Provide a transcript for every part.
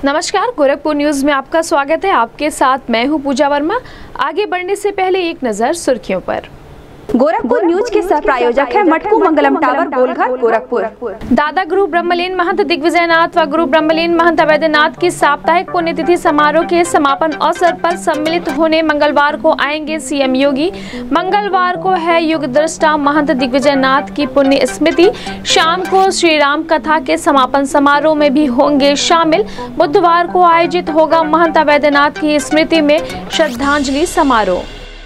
नमस्कार, गोरखपुर न्यूज में आपका स्वागत है। आपके साथ मैं हूं पूजा वर्मा। आगे बढ़ने से पहले एक नजर सुर्खियों पर। गोरखपुर न्यूज के सह प्रायोजक है मटकू मंगलम टावर गोलघर गोरखपुर। दादा गुरु ब्रह्मलीन महंत दिग्विजयनाथ व गुरु ब्रह्मलीन महंत अवैधनाथ की साप्ताहिक पुण्यतिथि समारोह के समापन अवसर पर सम्मिलित होने मंगलवार को आएंगे सीएम योगी। मंगलवार को है युग दृष्टा महंत दिग्विजयनाथ की पुण्य स्मृति। शाम को श्री राम कथा के समापन समारोह में भी होंगे शामिल। बुधवार को आयोजित होगा महंत अवैधनाथ की स्मृति में श्रद्धांजलि समारोह।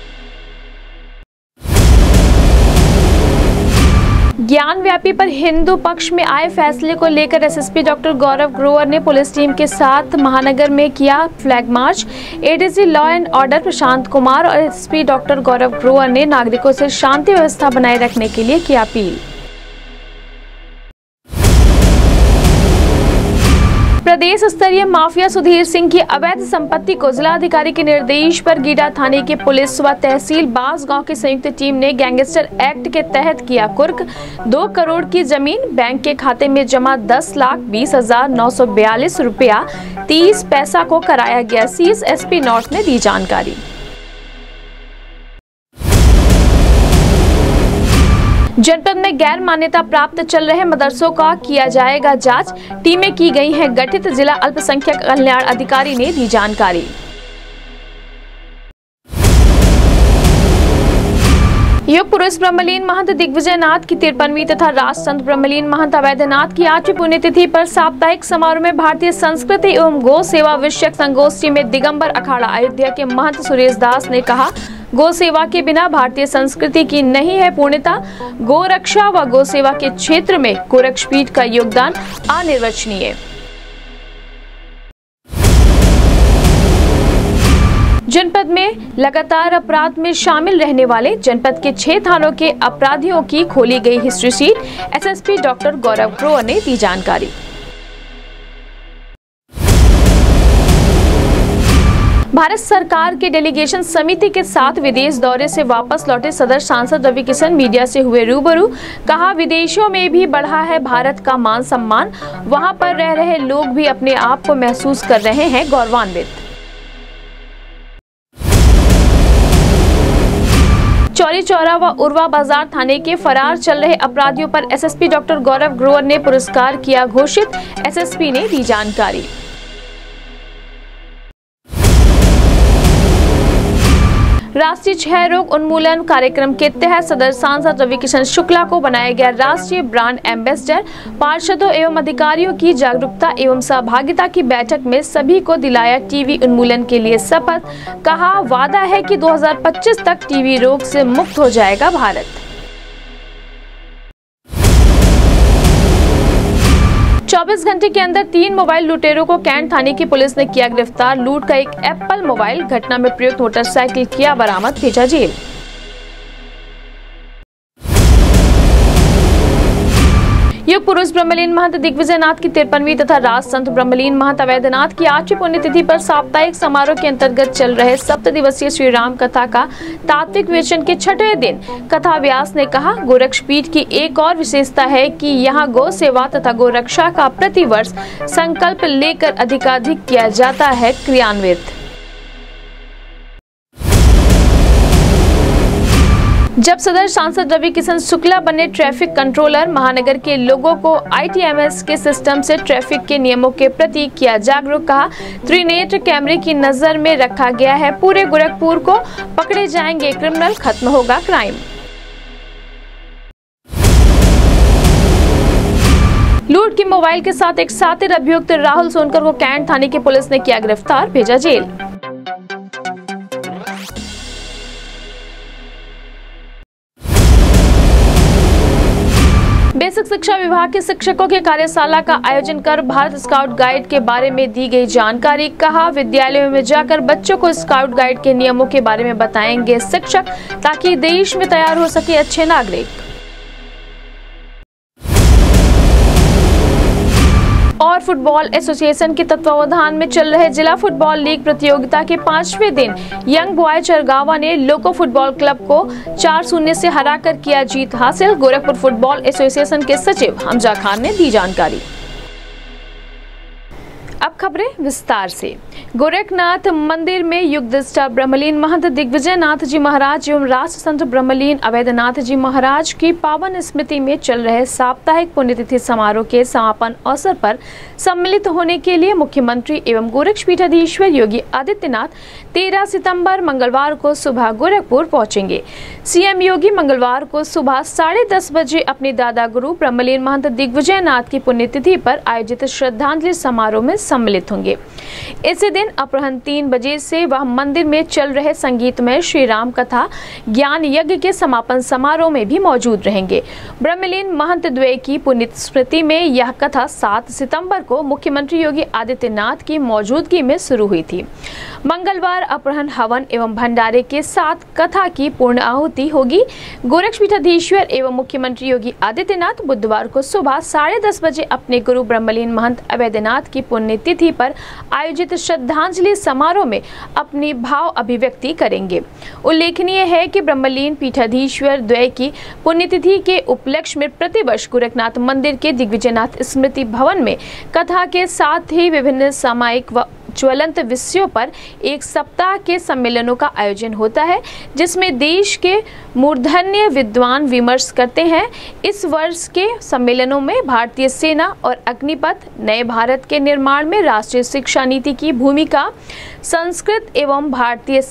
ज्ञान व्यापी पर हिंदू पक्ष में आए फैसले को लेकर एसएसपी डॉक्टर गौरव ग्रोवर ने पुलिस टीम के साथ महानगर में किया flag march. ADG law and order Prashant Kumar और एसएसपी डॉक्टर गौरव ग्रोवर ने नागरिकों से शांति व्यवस्था बनाए रखने के लिए की अपील। प्रदेश स्तरीय माफिया सुधीर सिंह की अवैध संपत्ति को जिलाधिकारी के निर्देश पर गीडा थाने की पुलिस व तहसील बांसगांव की संयुक्त टीम ने गैंगस्टर एक्ट के तहत किया कुर्क। 2 करोड़ की जमीन, बैंक के खाते में जमा 10,20,942 रुपया 30 पैसा को कराया गया सीज। एसपी नॉर्थ ने दी जानकारी। जनपद में गैर मान्यता प्राप्त चल रहे मदरसों का किया जाएगा जांच। टीमें की गई हैं गठित। जिला अल्पसंख्यक कल्याण अधिकारी ने दी जानकारी। युग पुरुष ब्रह्मलीन महंत दिग्विजयनाथ की 53वीं तथा राष्ट्रसंत ब्रह्मलीन महंत अवैधनाथ की 8वीं पुण्यतिथि पर साप्ताहिक समारोह में भारतीय संस्कृति एवं गौ सेवा विषयक संगोष्ठी में दिगंबर अखाड़ा अयोध्या के महंत सुरेश दास ने कहा, गौ सेवा के बिना भारतीय संस्कृति की नहीं है पूर्णता। गौ रक्षा व गौ सेवा के क्षेत्र में गोरक्षपीठ का योगदान अनिर्वचनीय। जनपद में लगातार अपराध में शामिल रहने वाले जनपद के 6 थानों के अपराधियों की खोली गई history sheet. SSP doctor Gaurav Grover ने दी जानकारी। भारत सरकार के डेलीगेशन समिति के साथ विदेश दौरे से वापस लौटे सदर सांसद रवि किशन मीडिया से हुए रूबरू। कहा, विदेशों में भी बढ़ा है भारत का मान सम्मान। वहां पर रह रहे लोग भी अपने आप को महसूस कर रहे हैं गौरवान्वित। चौरी चौरा व उर्वा बाजार थाने के फरार चल रहे अपराधियों पर एसएसपी डॉक्टर गौरव ग्रोवर ने पुरस्कार किया घोषित। एसएसपी ने दी जानकारी। राष्ट्रीय क्षय रोग उन्मूलन कार्यक्रम के तहत सदर सांसद रवि किशन शुक्ला को बनाया गया राष्ट्रीय ब्रांड एम्बेसडर। पार्षदों एवं अधिकारियों की जागरूकता एवं सहभागिता की बैठक में सभी को दिलाया टीबी उन्मूलन के लिए शपथ। कहा, वादा है कि 2025 तक टीबी रोग से मुक्त हो जाएगा भारत। 24 घंटे के अंदर 3 मोबाइल लुटेरों को कैंट थाने की पुलिस ने किया गिरफ्तार। लूट का एक एप्पल मोबाइल, घटना में प्रयुक्त मोटरसाइकिल किया बरामद, भेजा जेल। युग पुरुष ब्रह्मलीन महंत दिग्विजयनाथ की 53वीं तथा राष्ट्रसंत ब्रह्मलीन महंत अवैधनाथ की 8वीं पुण्यतिथि पर साप्ताहिक समारोह के अंतर्गत चल रहे 7 दिवसीय श्री राम कथा का तात्विक विवेचन के 6वें दिन कथा व्यास ने कहा, गोरक्षपीठ की एक और विशेषता है कि यहाँ गौ सेवा तथा गौ रक्षा का प्रतिवर्ष संकल्प लेकर अधिकाधिक किया जाता है क्रियान्वित। जब सदर सांसद रवि किशन शुक्ला बने ट्रैफिक कंट्रोलर, महानगर के लोगों को आईटीएमएस के सिस्टम से ट्रैफिक के नियमों के प्रति किया जागरूक। कहा, त्रिनेत्र कैमरे की नजर में रखा गया है। पूरे गोरखपुर को पकड़े जाएंगे क्रिमिनल, खत्म होगा क्राइम। लूट की मोबाइल के साथ एक सातिर अभियुक्त राहुल सोनकर को कैंट थाने की पुलिस ने किया गिरफ्तार, भेजा जेल। बेसिक शिक्षा विभाग के शिक्षकों की कार्यशाला का आयोजन कर भारत स्काउट गाइड के बारे में दी गई जानकारी। कहा, विद्यालयों में जाकर बच्चों को स्काउट गाइड के नियमों के बारे में बताएंगे शिक्षक, ताकि देश में तैयार हो सके अच्छे नागरिक। और फुटबॉल एसोसिएशन के तत्वावधान में चल रहे जिला फुटबॉल लीग प्रतियोगिता के 5वें दिन यंग बॉय चरगावा ने लोको फुटबॉल क्लब को 4-0 से हराकर किया जीत हासिल। गोरखपुर फुटबॉल एसोसिएशन के सचिव हमजा खान ने दी जानकारी। अब खबरें विस्तार से। गोरखनाथ मंदिर में युगदृष्टा ब्रह्मलीन महंत दिग्विजय नाथ जी महाराज एवं राष्ट्र संत ब्रह्मलीन अवैधनाथ जी महाराज की पावन स्मृति में चल रहे साप्ताहिक पुण्यतिथि समारोह के समापन अवसर पर सम्मिलित होने के लिए मुख्यमंत्री एवं गोरक्ष पीठाधीश्वर योगी आदित्यनाथ 13 सितंबर मंगलवार को सुबह गोरखपुर पहुंचेंगे। सीएम योगी मंगलवार को सुबह 10:30 बजे अपने दादा गुरु ब्रह्मलीन महंत दिग्विजय नाथ की पुण्यतिथि पर आयोजित श्रद्धांजलि समारोह में सम्मिलित होंगे। इसी दिन अपराह्न 3 बजे से वह मंदिर में चल रहे संगीतमय श्री राम कथा ज्ञान यज्ञ के समापन समारोह में भी मौजूद रहेंगे। ब्रह्मलीन महंत द्वय की पुण्य स्मृति में यह कथा 7 सितंबर को मुख्यमंत्री योगी आदित्यनाथ की मौजूदगी में शुरू हुई थी। मंगलवार अपराह्न हवन एवं भंडारे के साथ कथा की पूर्ण आहुति होगी। गोरक्ष पीठाधीश्वर एवं मुख्यमंत्री योगी आदित्यनाथ बुधवार को सुबह 10:30 बजे अपने गुरु ब्रह्मलीन महंत अवैधनाथ की पुण्यतिथि पर आयोजित श्रद्धांजलि समारोह में अपनी भाव अभिव्यक्ति करेंगे। उल्लेखनीय है कि ब्रह्मलीन पीठाधीश्वर द्वय की पुण्यतिथि के उपलक्ष्य में प्रतिवर्ष गोरखनाथ मंदिर के दिग्विजयनाथ स्मृति भवन में कथा के साथ ही विभिन्न सामायिक व ज्वलंत विषयों पर एक सप्ताह के सम्मेलनों का आयोजन होता है, जिसमें देश के मूर्धन्य विद्वान विमर्श करते हैं। इस वर्ष के सम्मेलनों में भारतीय सेना और अग्निपथ, नए भारत के निर्माण में राष्ट्रीय शिक्षा नीति की भूमिका, संस्कृत एवं भारतीय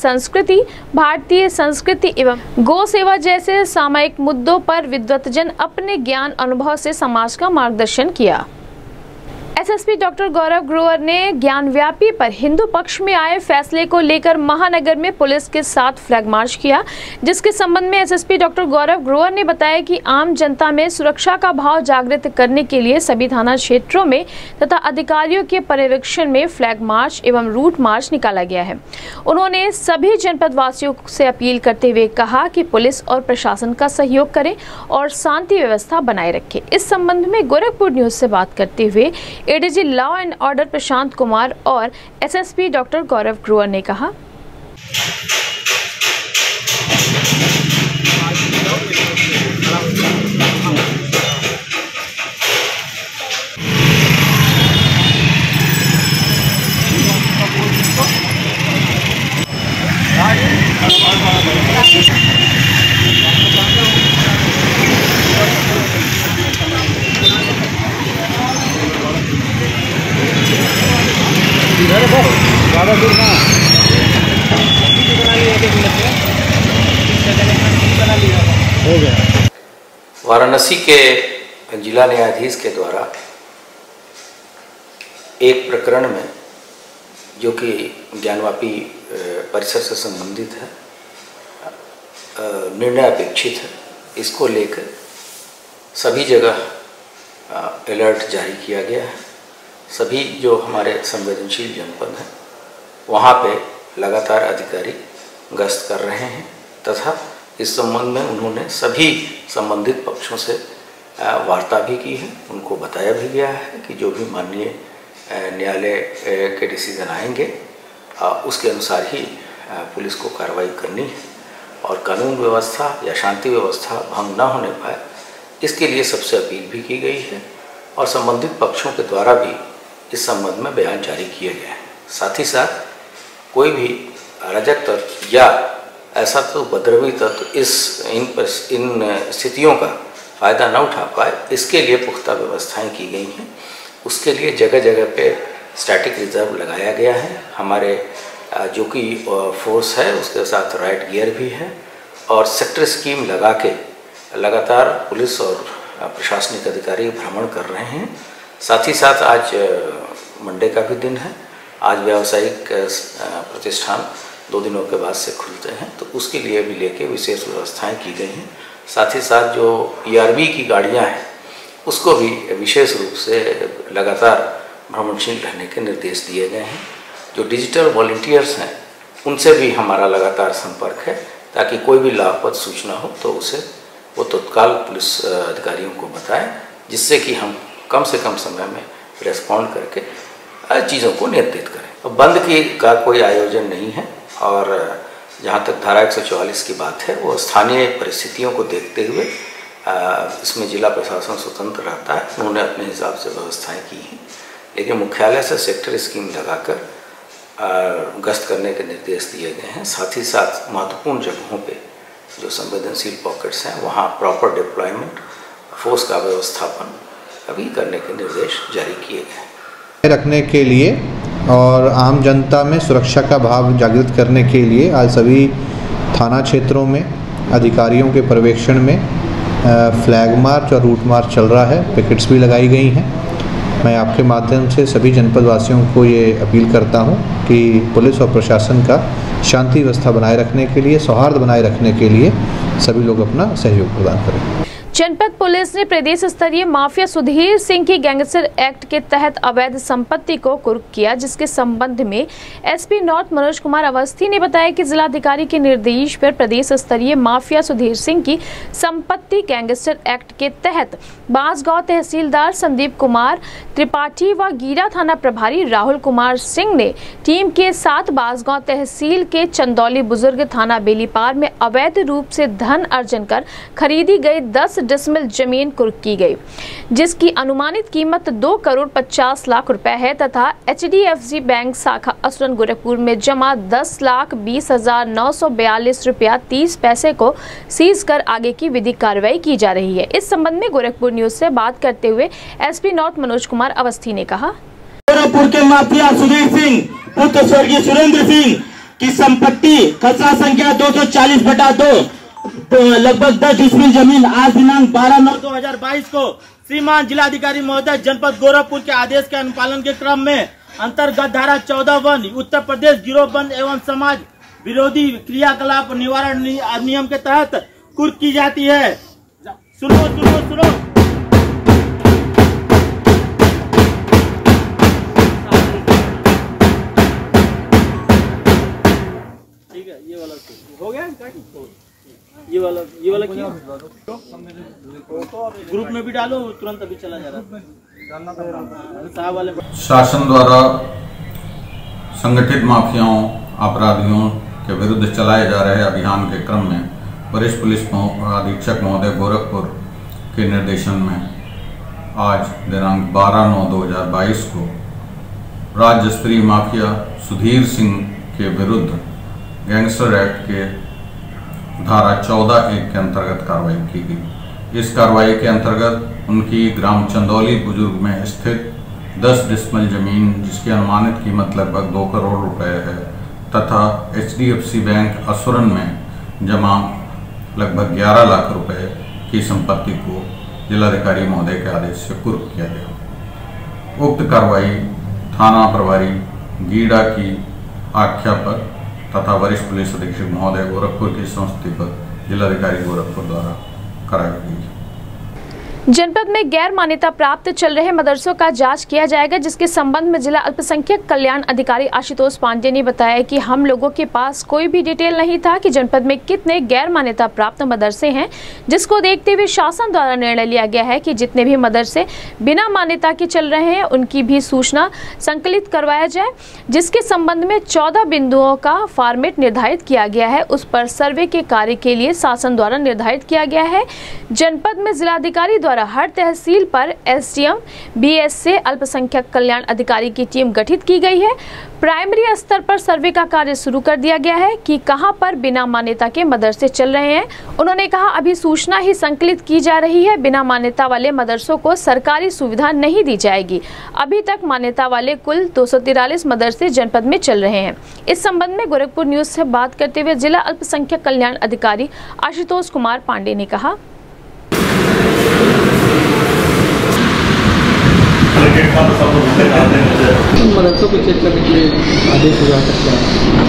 संस्कृति एवं गौ सेवा जैसे सामायिक मुद्दों पर विद्वतजन अपने ज्ञान अनुभव से समाज का मार्गदर्शन किया। एसएसपी डॉक्टर गौरव ग्रोवर ने ज्ञानव्यापी पर हिंदू पक्ष में आए फैसले को लेकर महानगर में पुलिस के साथ फ्लैग मार्च किया, जिसके संबंध में एसएसपी डॉक्टर गौरव ग्रोवर ने बताया कि आम जनता में सुरक्षा का भाव जागृत करने के लिए सभी थाना क्षेत्रों में तथा अधिकारियों के पर्यवेक्षण में फ्लैग मार्च एवं रूट मार्च निकाला गया है। उन्होंने सभी जनपद वासियों से अपील करते हुए कहा कि पुलिस और प्रशासन का सहयोग करें और शांति व्यवस्था बनाए रखें। इस संबंध में गोरखपुर न्यूज से बात करते हुए ADG law and order Prashant Kumar और एसएसपी डॉक्टर गौरव ग्रोवर ने कहा, वाराणसी के जिला न्यायाधीश के द्वारा एक प्रकरण में जो कि ज्ञानवापी परिसर से संबंधित है, निर्णय अपेक्षित है। इसको लेकर सभी जगह अलर्ट जारी किया गया है। सभी जो हमारे संवेदनशील जनपद हैं वहाँ पे लगातार अधिकारी गश्त कर रहे हैं तथा इस संबंध में उन्होंने सभी संबंधित पक्षों से वार्ता भी की है। उनको बताया भी गया है कि जो भी माननीय न्यायालय के डिसीजन आएंगे उसके अनुसार ही पुलिस को कार्रवाई करनी है और कानून व्यवस्था या शांति व्यवस्था भंग न होने पाए, इसके लिए सबसे अपील भी की गई है और संबंधित पक्षों के द्वारा भी इस संबंध में बयान जारी किया गया है। साथ ही साथ कोई भी अराजक तत्व या ऐसा तो उपद्रवी तत्व इन स्थितियों का फ़ायदा न उठा पाए, इसके लिए पुख्ता व्यवस्थाएं की गई हैं। उसके लिए जगह जगह पे स्टैटिक रिजर्व लगाया गया है। हमारे जो कि फोर्स है उसके साथ राइट गियर भी है और सेक्टर स्कीम लगा के लगातार पुलिस और प्रशासनिक अधिकारी भ्रमण कर रहे हैं। साथ ही साथ आज मंडे का भी दिन है। आज व्यावसायिक प्रतिष्ठान 2 दिनों के बाद से खुलते हैं, तो उसके लिए भी लेके विशेष व्यवस्थाएं की गई हैं। साथ ही साथ जो ERB की गाड़ियां हैं उसको भी विशेष रूप से लगातार भ्रमणशील रहने के निर्देश दिए गए हैं। जो डिजिटल वॉलंटियर्स हैं उनसे भी हमारा लगातार संपर्क है ताकि कोई भी लाभप्रद सूचना हो तो उसे वो तत्काल पुलिस अधिकारियों को बताएं, जिससे कि हम कम से कम समय में रेस्पॉन्ड करके चीज़ों को नियंत्रित करें। बंद का कोई आयोजन नहीं है और जहाँ तक धारा 144 की बात है वो स्थानीय परिस्थितियों को देखते हुए इसमें जिला प्रशासन स्वतंत्र रहता है। उन्होंने अपने हिसाब से व्यवस्थाएं की हैं, लेकिन मुख्यालय से सेक्टर स्कीम लगाकर गश्त करने के निर्देश दिए गए हैं। साथ ही साथ महत्वपूर्ण जगहों पे जो संवेदनशील पॉकेट्स हैं वहाँ प्रॉपर डिप्लॉयमेंट, फोर्स का व्यवस्थापन अभी करने के निर्देश जारी किए गए रखने के लिए और आम जनता में सुरक्षा का भाव जागृत करने के लिए आज सभी थाना क्षेत्रों में अधिकारियों के पर्यवेक्षण में फ्लैग मार्च और रूट मार्च चल रहा है। पिकेट्स भी लगाई गई हैं। मैं आपके माध्यम से सभी जनपद वासियों को ये अपील करता हूँ कि पुलिस और प्रशासन का शांति व्यवस्था बनाए रखने के लिए, सौहार्द बनाए रखने के लिए सभी लोग अपना सहयोग प्रदान करें। जनपद पुलिस ने प्रदेश स्तरीय माफिया सुधीर सिंह की गैंगस्टर एक्ट के तहत अवैध संपत्ति को कुर्क किया, जिसके संबंध में एसपी नॉर्थ मनोज कुमार अवस्थी ने बताया कि जिलाधिकारी के निर्देश पर प्रदेश स्तरीय माफिया सुधीर सिंह की संपत्ति गैंगस्टर एक्ट के तहत बांसगांव तहसीलदार संदीप कुमार त्रिपाठी व गीरा थाना प्रभारी राहुल कुमार सिंह ने टीम के साथ बांसगांव तहसील के चंदौली बुजुर्ग थाना बेलीपार में अवैध रूप से धन अर्जन कर खरीदी गई 10 डिसमिल जमीन कुर्क की गई, जिसकी अनुमानित कीमत 2,50,00,000 रुपए है तथा HDFC बैंक शाखा असुरन गोरखपुर में जमा 10,20,942 रुपया 30 पैसे को सीज कर आगे की विधिक कार्रवाई की जा रही है। इस संबंध में गोरखपुर न्यूज से बात करते हुए एसपी नॉर्थ मनोज कुमार अवस्थी ने कहा, गोरखपुर के माफिया सुधीर सिंह पुत्र स्वर्गीय सुरेंद्र सिंह की संपत्ति खसरा संख्या 240/2 लगभग 10 डिसमिल जमीन आज दिनांक 12/9/2022 को श्रीमान जिलाधिकारी महोदय जनपद गोरखपुर के आदेश के अनुपालन के क्रम में अंतर्गत धारा 14 उत्तर प्रदेश गिरोहबंद एवं समाज विरोधी क्रियाकलाप निवारण अधिनियम के तहत कुर्क की जाती है। सुनो सुनो सुनो ठीक है, ये वाला हो गया, ये वाला किया ग्रुप में भी डालो, तुरंत अभी चला जा रहा वाले। शासन द्वारा संगठित माफियाओं अपराधियों के विरुद्ध चलाए जा रहे अभियान के क्रम में वरिष्ठ पुलिस अधीक्षक महोदय गोरखपुर के निर्देशन में आज दिनांक 12/9/2022 को राज्य स्तरीय माफिया सुधीर सिंह के विरुद्ध गैंगस्टर एक्ट के धारा 14(1) के अंतर्गत कार्रवाई की गई। इस कार्रवाई के अंतर्गत उनकी ग्राम चंदौली बुजुर्ग में स्थित 10 डिसमिल जमीन, जिसकी अनुमानित कीमत लगभग 2 करोड़ रुपए है, तथा HDFC बैंक असुरन में जमा लगभग 11 लाख रुपए की संपत्ति को जिलाधिकारी महोदय के आदेश से कुर्क किया गया। उक्त कार्रवाई थाना प्रभारी गीड़ा की आख्या पर तथा वरिष्ठ पुलिस अधीक्षक महोदय गोरखपुर की संस्तुति पर जिलाधिकारी गोरखपुर द्वारा कराई गई। जनपद में गैर मान्यता प्राप्त चल रहे मदरसों का जांच किया जाएगा, जिसके संबंध में जिला अल्पसंख्यक कल्याण अधिकारी आशुतोष पांडे ने बताया कि हम लोगों के पास कोई भी डिटेल नहीं था कि जनपद में कितने गैर मान्यता प्राप्त मदरसे हैं, जिसको देखते हुए शासन द्वारा निर्णय लिया गया है कि जितने भी मदरसे बिना मान्यता के चल रहे हैं उनकी भी सूचना संकलित करवाया जाए, जिसके संबंध में 14 बिंदुओं का फॉर्मेट निर्धारित किया गया है। उस पर सर्वे के कार्य के लिए शासन द्वारा निर्धारित किया गया है। जनपद में जिलाधिकारी द्वारा हर तहसील पर SDM BS से अल्पसंख्यक कल्याण अधिकारी की टीम गठित की गई है। प्राइमरी स्तर पर सर्वे का कार्य शुरू कर दिया गया है कि कहां पर बिना मान्यता के मदरसे चल रहे हैं। उन्होंने कहा, अभी सूचना ही संकलित की जा रही है। बिना मान्यता वाले मदरसों को सरकारी सुविधा नहीं दी जाएगी। अभी तक मान्यता वाले कुल 243 मदरसे जनपद में चल रहे हैं। इस संबंध में गोरखपुर न्यूज से बात करते हुए जिला अल्पसंख्यक कल्याण अधिकारी आशुतोष कुमार पांडे ने कहा, मदरसों को चेक करने के लिए आदेश हो जा सकता है।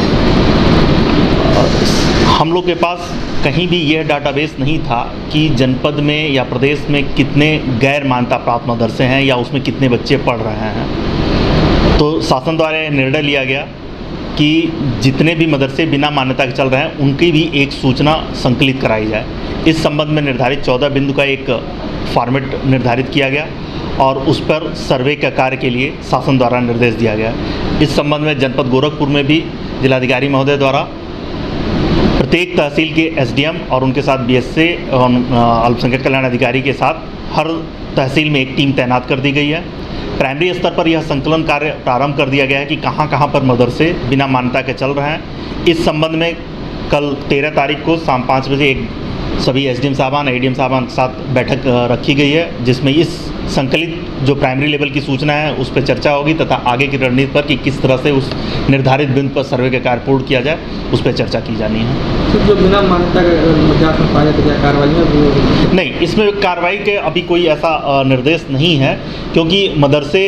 हम लोग के पास कहीं भी यह डाटाबेस नहीं था कि जनपद में या प्रदेश में कितने गैर मान्यता प्राप्त मदरसे हैं या उसमें कितने बच्चे पढ़ रहे हैं। तो शासन द्वारा निर्णय लिया गया कि जितने भी मदरसे बिना मान्यता के चल रहे हैं उनकी भी एक सूचना संकलित कराई जाए। इस संबंध में निर्धारित 14 बिंदु का एक फॉर्मेट निर्धारित किया गया और उस पर सर्वे का कार्य के लिए शासन द्वारा निर्देश दिया गया। इस संबंध में जनपद गोरखपुर में भी जिलाधिकारी महोदय द्वारा प्रत्येक तहसील के SDM और उनके साथ BSC और अल्पसंख्यक कल्याण अधिकारी के साथ हर तहसील में एक टीम तैनात कर दी गई है प्राइमरी स्तर पर यह संकलन कार्य प्रारंभ कर दिया गया है कि कहाँ कहाँ पर मदरसे बिना मान्यता के चल रहे हैं। इस संबंध में कल 13 तारीख को शाम 5 बजे सभी एसडीएम साहबान एडीएम साहबान के साथ बैठक रखी गई है, जिसमें इस संकलित जो प्राइमरी लेवल की सूचना है उस पर चर्चा होगी तथा आगे की रणनीति पर कि किस तरह से उस निर्धारित बिंदु पर सर्वे का कार्य पूर्ण किया जाए उस पर चर्चा की जानी है। तो जो बिना मान्यता का पाया तो क्या कार्रवाई है? नहीं, इसमें कार्रवाई के अभी कोई ऐसा निर्देश नहीं है, क्योंकि मदरसे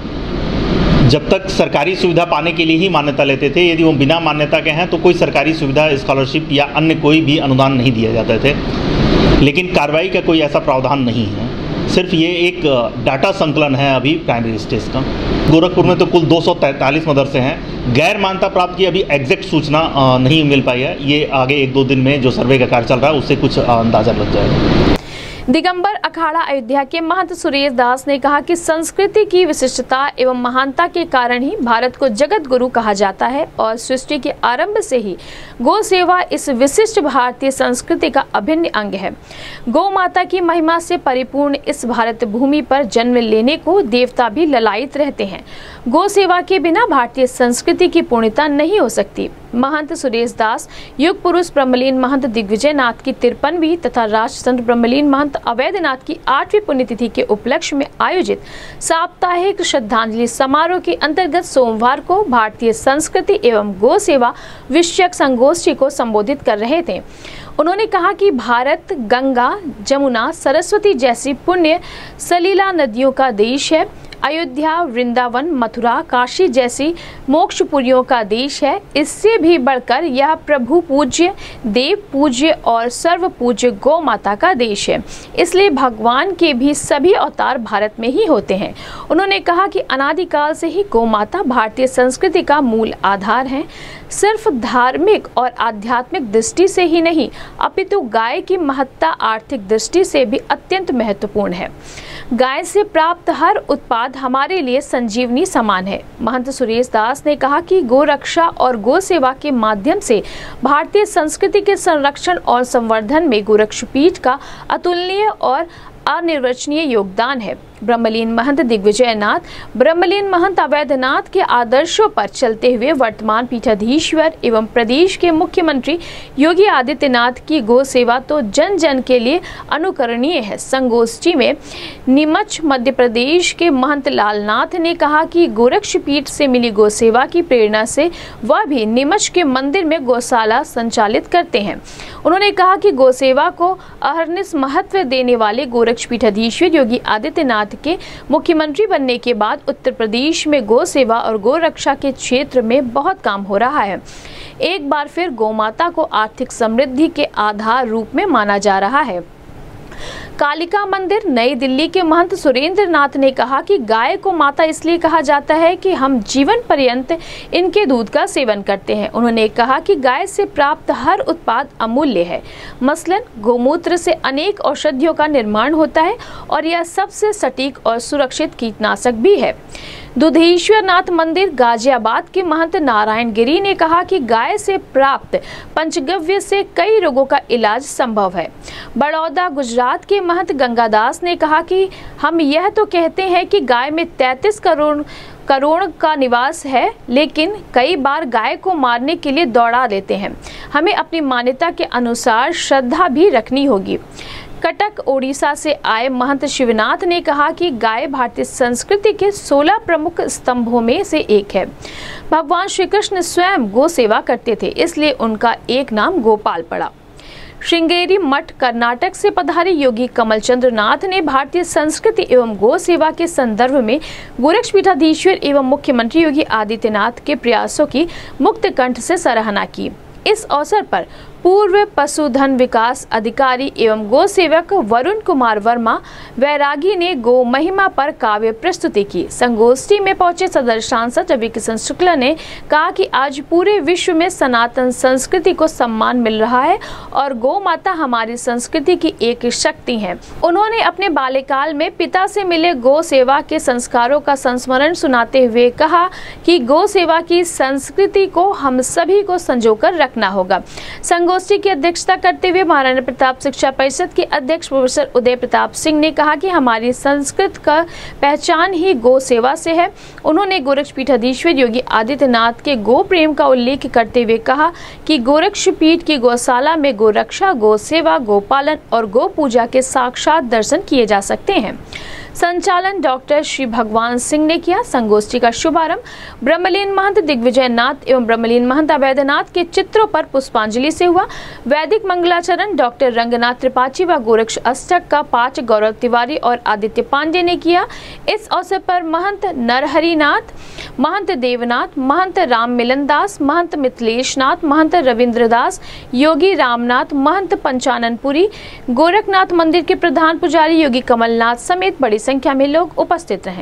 जब तक सरकारी सुविधा पाने के लिए ही मान्यता लेते थे। यदि वो बिना मान्यता के हैं तो कोई सरकारी सुविधा, स्कॉलरशिप या अन्य कोई भी अनुदान नहीं दिए जाते थे। लेकिन कार्रवाई का कोई ऐसा प्रावधान नहीं है, सिर्फ ये एक डाटा संकलन है अभी प्राइमरी स्टेज का। गोरखपुर में तो कुल 243 मदरसे हैं। गैर मान्यता प्राप्त की अभी एग्जैक्ट सूचना नहीं मिल पाई है। ये आगे 1-2 दिन में जो सर्वे का कार्य चल रहा है उससे कुछ अंदाजा लग जाएगा। दिगंबर अखाड़ा अयोध्या के महंत सुरेश दास ने कहा कि संस्कृति की विशिष्टता एवं महानता के कारण ही भारत को जगत गुरु कहा जाता है और सृष्टि के आरंभ से ही गौ सेवा इस विशिष्ट भारतीय संस्कृति का अभिन्न अंग है। गौ माता की महिमा से परिपूर्ण इस भारत भूमि पर जन्म लेने को देवता भी ललायित रहते हैं। गौ सेवा के बिना भारतीय संस्कृति की पूर्णता नहीं हो सकती। महंत सुरेश दास युग पुरुष ब्रह्मलीन महंत दिग्विजय नाथ की 53वीं तथा राष्ट्रसंत ब्रह्मलीन महंत अवैधनाथ की 8वीं पुण्यतिथि के उपलक्ष्य में आयोजित साप्ताहिक श्रद्धांजलि समारोह के अंतर्गत सोमवार को भारतीय संस्कृति एवं गौ सेवा विषयक संगोष्ठी को संबोधित कर रहे थे। उन्होंने कहा कि भारत गंगा, जमुना, सरस्वती जैसी पुण्य सलीला नदियों का देश है। अयोध्या, वृंदावन, मथुरा, काशी जैसी मोक्षपुरियों का देश है। इससे भी बढ़कर यह प्रभु पूज्य, देव पूज्य और सर्व पूज्य गौ माता का देश है। इसलिए भगवान के भी सभी अवतार भारत में ही होते हैं। उन्होंने कहा कि अनादिकाल से ही गौ माता भारतीय संस्कृति का मूल आधार है। सिर्फ धार्मिक और आध्यात्मिक दृष्टि से ही नहीं, अपितु गाय की महत्ता आर्थिक दृष्टि से भी अत्यंत महत्वपूर्ण है। गाय से प्राप्त हर उत्पाद हमारे लिए संजीवनी समान है। महंत सुरेश दास ने कहा कि गो रक्षा और गो सेवा के माध्यम से भारतीय संस्कृति के संरक्षण और संवर्धन में गोरक्षपीठ का अतुलनीय और अनिर्वचनीय योगदान है। ब्रह्मलीन महंत दिग्विजय नाथ, ब्रह्मलीन महंत अवैधनाथ के आदर्शों पर चलते हुए वर्तमान पीठाधीश्वर एवं प्रदेश के मुख्यमंत्री योगी आदित्यनाथ की गो सेवा तो जन जन के लिए अनुकरणीय है। संगोष्ठी में नीमच मध्य प्रदेश के महंत लालनाथ ने कहा कि गोरक्षपीठ से मिली गो सेवा की प्रेरणा से वह भी नीमच के मंदिर में गौशाला संचालित करते हैं। उन्होंने कहा कि गो सेवा को अहर्निश महत्व देने वाले गोरक्षपीठाधीश्वर योगी आदित्यनाथ के मुख्यमंत्री बनने के बाद उत्तर प्रदेश में गौ सेवा और गौ रक्षा के क्षेत्र में बहुत काम हो रहा है। एक बार फिर गौ माता को आर्थिक समृद्धि के आधार रूप में माना जा रहा है। कालिका मंदिर नई दिल्ली के महंत सुरेंद्र नाथ ने कहा कि गाय को माता इसलिए कहा जाता है कि हम जीवन पर्यंत इनके दूध का सेवन करते हैं। उन्होंने कहा कि गाय से प्राप्त हर उत्पाद अमूल्य है। मसलन गोमूत्र से अनेक औषधियों का निर्माण होता है और यह सबसे सटीक और सुरक्षित कीटनाशक भी है। दुधेश्वर नाथ मंदिर गाजियाबाद के महंत नारायण गिरी ने कहा कि गाय से प्राप्त पंचगव्य से कई रोगों का इलाज संभव है। बड़ौदा गुजरात के महंत गंगादास ने कहा कि हम यह तो कहते हैं कि गाय में 33 करोड़ का निवास है, लेकिन कई बार गाय को मारने के लिए दौड़ा देते हैं। हमें अपनी मान्यता के अनुसार श्रद्धा भी रखनी होगी। कटक ओडिशा से आए महंत शिवनाथ ने कहा कि गाय भारतीय संस्कृति के 16 प्रमुख स्तंभों में से एक है। भगवान श्री कृष्ण स्वयं गो सेवा करते थे, इसलिए उनका एक नाम गोपाल पड़ा। श्रृंगेरी मठ कर्नाटक से पधारे योगी कमलचंद्र नाथ ने भारतीय संस्कृति एवं गो सेवा के संदर्भ में गोरक्षपीठाधीश्वर एवं मुख्यमंत्री योगी आदित्यनाथ के प्रयासों की मुक्त कंठ से सराहना की। इस अवसर पर पूर्व पशुधन विकास अधिकारी एवं गो सेवक वरुण कुमार वर्मा वैरागी ने गो महिमा पर काव्य प्रस्तुति की। संगोष्ठी में पहुंचे सदर सांसद रवि किशन शुक्ला ने कहा कि आज पूरे विश्व में सनातन संस्कृति को सम्मान मिल रहा है और गौ माता हमारी संस्कृति की एक शक्ति है। उन्होंने अपने बाल्यकाल में पिता से मिले गौ सेवा के संस्कारों का संस्मरण सुनाते हुए कहा कि गौ सेवा की संस्कृति को हम सभी को संजोकर रखना होगा। संगोष्ठी की अध्यक्षता करते हुए महाराणा प्रताप शिक्षा परिषद के अध्यक्ष प्रोफेसर उदय प्रताप सिंह ने कहा कि हमारी संस्कृत का पहचान ही गो सेवा से है। उन्होंने गोरक्षपीठाधीश्वर योगी आदित्यनाथ के गो प्रेम का उल्लेख करते हुए कहा कि गोरक्षपीठ की गौशाला में गोरक्षा, गो सेवा, गोपालन और गो पूजा के साक्षात दर्शन किए जा सकते हैं। संचालन डॉक्टर श्री भगवान सिंह ने किया। संगोष्ठी का शुभारंभ ब्रह्मलीन महंत दिग्विजय नाथ एवं ब्रह्मलीन महंत अवैधनाथ के चित्रों पर पुष्पांजलि से हुआ। वैदिक मंगलाचरण डॉक्टर रंगनाथ त्रिपाठी व गोरक्ष अष्टक का पाठ गौरव तिवारी और आदित्य पांडे ने किया। इस अवसर पर महंत नरहरिनाथ, महंत देवनाथ, महंत राम मिलन दास, महंत मिथिलेश नाथ, महंत रविंद्र दास, योगी रामनाथ, महंत पंचाननपुरी, गोरखनाथ मंदिर के प्रधान पुजारी योगी कमलनाथ समेत बड़ी संख्या में लोग उपस्थित रहे।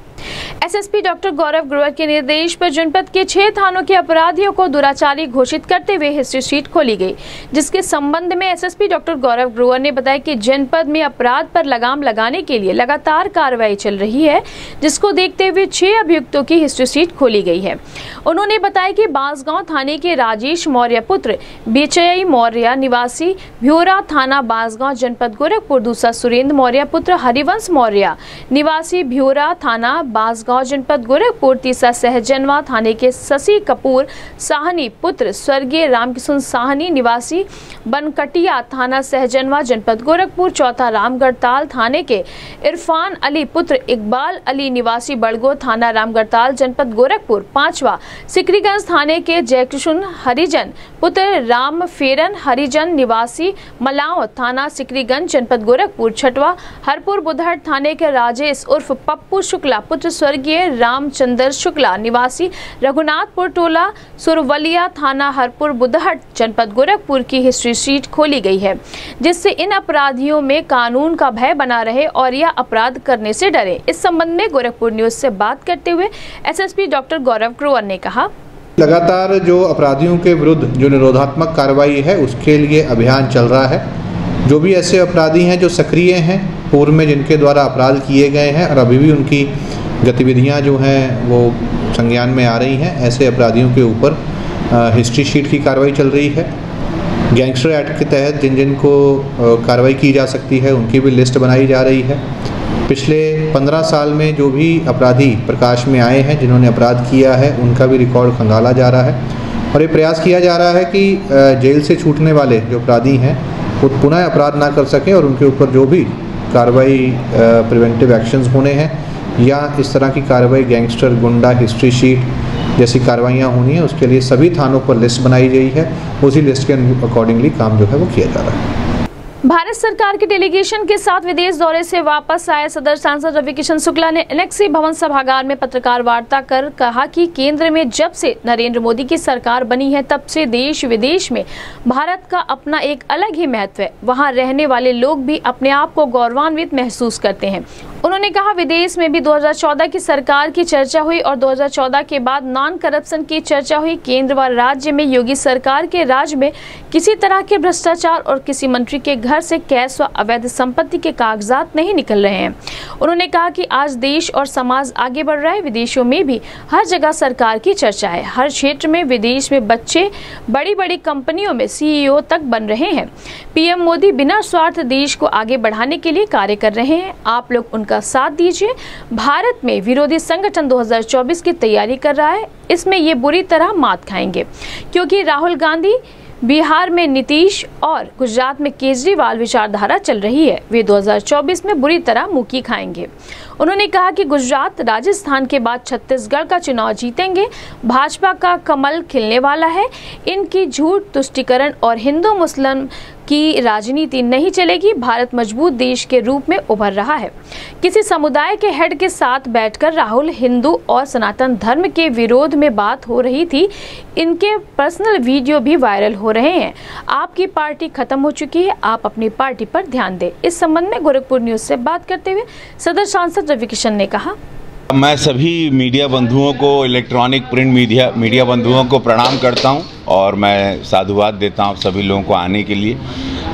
एसएसपी डॉक्टर गौरव ग्रोवर के निर्देश पर जनपद के 6 थानों के अपराधियों को दुराचारी घोषित करते हुए हिस्ट्री शीट खोली गई, जिसके संबंध में एसएसपी डॉक्टर गौरव ग्रोवर ने बताया कि जनपद में अपराध पर लगाम लगाने के लिए लगातार कार्रवाई चल रही है, जिसको देखते हुए 6 अभियुक्तों की हिस्ट्री शीट खोली गई है। उन्होंने बताया कि बांसगांव थाने के राजेश मौर्य पुत्र बेचई मौर्य निवासी भ्योरा थाना बांसगांव जनपद गोरखपुर, दूसरा सुरेंद्र मौर्य पुत्र हरिवंश मौर्य निवासी भ्योरा थाना बांसगांव जनपद गोरखपुर, तीसरा सहजनवा थाने के शशि कपूर साहनी पुत्र स्वर्गीय रामकिशन साहनी निवासी बनकटिया थाना सहजनवा जनपद गोरखपुर, चौथा रामगढ़ताल थाने के इरफान अली पुत्र इकबाल अली निवासी बड़गो थाना रामगढ़ताल जनपद गोरखपुर, पांचवा सिकरीगंज थाने के जयकृष्ण हरिजन पुत्र राम फेरन हरिजन निवासी मलाव थाना सिकरीगंज जनपद गोरखपुर, छठवा हरपुर बुधहट थाने के राजेश उर्फ पप्पू शुक्ला पुत्र स्वर्गीय रामचंद्र शुक्ला निवासी रघुनाथपुर टोला सुरवलिया थाना हरपुर बुधहट जनपद गोरखपुर की हिस्ट्री शीट खोली गई है, जिससे इन अपराधियों में कानून का भय बना रहे और यह अपराध करने से डरे। इस संबंध में गोरखपुर न्यूज से बात करते हुए एसएसपी डॉक्टर गौरव ग्रोवर ने कहा, लगातार जो अपराधियों के विरुद्ध जो निरोधात्मक कार्रवाई है उसके लिए अभियान चल रहा है। जो भी ऐसे अपराधी हैं जो सक्रिय हैं, पूर्व में जिनके द्वारा अपराध किए गए हैं और अभी भी उनकी गतिविधियां जो हैं वो संज्ञान में आ रही हैं, ऐसे अपराधियों के ऊपर हिस्ट्री शीट की कार्रवाई चल रही है। गैंगस्टर एक्ट के तहत जिन जिन को कार्रवाई की जा सकती है उनकी भी लिस्ट बनाई जा रही है। पिछले 15 साल में जो भी अपराधी प्रकाश में आए हैं जिन्होंने अपराध किया है उनका भी रिकॉर्ड खंगाला जा रहा है और ये प्रयास किया जा रहा है कि जेल से छूटने वाले जो अपराधी हैं वो पुनः अपराध ना कर सकें और उनके ऊपर जो भी कार्रवाई प्रिवेंटिव एक्शंस होने हैं या इस तरह की कार्रवाई गैंगस्टर गुंडा हिस्ट्री शीट जैसी कार्रवाइयाँ होनी है उसके लिए सभी थानों पर लिस्ट बनाई गई है। उसी लिस्ट के अकॉर्डिंगली काम जो है वो किया जा रहा है। भारत सरकार के डेलीगेशन के साथ विदेश दौरे से वापस आए सदर सांसद रवि किशन शुक्ला ने एनेक्सी भवन सभागार में पत्रकार वार्ता कर कहा कि केंद्र में जब से नरेंद्र मोदी की सरकार बनी है तब से देश विदेश में भारत का अपना एक अलग ही महत्व है। वहां रहने वाले लोग भी अपने आप को गौरवान्वित महसूस करते हैं। उन्होंने कहा विदेश में भी 2014 की सरकार की चर्चा हुई और 2014 के बाद नॉन करप्शन की चर्चा हुई। केंद्र व राज्य में योगी सरकार के राज में किसी तरह के भ्रष्टाचार और किसी मंत्री के घर से कैश व अवैध संपत्ति के कागजात नहीं निकल रहे हैं। उन्होंने कहा कि आज देश और समाज आगे बढ़ रहा है। विदेशों में भी हर जगह सरकार की चर्चा है। हर क्षेत्र में विदेश में बच्चे बड़ी बड़ी कंपनियों में CEO तक बन रहे हैं। पीएम मोदी बिना स्वार्थ देश को आगे बढ़ाने के लिए कार्य कर रहे हैं। आप लोग उनका साथ दीजिए। भारत में विरोधी संगठन 2024 की तैयारी कर रहा है। इसमें ये बुरी तरह मात खाएंगे क्योंकि राहुल गांधी, बिहार में नीतीश और गुजरात में केजरीवाल विचारधारा चल रही है। वे 2024 में बुरी तरह मुक्की खाएंगे। उन्होंने कहा कि गुजरात, राजस्थान के बाद छत्तीसगढ़ का चुनाव जीतेंगे। भाजपा का कमल खिलने वाला है। इनकी झूठ, तुष्टीकरण और हिंदू मुस्लिम की राजनीति नहीं चलेगी। भारत मजबूत देश के रूप में उभर रहा है। किसी समुदाय के हेड के साथ बैठकर राहुल हिंदू और सनातन धर्म के विरोध में बात हो रही थी। इनके पर्सनल वीडियो भी वायरल हो रहे हैं। आपकी पार्टी खत्म हो चुकी है। आप अपनी पार्टी पर ध्यान दें। इस संबंध में गोरखपुर न्यूज से बात करते हुए सदर सांसद रवि किशन ने कहा, मैं सभी मीडिया बंधुओं को, इलेक्ट्रॉनिक प्रिंट मीडिया बंधुओं को प्रणाम करता हूं और मैं साधुवाद देता हूं सभी लोगों को आने के लिए।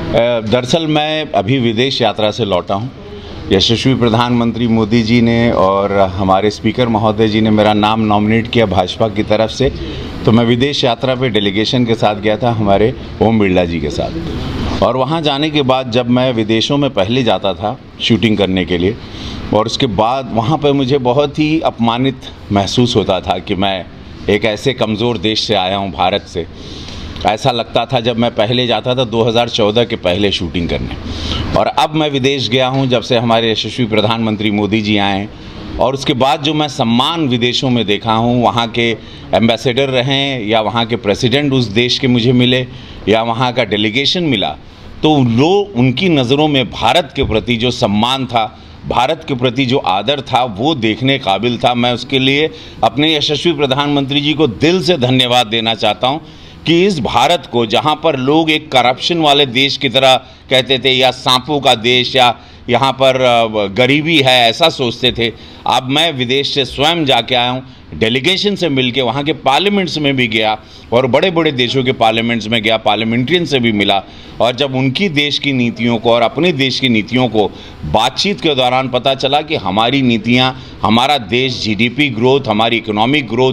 दरअसल मैं अभी विदेश यात्रा से लौटा हूं। यशस्वी प्रधानमंत्री मोदी जी ने और हमारे स्पीकर महोदय जी ने मेरा नाम नॉमिनेट किया भाजपा की तरफ से तो मैं विदेश यात्रा पे डेलीगेशन के साथ गया था, हमारे ओम बिरला जी के साथ। और वहाँ जाने के बाद जब मैं विदेशों में पहले जाता था शूटिंग करने के लिए, और उसके बाद वहाँ पर मुझे बहुत ही अपमानित महसूस होता था कि मैं एक ऐसे कमज़ोर देश से आया हूँ, भारत से। ऐसा लगता था जब मैं पहले जाता था 2014 के पहले शूटिंग करने। और अब मैं विदेश गया हूँ जब से हमारे यशस्वी प्रधानमंत्री मोदी जी आए हैं, और उसके बाद जो मैं सम्मान विदेशों में देखा हूँ, वहाँ के एम्बेसडर रहें या वहाँ के प्रेसिडेंट उस देश के मुझे मिले या वहाँ का डेलीगेशन मिला, तो लोग उनकी नज़रों में भारत के प्रति जो सम्मान था, भारत के प्रति जो आदर था, वो देखने काबिल था। मैं उसके लिए अपने यशस्वी प्रधानमंत्री जी को दिल से धन्यवाद देना चाहता हूँ कि इस भारत को, जहाँ पर लोग एक करप्शन वाले देश की तरह कहते थे या सांपों का देश या यहाँ पर गरीबी है ऐसा सोचते थे, अब मैं विदेश से स्वयं जाके आया हूँ, डेलीगेशन से मिलके वहाँ के पार्लियामेंट्स में भी गया और बड़े बड़े देशों के पार्लियामेंट्स में गया, पार्लियामेंट्रियन से भी मिला। और जब उनकी देश की नीतियों को और अपने देश की नीतियों को बातचीत के दौरान पता चला कि हमारी नीतियाँ, हमारा देश जीडीपी ग्रोथ, हमारी इकोनॉमिक ग्रोथ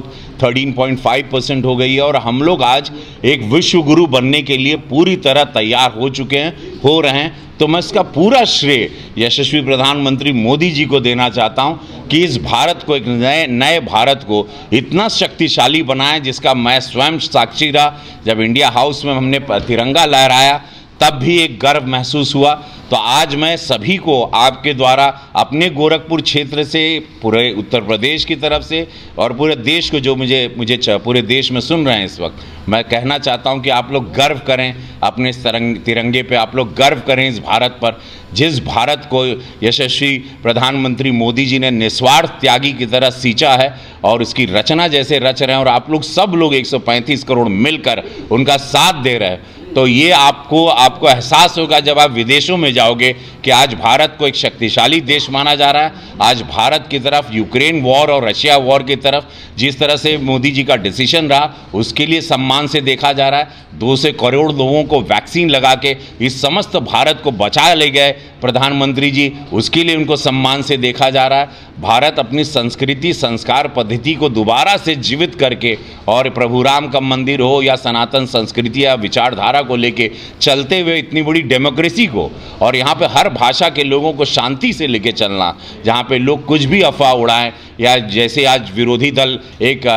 13.5% हो गई है और हम लोग आज एक विश्व गुरु बनने के लिए पूरी तरह तैयार हो चुके हैं, हो रहे हैं। तो मैं इसका पूरा श्रेय यशस्वी प्रधानमंत्री मोदी जी को देना चाहता हूं कि इस भारत को, एक नए भारत को इतना शक्तिशाली बनाएं जिसका मैं स्वयं साक्षी रहा। जब इंडिया हाउस में हमने तिरंगा लहराया तब भी एक गर्व महसूस हुआ। तो आज मैं सभी को आपके द्वारा अपने गोरखपुर क्षेत्र से, पूरे उत्तर प्रदेश की तरफ से और पूरे देश को, जो मुझे पूरे देश में सुन रहे हैं इस वक्त, मैं कहना चाहता हूं कि आप लोग गर्व करें अपने तिरंगे पे, आप लोग गर्व करें इस भारत पर, जिस भारत को यशस्वी प्रधानमंत्री मोदी जी ने निस्वार्थ त्यागी की तरह सींचा है और उसकी रचना जैसे रच रहे हैं। और आप लोग सब लोग 135 करोड़ मिलकर उनका साथ दे रहे हैं। तो ये आपको एहसास होगा जब आप विदेशों में जाओगे कि आज भारत को एक शक्तिशाली देश माना जा रहा है। आज भारत की तरफ यूक्रेन वॉर और रशिया वॉर की तरफ जिस तरह से मोदी जी का डिसीजन रहा, उसके लिए सम्मान से देखा जा रहा है। 200 करोड़ लोगों को वैक्सीन लगा के इस समस्त भारत को बचा ले गए प्रधानमंत्री जी, उसके लिए उनको सम्मान से देखा जा रहा है। भारत अपनी संस्कृति, संस्कार, पद्धति को दोबारा से जीवित करके, और प्रभु राम का मंदिर हो या सनातन संस्कृति या विचारधारा को लेके चलते हुए इतनी बड़ी डेमोक्रेसी को, और यहाँ पे हर भाषा के लोगों को शांति से लेके चलना, जहाँ पे लोग कुछ भी अफवाह उड़ाएं, या जैसे आज विरोधी दल एक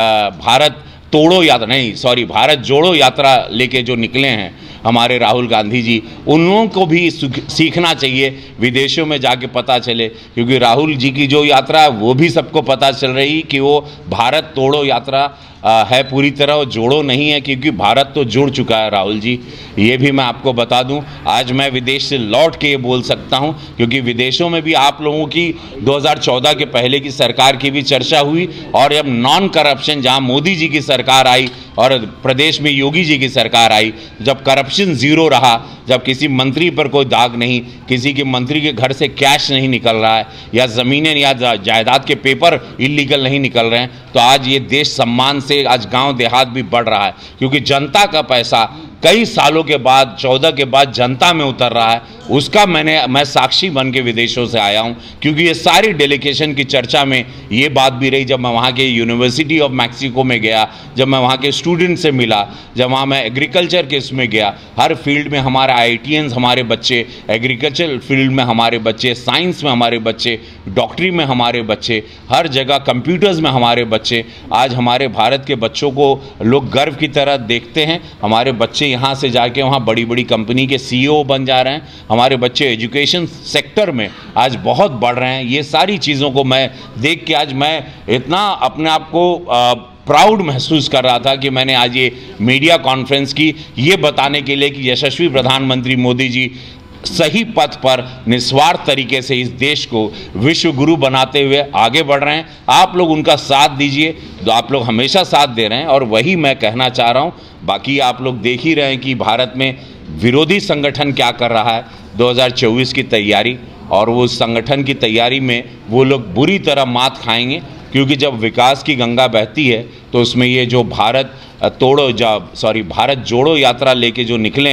भारत जोड़ो यात्रा लेके जो निकले हैं हमारे राहुल गांधी जी, उन लोगों को भी सीखना चाहिए, विदेशों में जाके पता चले। क्योंकि राहुल जी की जो यात्रा वो भी सबको पता चल रही कि वो भारत तोड़ो यात्रा है, पूरी तरह वो जोड़ो नहीं है, क्योंकि भारत तो जुड़ चुका है राहुल जी। ये भी मैं आपको बता दूं, आज मैं विदेश से लौट के ये बोल सकता हूं, क्योंकि विदेशों में भी आप लोगों की 2014 के पहले की सरकार की भी चर्चा हुई, और अब नॉन करप्शन, जहां मोदी जी की सरकार आई और प्रदेश में योगी जी की सरकार आई, जब करप्शन जीरो रहा, जब किसी मंत्री पर कोई दाग नहीं, किसी के मंत्री के घर से कैश नहीं निकल रहा है, या ज़मीनें या जायदाद के पेपर इलीगल नहीं निकल रहे हैं, तो आज ये देश सम्मान से, आज गांव देहात भी बढ़ रहा है। क्योंकि जनता का पैसा कई सालों के बाद, 14 के बाद जनता में उतर रहा है, उसका मैं साक्षी बन के विदेशों से आया हूं। क्योंकि ये सारी डेलीगेशन की चर्चा में ये बात भी रही, जब मैं वहाँ के यूनिवर्सिटी ऑफ मैक्सिको में गया, जब मैं वहाँ के स्टूडेंट से मिला, जब वहाँ मैं एग्रीकल्चर के इसमें गया, हर फील्ड में हमारे IITians हमारे बच्चे, एग्रीकल्चर फील्ड में हमारे बच्चे, साइंस में हमारे बच्चे, डॉक्टरी में हमारे बच्चे, हर जगह कंप्यूटर्स में हमारे बच्चे। आज हमारे भारत के बच्चों को लोग गर्व की तरह देखते हैं। हमारे बच्चे यहाँ से जाके वहाँ बड़ी बड़ी कंपनी के CEO बन जा रहे हैं। हमारे बच्चे एजुकेशन सेक्टर में आज बहुत बढ़ रहे हैं। ये सारी चीज़ों को मैं देख के आज मैं इतना अपने आप को प्राउड महसूस कर रहा था कि मैंने आज ये मीडिया कॉन्फ्रेंस की, ये बताने के लिए कि यशस्वी प्रधानमंत्री मोदी जी सही पथ पर निस्वार्थ तरीके से इस देश को विश्व गुरु बनाते हुए आगे बढ़ रहे हैं। आप लोग उनका साथ दीजिए, तो आप लोग हमेशा साथ दे रहे हैं, और वही मैं कहना चाह रहा हूँ। बाकी आप लोग देख ही रहे हैं कि भारत में विरोधी संगठन क्या कर रहा है 2024 की तैयारी, और वो संगठन की तैयारी में वो लोग बुरी तरह मात खाएंगे। क्योंकि जब विकास की गंगा बहती है तो उसमें ये जो भारत जोड़ो यात्रा लेके जो निकले हैं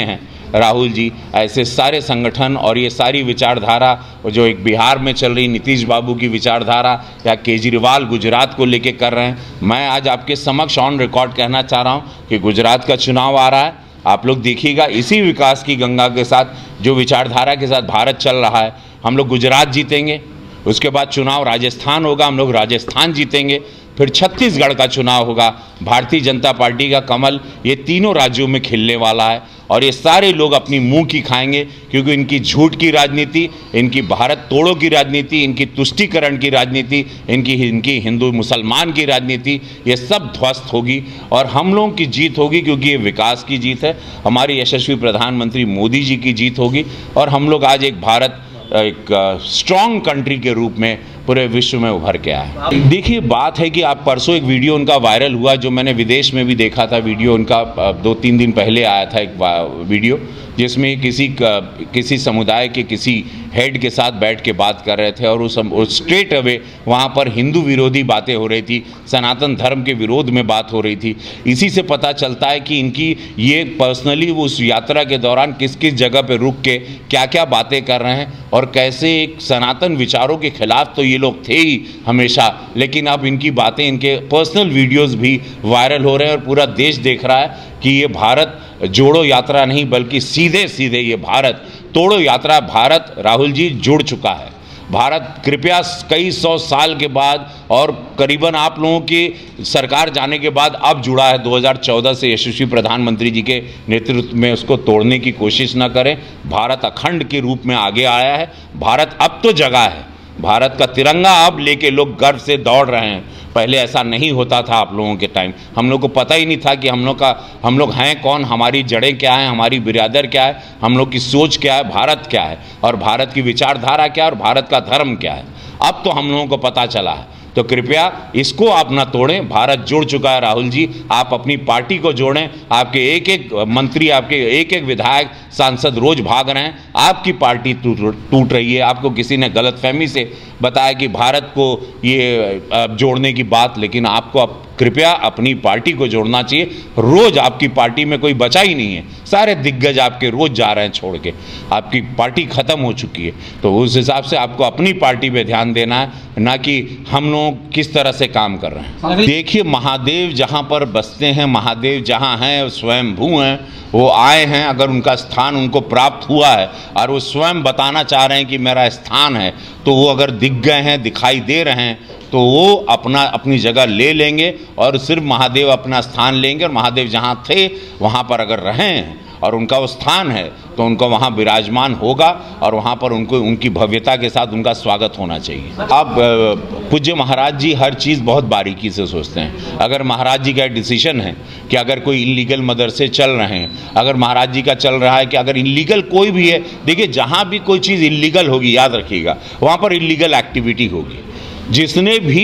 राहुल जी, ऐसे सारे संगठन और ये सारी विचारधारा जो एक बिहार में चल रही नीतीश बाबू की विचारधारा या केजरीवाल गुजरात को लेके कर रहे हैं, मैं आज आपके समक्ष ऑन रिकॉर्ड कहना चाह रहा हूँ कि गुजरात का चुनाव आ रहा है, आप लोग देखिएगा, इसी विकास की गंगा के साथ जो विचारधारा के साथ भारत चल रहा है, हम लोग गुजरात जीतेंगे, उसके बाद चुनाव राजस्थान होगा, हम लोग राजस्थान जीतेंगे, फिर छत्तीसगढ़ का चुनाव होगा, भारतीय जनता पार्टी का कमल ये तीनों राज्यों में खिलने वाला है और ये सारे लोग अपनी मुंह की खाएंगे, क्योंकि इनकी झूठ की राजनीति, इनकी भारत तोड़ो की राजनीति, इनकी तुष्टीकरण की राजनीति, इनकी हिंदू मुसलमान की राजनीति, ये सब ध्वस्त होगी और हम लोगों की जीत होगी, क्योंकि ये विकास की जीत है, हमारे यशस्वी प्रधानमंत्री मोदी जी की जीत होगी और हम लोग आज एक भारत एक स्ट्रॉन्ग कंट्री के रूप में पूरे विश्व में उभर के आए। देखिए, बात है कि आप परसों एक वीडियो उनका वायरल हुआ, जो मैंने विदेश में भी देखा था, वीडियो उनका 2-3 दिन पहले आया था, एक वीडियो जिसमें किसी समुदाय के किसी हेड के साथ बैठ के बात कर रहे थे और उस स्ट्रेट अवे वहाँ पर हिंदू विरोधी बातें हो रही थी, सनातन धर्म के विरोध में बात हो रही थी। इसी से पता चलता है कि इनकी ये पर्सनली वो उस यात्रा के दौरान किस किस जगह पे रुक के क्या क्या बातें कर रहे हैं और कैसे एक सनातन विचारों के खिलाफ तो ये लोग थे ही हमेशा, लेकिन अब इनकी बातें, इनके पर्सनल वीडियोज़ भी वायरल हो रहे हैं और पूरा देश देख रहा है कि ये भारत जोड़ो यात्रा नहीं बल्कि सीधे सीधे ये भारत तोड़ो यात्रा, भारत राहुल जी जुड़ चुका है। भारत कृपया कई 100 साल के बाद और करीबन आप लोगों की सरकार जाने के बाद अब जुड़ा है, 2014 से यशस्वी प्रधानमंत्री जी के नेतृत्व में उसको तोड़ने की कोशिश न करें। भारत अखंड के रूप में आगे आया है, भारत अब तो जगा है, भारत का तिरंगा अब लेके लोग गर्व से दौड़ रहे हैं। पहले ऐसा नहीं होता था, आप लोगों के टाइम हम लोग को पता ही नहीं था कि हम लोग हैं कौन, हमारी जड़ें क्या हैं, हमारी बिरादर क्या है, हम लोग की सोच क्या है, भारत क्या है और भारत की विचारधारा क्या है और भारत का धर्म क्या है। अब तो हम लोगों को पता चला है, तो कृपया इसको आप ना तोड़ें। भारत जुड़ चुका है राहुल जी, आप अपनी पार्टी को जोड़ें। आपके एक एक मंत्री, आपके एक एक विधायक, सांसद रोज भाग रहे हैं, आपकी पार्टी टूट रही है। आपको किसी ने गलतफहमी से बताया कि भारत को ये जोड़ने की बात, लेकिन आपको अब कृपया अपनी पार्टी को जोड़ना चाहिए। रोज आपकी पार्टी में कोई बचा ही नहीं है, सारे दिग्गज आपके रोज जा रहे हैं छोड़ के, आपकी पार्टी खत्म हो चुकी है। तो उस हिसाब से आपको अपनी पार्टी पे ध्यान देना है, ना कि हम लोग किस तरह से काम कर रहे हैं। देखिए, महादेव जहाँ पर बसते हैं, महादेव जहाँ हैं, स्वयंभू हैं, वो आए हैं। अगर उनका स्थान उनको प्राप्त हुआ है और वो स्वयं बताना चाह रहे हैं कि मेरा स्थान है, तो वो अगर दिख गए हैं, दिखाई दे रहे हैं, तो वो अपनी जगह ले लेंगे और सिर्फ महादेव अपना स्थान लेंगे। और महादेव जहाँ थे वहाँ पर अगर रहें और उनका वो स्थान है तो उनका वहाँ विराजमान होगा और वहाँ पर उनकी भव्यता के साथ उनका स्वागत होना चाहिए। अब पूज्य महाराज जी हर चीज़ बहुत बारीकी से सोचते हैं। अगर महाराज जी का डिसीजन है कि अगर कोई इलीगल मदरसे चल रहे हैं, अगर महाराज जी का चल रहा है कि अगर इलीगल कोई भी है, देखिए जहाँ भी कोई चीज़ इलीगल होगी, याद रखिएगा, वहाँ पर इलीगल एक्टिविटी होगी। जिसने भी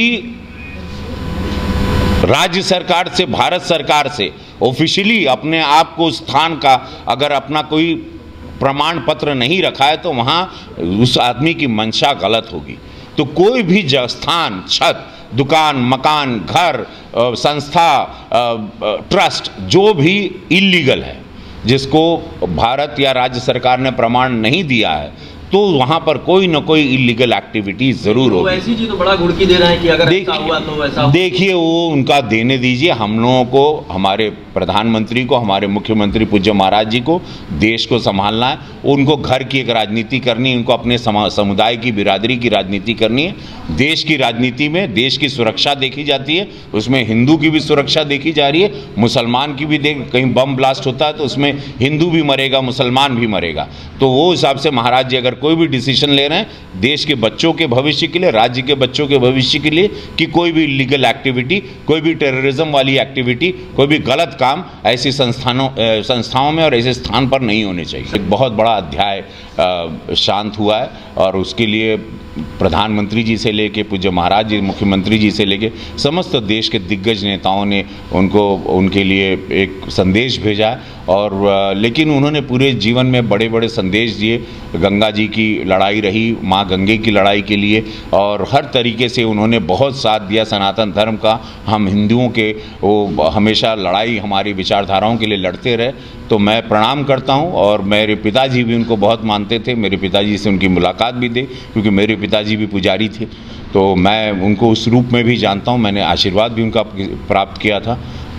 राज्य सरकार से, भारत सरकार से ऑफिशियली अपने आप को स्थान का अगर अपना कोई प्रमाण पत्र नहीं रखा है, तो वहाँ उस आदमी की मंशा गलत होगी। तो कोई भी स्थान, छत, दुकान, मकान, घर, संस्था, ट्रस्ट, जो भी इलीगल है, जिसको भारत या राज्य सरकार ने प्रमाण नहीं दिया है, तो वहाँ पर कोई न कोई इलीगल एक्टिविटी जरूर होगी। वैसी जी तो बड़ा घुड़की दे रहे हैं कि अगर ऐसा हुआ तो वैसा। देखिए, वो उनका देने दीजिए। हम लोगों को, हमारे प्रधानमंत्री को, हमारे मुख्यमंत्री पूज्य महाराज जी को देश को संभालना है। उनको घर की एक राजनीति करनी है, उनको अपने समुदाय की, बिरादरी की राजनीति करनी है। देश की राजनीति में देश की सुरक्षा देखी जाती है, उसमें हिंदू की भी सुरक्षा देखी जा रही है, मुसलमान की भी। कहीं बम ब्लास्ट होता है तो उसमें हिंदू भी मरेगा, मुसलमान भी मरेगा। तो वो हिसाब से महाराज जी अगर कोई भी डिसीजन ले रहे हैं देश के बच्चों के भविष्य के लिए, राज्य के बच्चों के भविष्य के लिए, कि कोई भी इलीगल एक्टिविटी, कोई भी टेररिज्म वाली एक्टिविटी, कोई भी गलत काम ऐसी संस्थाओं में और ऐसे स्थान पर नहीं होने चाहिए। एक बहुत बड़ा अध्याय शांत हुआ है और उसके लिए प्रधानमंत्री जी से लेके पूज्य महाराज जी, मुख्यमंत्री जी से लेके समस्त देश के दिग्गज नेताओं ने उनके लिए एक संदेश भेजा और लेकिन उन्होंने पूरे जीवन में बड़े बड़े संदेश दिए। गंगा जी की लड़ाई रही, माँ गंगे की लड़ाई के लिए, और हर तरीके से उन्होंने बहुत साथ दिया सनातन धर्म का। हम हिंदुओं के वो हमेशा लड़ाई हमारी विचारधाराओं के लिए लड़ते रहे। तो मैं प्रणाम करता हूं, और मेरे पिताजी भी उनको बहुत मानते थे। मेरे पिताजी से उनकी मुलाकात भी दी, क्योंकि मेरे पिताजी भी पुजारी थे, तो मैं उनको उस रूप में भी जानता हूं। मैंने आशीर्वाद भी उनका प्राप्त किया था।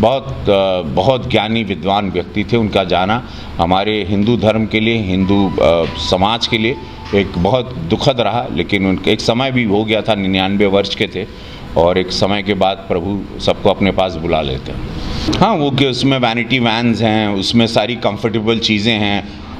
बहुत ज्ञानी विद्वान व्यक्ति थे। उनका जाना हमारे हिंदू धर्म के लिए, हिंदू समाज के लिए एक बहुत दुखद रहा। लेकिन उनके एक समय भी हो गया था, 99 वर्ष के थे, और एक समय के बाद प्रभु सबको अपने पास बुला लेते हैं। हाँ, वो कि उसमें वैनिटी वैन्स हैं, उसमें सारी कंफर्टेबल चीज़ें हैं।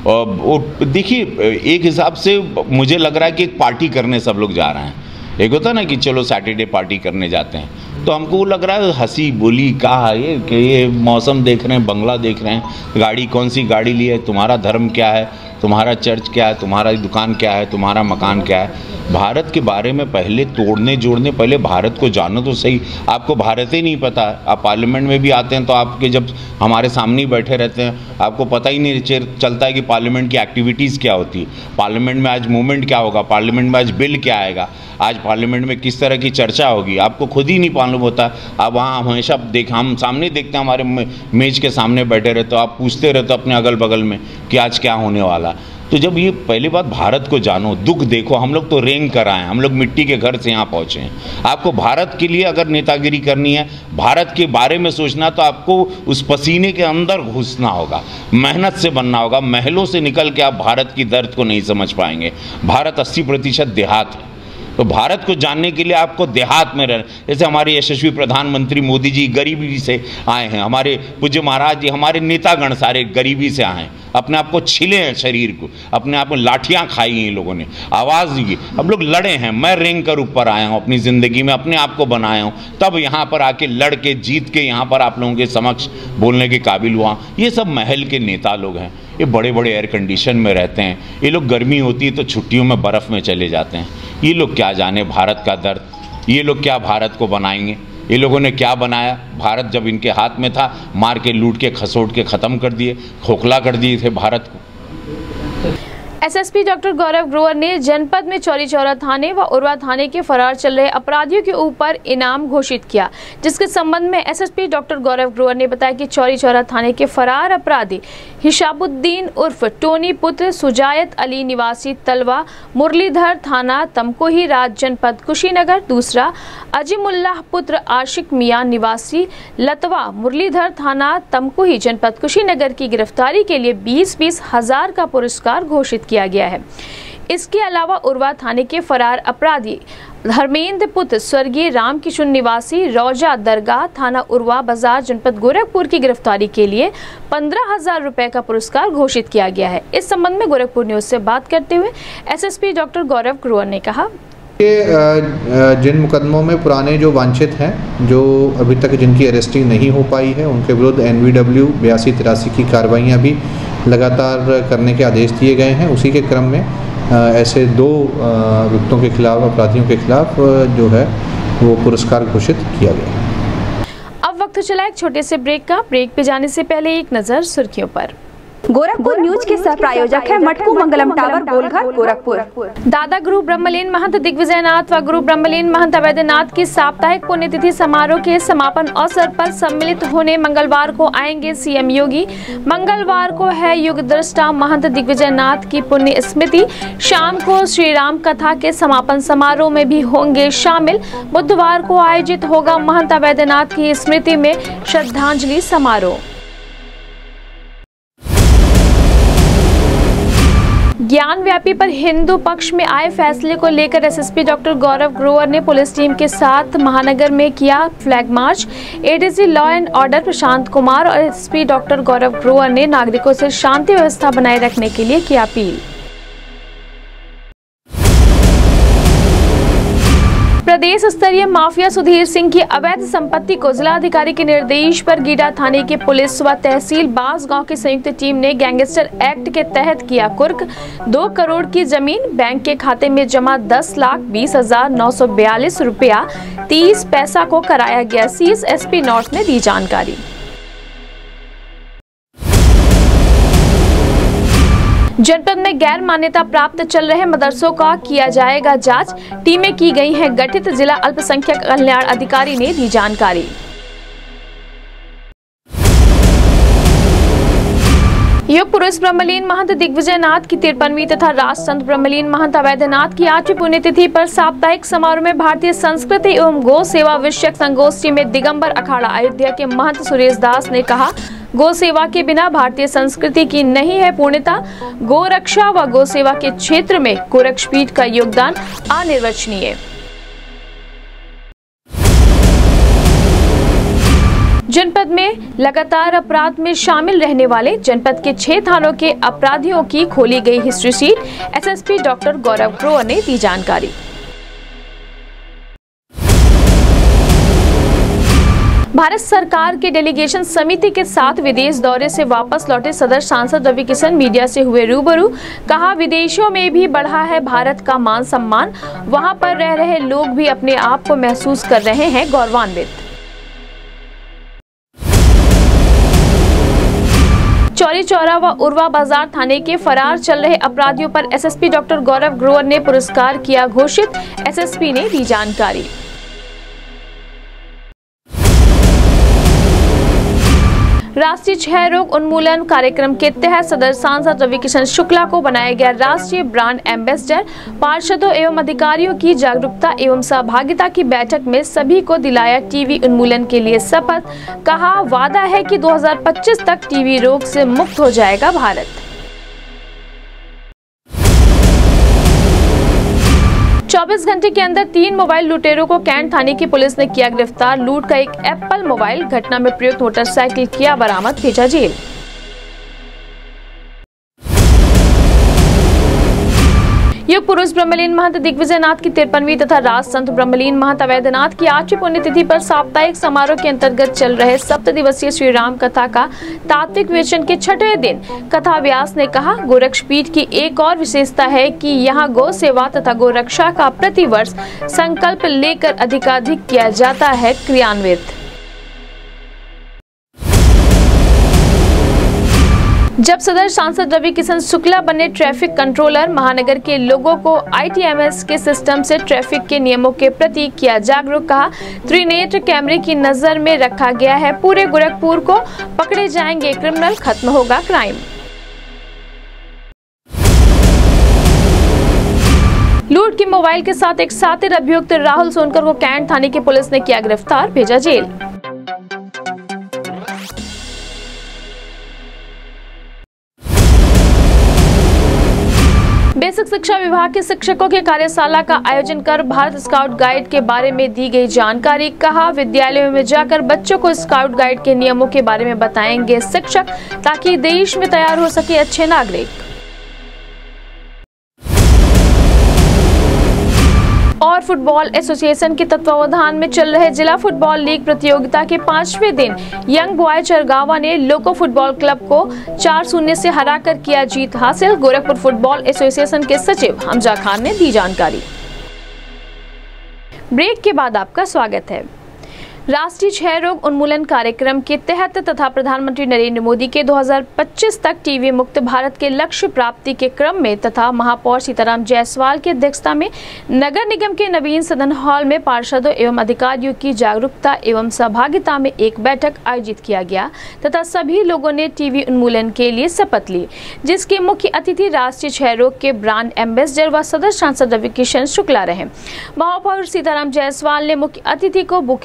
और देखिए, एक हिसाब से मुझे लग रहा है कि एक पार्टी करने सब लोग जा रहे हैं। एक होता है ना कि चलो सैटरडे पार्टी करने जाते हैं, तो हमको लग रहा है हंसी बोली कहा ये कि ये मौसम देख रहे हैं, बंगला देख रहे हैं, गाड़ी कौन सी गाड़ी ली है, तुम्हारा धर्म क्या है, तुम्हारा चर्च क्या है, तुम्हारा दुकान क्या है, तुम्हारा मकान क्या है। भारत के बारे में पहले तोड़ने जोड़ने, पहले भारत को जानो तो सही। आपको भारत ही नहीं पता। आप पार्लियामेंट में भी आते हैं तो आपके जब हमारे सामने ही बैठे रहते हैं, आपको पता ही नहीं चलता है कि पार्लियामेंट की एक्टिविटीज़ क्या होती है, पार्लियामेंट में आज मूवमेंट क्या होगा, पार्लियामेंट में आज बिल क्या आएगा, आज पार्लियामेंट में किस तरह की चर्चा होगी, आपको खुद ही नहीं मालूम होता। आप वहाँ हमेशा हम सामने देखते हैं, हमारे मेज के सामने बैठे रहते हो, आप पूछते रहते हो अपने अगल बगल में कि आज क्या होने वाला। तो जब ये पहली बात भारत को जानो, दुख देखो। हम लोग तो रेंग कर आए हैं, हम लोग मिट्टी के घर से यहाँ पहुँचे हैं। आपको भारत के लिए अगर नेतागिरी करनी है, भारत के बारे में सोचना, तो आपको उस पसीने के अंदर घुसना होगा, मेहनत से बनना होगा। महलों से निकल के आप भारत की दर्द को नहीं समझ पाएंगे। भारत 80% देहात है, तो भारत को जानने के लिए आपको देहात में रहना। जैसे हमारे यशस्वी प्रधानमंत्री मोदी जी गरीबी से आए हैं, हमारे पूज्य महाराज जी, हमारे नेतागण सारे गरीबी से आए हैं, अपने आप को छिले हैं, शरीर को अपने आप में लाठियां खाई हैं इन लोगों ने, आवाज़ दी, अब लोग लड़े हैं। मैं रेंग कर ऊपर आया हूं, अपनी ज़िंदगी में अपने आप को बनाया हूं, तब यहाँ पर आके लड़ के जीत के यहाँ पर आप लोगों के समक्ष बोलने के काबिल हुआ। ये सब महल के नेता लोग हैं, ये बड़े बड़े एयर कंडीशन में रहते हैं। ये लोग गर्मी होती है तो छुट्टियों में बर्फ़ में चले जाते हैं। ये लोग क्या जाने भारत का दर्द, ये लोग क्या भारत को बनाएंगे। ये लोगों ने क्या बनाया? भारत जब इनके हाथ में था, मार के लूट के खसोट के ख़त्म कर दिए, खोखला कर दिए थे भारत को। एसएसपी डॉक्टर गौरव ग्रोवर ने जनपद में चौरी चौरा थाने व उरवा थाने के फरार चल रहे अपराधियों के ऊपर इनाम घोषित किया, जिसके संबंध में एसएसपी डॉक्टर गौरव ग्रोवर ने बताया कि चौरी चौरा थाने के फरार अपराधी हिशाबुद्दीन उर्फ टोनी पुत्र सुजायत अली निवासी तलवा, मुरलीधर थाना तमकोही राज जनपद कुशीनगर, दूसरा अजीमुल्लाह पुत्र आशिक मियां निवासी लतवा, मुरलीधर थाना तमकोही जनपद कुशीनगर की गिरफ्तारी के लिए 20-20 हजार का पुरस्कार घोषित किया गया है। इसके अलावा उरवा थाने के फरार अपराधी धर्मेंद्र पुत्र स्वर्गीय रामकिशन निवासी रौजा दरगाह थाना उरवा बाजार जनपद गोरखपुर की गिरफ्तारी के लिए 15,000 रुपए का पुरस्कार घोषित किया गया है। इस संबंध में गोरखपुर न्यूज से बात करते हुए एसएसपी डॉक्टर गौरव ग्रोवर ने कहा, जिन मुकदमों में पुराने जो वांछित हैं, जो अभी तक जिनकी अरेस्टिंग नहीं हो पाई है, उनके विरुद्ध NVW 82-83 की कार्रवाइयाँ भी लगातार करने के आदेश दिए गए हैं। उसी के क्रम में ऐसे 2 व्यक्तियों के खिलाफ, अपराधियों के खिलाफ जो है वो पुरस्कार घोषित किया गया। अब वक्त चला एक छोटे से ब्रेक का। ब्रेक पे जाने से पहले एक नजर सुर्खियों पर। गोरखपुर न्यूज के सह प्रायोजक है मटकू मंगलम टावर गोलघर गोरखपुर। दादा गुरु ब्रह्मलीन महंत दिग्विजयनाथ व गुरु ब्रह्मलीन महंत अवैधनाथ की साप्ताहिक पुण्यतिथि समारोह के समापन अवसर पर सम्मिलित होने मंगलवार को आएंगे सीएम योगी। मंगलवार को है युग दृष्टा महंत दिग्विजयनाथ की पुण्य स्मृति। शाम को श्री राम कथा के समापन समारोह में भी होंगे शामिल। बुधवार को आयोजित होगा महंत अवैधनाथ की स्मृति में श्रद्धांजलि समारोह। ज्ञान व्यापी पर हिंदू पक्ष में आए फैसले को लेकर एसएसपी डॉक्टर गौरव ग्रोवर ने पुलिस टीम के साथ महानगर में किया flag march. ADG law and order Prashant Kumar और एसएसपी डॉक्टर गौरव ग्रोवर ने नागरिकों से शांति व्यवस्था बनाए रखने के लिए की अपील। प्रदेश स्तरीय माफिया सुधीर सिंह की अवैध संपत्ति को जिलाधिकारी के निर्देश पर गीडा थाने की पुलिस व तहसील बांसगांव की संयुक्त टीम ने गैंगस्टर एक्ट के तहत किया कुर्क। 2 करोड़ की जमीन, बैंक के खाते में जमा 10,20,942 रुपया 30 पैसा को कराया गया सीज। एसपी नॉर्थ ने दी जानकारी। जनपद में गैर मान्यता प्राप्त चल रहे मदरसों का किया जाएगा जांच। टीमें की गई हैं गठित। जिला अल्पसंख्यक कल्याण अधिकारी ने दी जानकारी। योग पुरुष ब्रह्मलीन महंत दिग्विजय नाथ की 53वीं तथा राष्ट्र संत ब्रह्मलीन महंत अवैधनाथ की 8वीं पुण्यतिथि पर साप्ताहिक समारोह में भारतीय संस्कृति एवं गौ सेवा विषयक संगोष्ठी में दिगंबर अखाड़ा अयोध्या के महंत सुरेश दास ने कहा, गौ सेवा के बिना भारतीय संस्कृति की नहीं है पूर्णता। गौ रक्षा व गौ सेवा के क्षेत्र में गोरक्षपीठ का योगदान अनिर्वचनीय। जनपद में लगातार अपराध में शामिल रहने वाले जनपद के 6 थानों के अपराधियों की खोली गई history sheet. SSP doctor Gaurav Grover ने दी जानकारी। भारत सरकार के डेलीगेशन समिति के साथ विदेश दौरे से वापस लौटे सदर सांसद रवि किशन मीडिया से हुए रूबरू। कहा, विदेशों में भी बढ़ा है भारत का मान सम्मान। वहां पर रह रहे लोग भी अपने आप को महसूस कर रहे हैं गौरवान्वित। चौरी चौरा व उर्वा बाजार थाने के फरार चल रहे अपराधियों पर एसएसपी डॉक्टर गौरव ग्रोवर ने पुरस्कार किया घोषित। एसएसपी ने दी जानकारी। राष्ट्रीय क्षय रोग उन्मूलन कार्यक्रम के तहत सदर सांसद रवि किशन शुक्ला को बनाया गया राष्ट्रीय ब्रांड एम्बेसडर। पार्षदों एवं अधिकारियों की जागरूकता एवं सहभागिता की बैठक में सभी को दिलाया टीबी उन्मूलन के लिए शपथ। कहा, वादा है कि 2025 तक टीबी रोग से मुक्त हो जाएगा भारत। 24 घंटे के अंदर 3 मोबाइल लुटेरों को कैंट थाने की पुलिस ने किया गिरफ्तार। लूट का एक एप्पल मोबाइल, घटना में प्रयुक्त मोटरसाइकिल किया बरामद, भेजा जेल। योग पुरुष ब्रह्मलीन महंत दिग्विजय नाथ की 53वीं तथा राष्ट्र संत ब्रह्मलीन महंत अवैधनाथ की 8वीं पुण्यतिथि पर साप्ताहिक समारोह के अंतर्गत चल रहे 7 दिवसीय श्री राम कथा का तात्विक विवेचन के 6वें दिन कथा व्यास ने कहा, गोरक्षपीठ की एक और विशेषता है कि यहाँ गौ सेवा तथा गौ रक्षा का प्रतिवर्ष संकल्प लेकर अधिकाधिक किया जाता है क्रियान्वित। जब सदर सांसद रवि किशन शुक्ला बने ट्रैफिक कंट्रोलर, महानगर के लोगों को आईटीएमएस के सिस्टम से ट्रैफिक के नियमों के प्रति किया जागरूक। कहा, त्रिनेत्र कैमरे की नजर में रखा गया है पूरे गोरखपुर को। पकड़े जाएंगे क्रिमिनल, खत्म होगा क्राइम। लूट की मोबाइल के साथ एक सातिर अभियुक्त राहुल सोनकर को कैंट थाने की पुलिस ने किया गिरफ्तार, भेजा जेल। बेसिक शिक्षा विभाग के शिक्षकों के कार्यशाला का आयोजन कर भारत स्काउट गाइड के बारे में दी गई जानकारी। कहा, विद्यालयों में जाकर बच्चों को स्काउट गाइड के नियमों के बारे में बताएंगे शिक्षक, ताकि देश में तैयार हो सके अच्छे नागरिक। और फुटबॉल एसोसिएशन के तत्वावधान में चल रहे जिला फुटबॉल लीग प्रतियोगिता के 5वें दिन यंग बॉय चरगावा ने लोको फुटबॉल क्लब को 4-0 से हराकर किया जीत हासिल। गोरखपुर फुटबॉल एसोसिएशन के सचिव हमजा खान ने दी जानकारी। ब्रेक के बाद आपका स्वागत है। राष्ट्रीय क्षय रोग उन्मूलन कार्यक्रम के तहत तथा प्रधानमंत्री नरेंद्र मोदी के 2025 तक टीबी मुक्त भारत के लक्ष्य प्राप्ति के क्रम में तथा महापौर सीताराम जायसवाल की अध्यक्षता में नगर निगम के नवीन सदन हॉल में पार्षदों एवं अधिकारियों की जागरूकता एवं सहभागिता में एक बैठक आयोजित किया गया तथा सभी लोगों ने टीबी उन्मूलन के लिए शपथ ली, जिसके मुख्य अतिथि राष्ट्रीय क्षय रोग के ब्रांड एम्बेसडर व सदर सांसद रवि किशन शुक्ला रहे। महापौर सीताराम जायसवाल ने मुख्य अतिथि को बुके एवं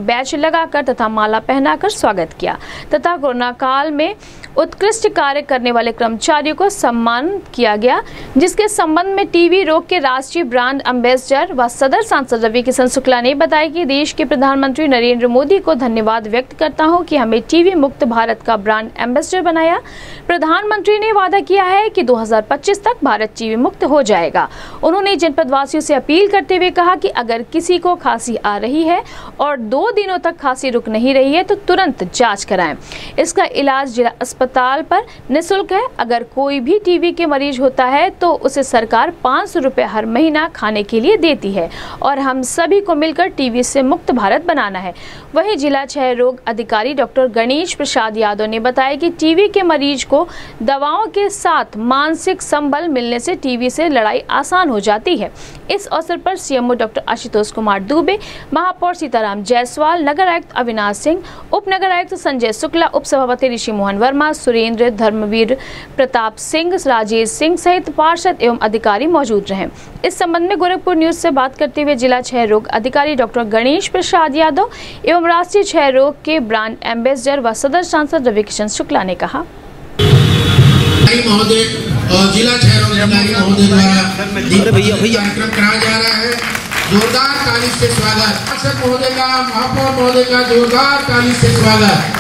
बैच लगाकर तथा माला पहनाकर स्वागत किया तथा कोरोना काल में उत्कृष्ट कार्य करने वाले कर्मचारियों को सम्मान किया गया, जिसके संबंध में टीबी रोग के राष्ट्रीय ब्रांड एम्बेसडर व सदर सांसद रवि किशन शुक्ला ने बताया कि देश के प्रधानमंत्री नरेंद्र मोदी को धन्यवाद व्यक्त करता हूं कि हमें टीबी मुक्त भारत का ब्रांड एम्बेसडर बनाया। प्रधानमंत्री ने वादा किया है कि 2025 तक भारत टीबी मुक्त हो जाएगा। उन्होंने जनपद वासियों से अपील करते हुए कहा कि अगर किसी को खांसी आ रही है और 2 दिनों तक खांसी रुक नहीं रही है तो तुरंत जाँच कराएं। इसका इलाज जिला अस्पताल पर निःशुल्क है। अगर कोई भी टीबी के मरीज होता है तो उसे सरकार 500 रुपये हर महीना खाने के लिए देती है और हम सभी को मिलकर टीबी से मुक्त भारत बनाना है। वहीं जिला क्षय रोग अधिकारी डॉक्टर गणेश प्रसाद यादव ने बताया कि टीबी के मरीज को दवाओं के साथ मानसिक संबल मिलने से टीबी से लड़ाई आसान हो जाती है। इस अवसर पर सीएमओ डॉक्टर आशुतोष कुमार दुबे, महापौर सीताराम जायसवाल, नगर आयुक्त अविनाश सिंह, उप नगर आयुक्त संजय शुक्ला, उप सभापति ऋषि मोहन वर्मा, सुरेंद्र, धर्मवीर, प्रताप सिंह, राजेश सिंह सहित पार्षद एवं अधिकारी मौजूद रहे। इस संबंध में गोरखपुर न्यूज से बात करते हुए जिला क्षय रोग अधिकारी डॉक्टर गणेश प्रसाद यादव एवं राष्ट्रीय क्षय रोग के ब्रांड एम्बेसडर व सदर सांसद रवि किशन शुक्ला ने कहा, महोदय और जिला क्षय रोग अधिकारी महोदय द्वारा कार्यक्रम कराया जा रहा है। जोरदार ताली से स्वागत। शासक महोदय का, महापौर महोदय का जोरदार ताली से स्वागत।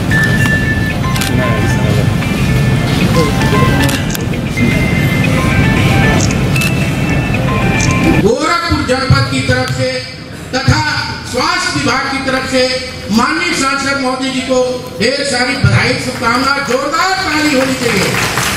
गोरखपुर जनपद की तरफ से तथा स्वास्थ्य विभाग की तरफ से माननीय सांसद महोदय जी को ढेर सारी बधाई, शुभकामना। जोरदार ताली होनी चाहिए।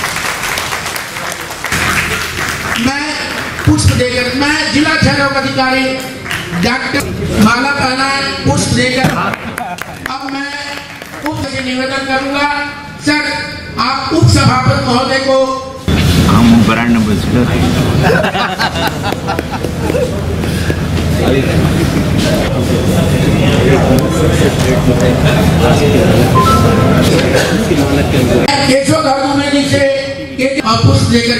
मैं पुष्प देकर, मैं जिला क्षय रोग अधिकारी डॉक्टर माला पहना पुष्प देकर अब मैं उप से निवेदन करूंगा। सर, आप उप सभापति महोदय को हम ब्रांड एम्बेसडर केशव धातु जी से पुष्प देकर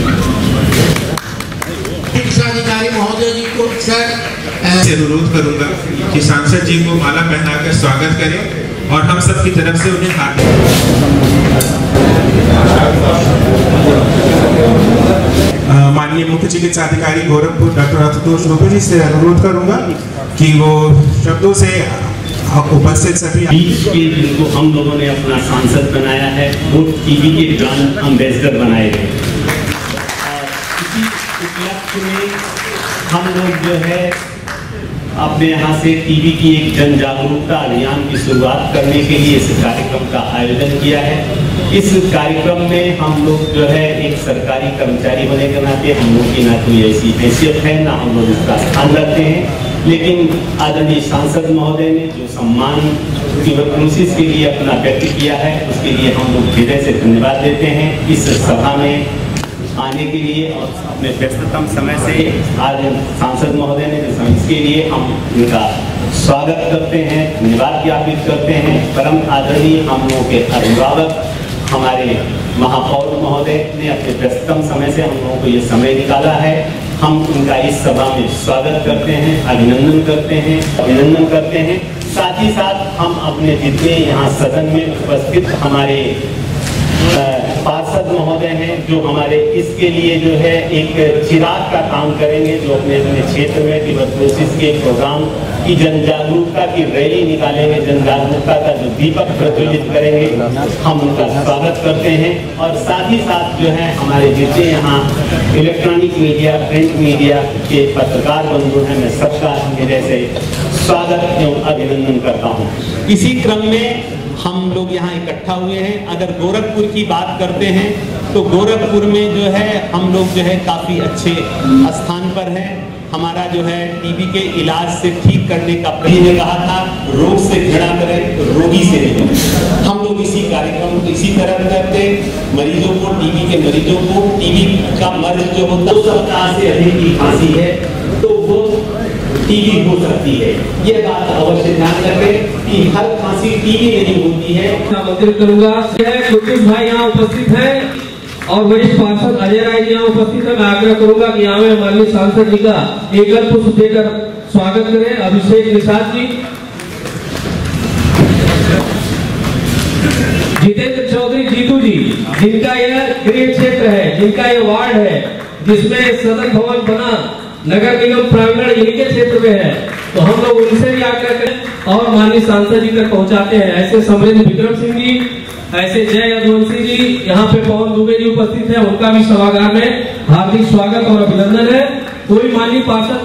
अधिकारी महोदय जी को सर अनुरोध करूंगा कि सांसद जी को माला पहनाकर स्वागत करें और हम सब की तरफ से उन्हें हाथ माननीय मुख्य चिकित्सा अधिकारी गोरखपुर डॉक्टर आशुतोष दुबे जी से अनुरोध करूंगा कि वो शब्दों से उपस्थित सभी बीच के जिनको हम लोगों ने अपना सांसद बनाया है वो टीबी के ब्रांड एम्बेसडर बनाए गए। इसी उपलक्ष्य में हम लोग जो है अपने यहाँ से टीबी की एक जन जागरूकता अभियान की शुरुआत करने के लिए इस कार्यक्रम का आयोजन किया है। इस कार्यक्रम में हम लोग जो है एक सरकारी कर्मचारी होने के नाते हम लोग की ना कोई ऐसी हैसियत है, ना हम लोग इसका स्थान रखते हैं, लेकिन आदरणीय सांसद महोदय ने जो सम्मान ट्यूबरकुलोसिस के लिए अपना व्यक्त किया है उसके लिए हम लोग हृदय से धन्यवाद देते हैं। इस सभा में आने के लिए और अपने व्यस्ततम समय से आज सांसद महोदय ने इसके लिए हम उनका स्वागत करते हैं, धन्यवाद ज्ञापित करते हैं। परम आदरणीय हम लोगों के अभिभावक हमारे महापौर महोदय ने अपने व्यस्ततम समय से हम लोगों को ये समय निकाला है। हम उनका इस सभा में स्वागत करते हैं, अभिनंदन करते हैं। साथ ही साथ हम अपने जितने यहाँ सदन में उपस्थित हमारे पार्षद महोदय हैं जो हमारे इसके लिए जो है एक चिराग का काम करेंगे, जो अपने क्षेत्र में ट्यूबरकुलोसिस के प्रोग्राम की जन जागरूकता की रैली निकालेंगे, जन जागरूकता का जो दीपक प्रज्वलित करेंगे, हम उनका स्वागत करते हैं। और साथ ही साथ जो है हमारे जितने यहाँ इलेक्ट्रॉनिक मीडिया, प्रिंट मीडिया के पत्रकार बंधु हैं, मैं सबका हृदय से स्वागत एवं अभिनंदन करता हूँ। इसी क्रम में हम लोग यहाँ इकट्ठा हुए हैं। अगर गोरखपुर की बात करते हैं तो गोरखपुर में जो है हम लोग जो है काफ़ी अच्छे स्थान पर हैं। हमारा जो है टीबी के इलाज से ठीक करने का ने कहा था, रोग से घृणा करें तो रोगी से नहीं। हम लोग इसी कार्यक्रम को इसी तरह करते, मरीजों को, टीबी के मरीजों को, टीबी का मर्ज जो होता है 2 सप्ताह से अधिक की खांसी है तो वो टीबी हो सकती है। ये बात अवश्य ध्यान रखें कि हर खांसी टीबी नहीं होती है। आमंत्रित करूंगा कुछ भाई यहाँ उपस्थित हैं और वरिष्ठ पार्षद अजय राय जी यहाँ उपस्थित है। मैं आग्रह करूंगा कि यहाँ में माननीय सांसद जी का एकल पुष्प देकर स्वागत करें। अभिषेक निषाद जी जितेंद्र चौधरी जीतू जी, जिनका यह गृह क्षेत्र है, जिनका यह वार्ड है, जिसमें सदन भवन बना, नगर निगम प्रांगण यही के क्षेत्र में है, तो हम लोग उनसे भी आग्रह करें और माननीय सांसद जी तक पहुंचाते हैं। ऐसे समरेंद्र विक्रम सिंह जी, ऐसे जय यदुवंशी जी, यहाँ पे पवन दुबे जी उपस्थित है, उनका भी सभागार में हार्दिक स्वागत और अभिनंदन है। कोई माननीय पार्षद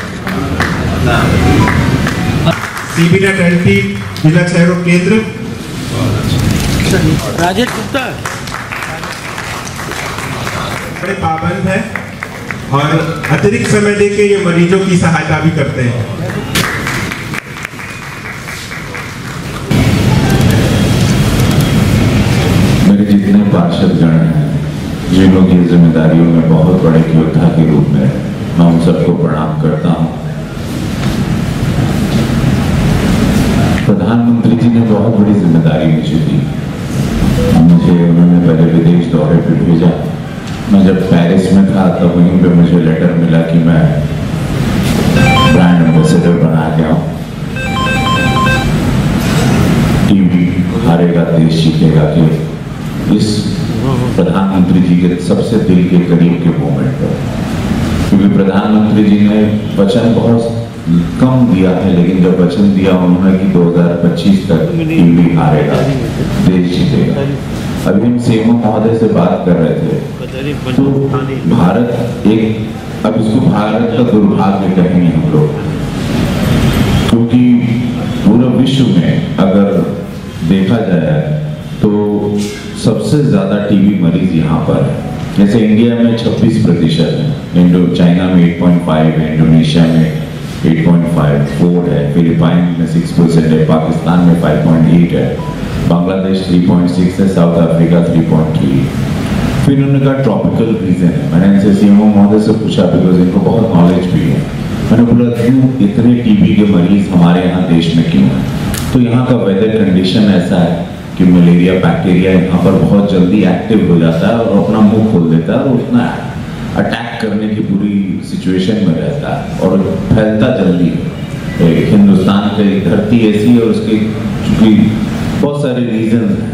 सीबीनेट एलटी जिला क्षय केंद्र राजेश गुप्ता बड़े पाबंद है और अतिरिक्त समय देके ये मरीजों की सहायता भी करते हैं। मेरे जितने पार्षदगण हैं, जिलों की जिम्मेदारियों में बहुत बड़े योद्धा के रूप में मैं उन सबको प्रणाम करता हूं। प्रधानमंत्री जी ने बहुत बड़ी जिम्मेदारी मुझे दी। उन्होंने पहले विदेश दौरे पे भेजा। मैं जब पेरिस में था तब वहीं पे मुझे लेटर मिला कि मैं ब्रांड एम्बेसडर बना गया हूँ। टीवी हारेगा देश जीतेगा के इस प्रधानमंत्री जी के सबसे दिल के करीब के मोमेंट पर, क्योंकि प्रधानमंत्री जी ने वचन बहुत कम दिया है, लेकिन जब वचन दिया उन्होंने कि 2025 तक टीवी हारेगा देश जीतेगा। अभी हम सीएम महोदय से बात कर रहे थे, तो भारत एक, अब इसको भारत का दुर्भाग्य कहेंगे हम लोग, क्योंकि पूरे विश्व में अगर देखा जाए तो सबसे ज्यादा टीबी मरीज यहाँ पर है। जैसे इंडिया में 26% है, चाइना में 8.5 है, इंडोनेशिया में 8.54 है, फिलीपाइन में 6% है, पाकिस्तान में 5.8 है, बांग्लादेश 3.6 है, साउथ अफ्रीका 3.3। फिर उन्होंने कहा ट्रॉपिकल रीजन है। मैंने इनसे सीएमओ महोदय से पूछा, बिकॉज इनको बहुत नॉलेज भी है। मैंने बोला क्यों इतने टीबी के मरीज हमारे यहाँ देश में क्यों है? तो यहाँ का वेदर कंडीशन ऐसा है कि मलेरिया बैक्टीरिया यहाँ पर बहुत जल्दी एक्टिव हो जाता है और अपना मुंह खोल देता है और उतना अटैक करने की पूरी सिचुएशन में रहता है और फैलता जल्दी है। हिंदुस्तान की धरती ऐसी है और उसके चूंकि बहुत सारे रीजन हैं,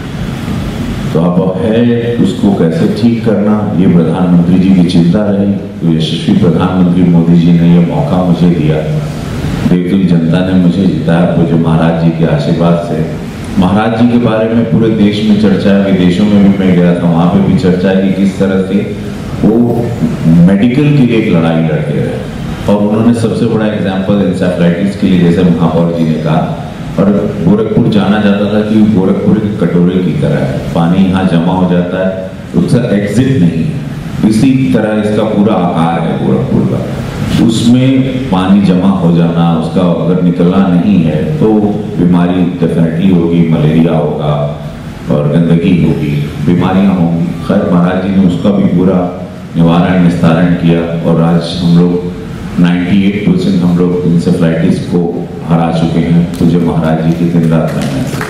तो अब है उसको कैसे ठीक करना, ये प्रधानमंत्री जी की चिंता रही। तो यशस्वी प्रधानमंत्री मोदी जी ने ये मौका मुझे दिया, देवतुल जनता ने मुझे जिताया, मुझे महाराज जी के आशीर्वाद से। महाराज जी के बारे में पूरे देश में चर्चा है, विदेशों में भी मैं गया था, वहाँ पे भी चर्चा है कि किस तरह से वो मेडिकल के लिए एक लड़ाई लड़ते रहे। और उन्होंने सबसे बड़ा एग्जाम्पल इंसेफ्लाइटिस के लिए, जैसे महापौर जी ने कहा, और गोरखपुर जाना जाता था कि गोरखपुर के कटोरे की तरह है, पानी यहाँ जमा हो जाता है, उसका एग्जिट नहीं है। इसी तरह इसका पूरा आकार है गोरखपुर का, उसमें पानी जमा हो जाना, उसका अगर निकलना नहीं है तो बीमारी डेफिनेटली होगी, मलेरिया होगा और गंदगी होगी, बीमारियां होंगी। खैर महाराज जी ने उसका भी पूरा निवारण निस्तारण किया और आज हम लोग 98% हम लोग इंसेफ्लाइटिस को हरा चुके हैं। तुझे महाराज जी की दिन रात रहने से।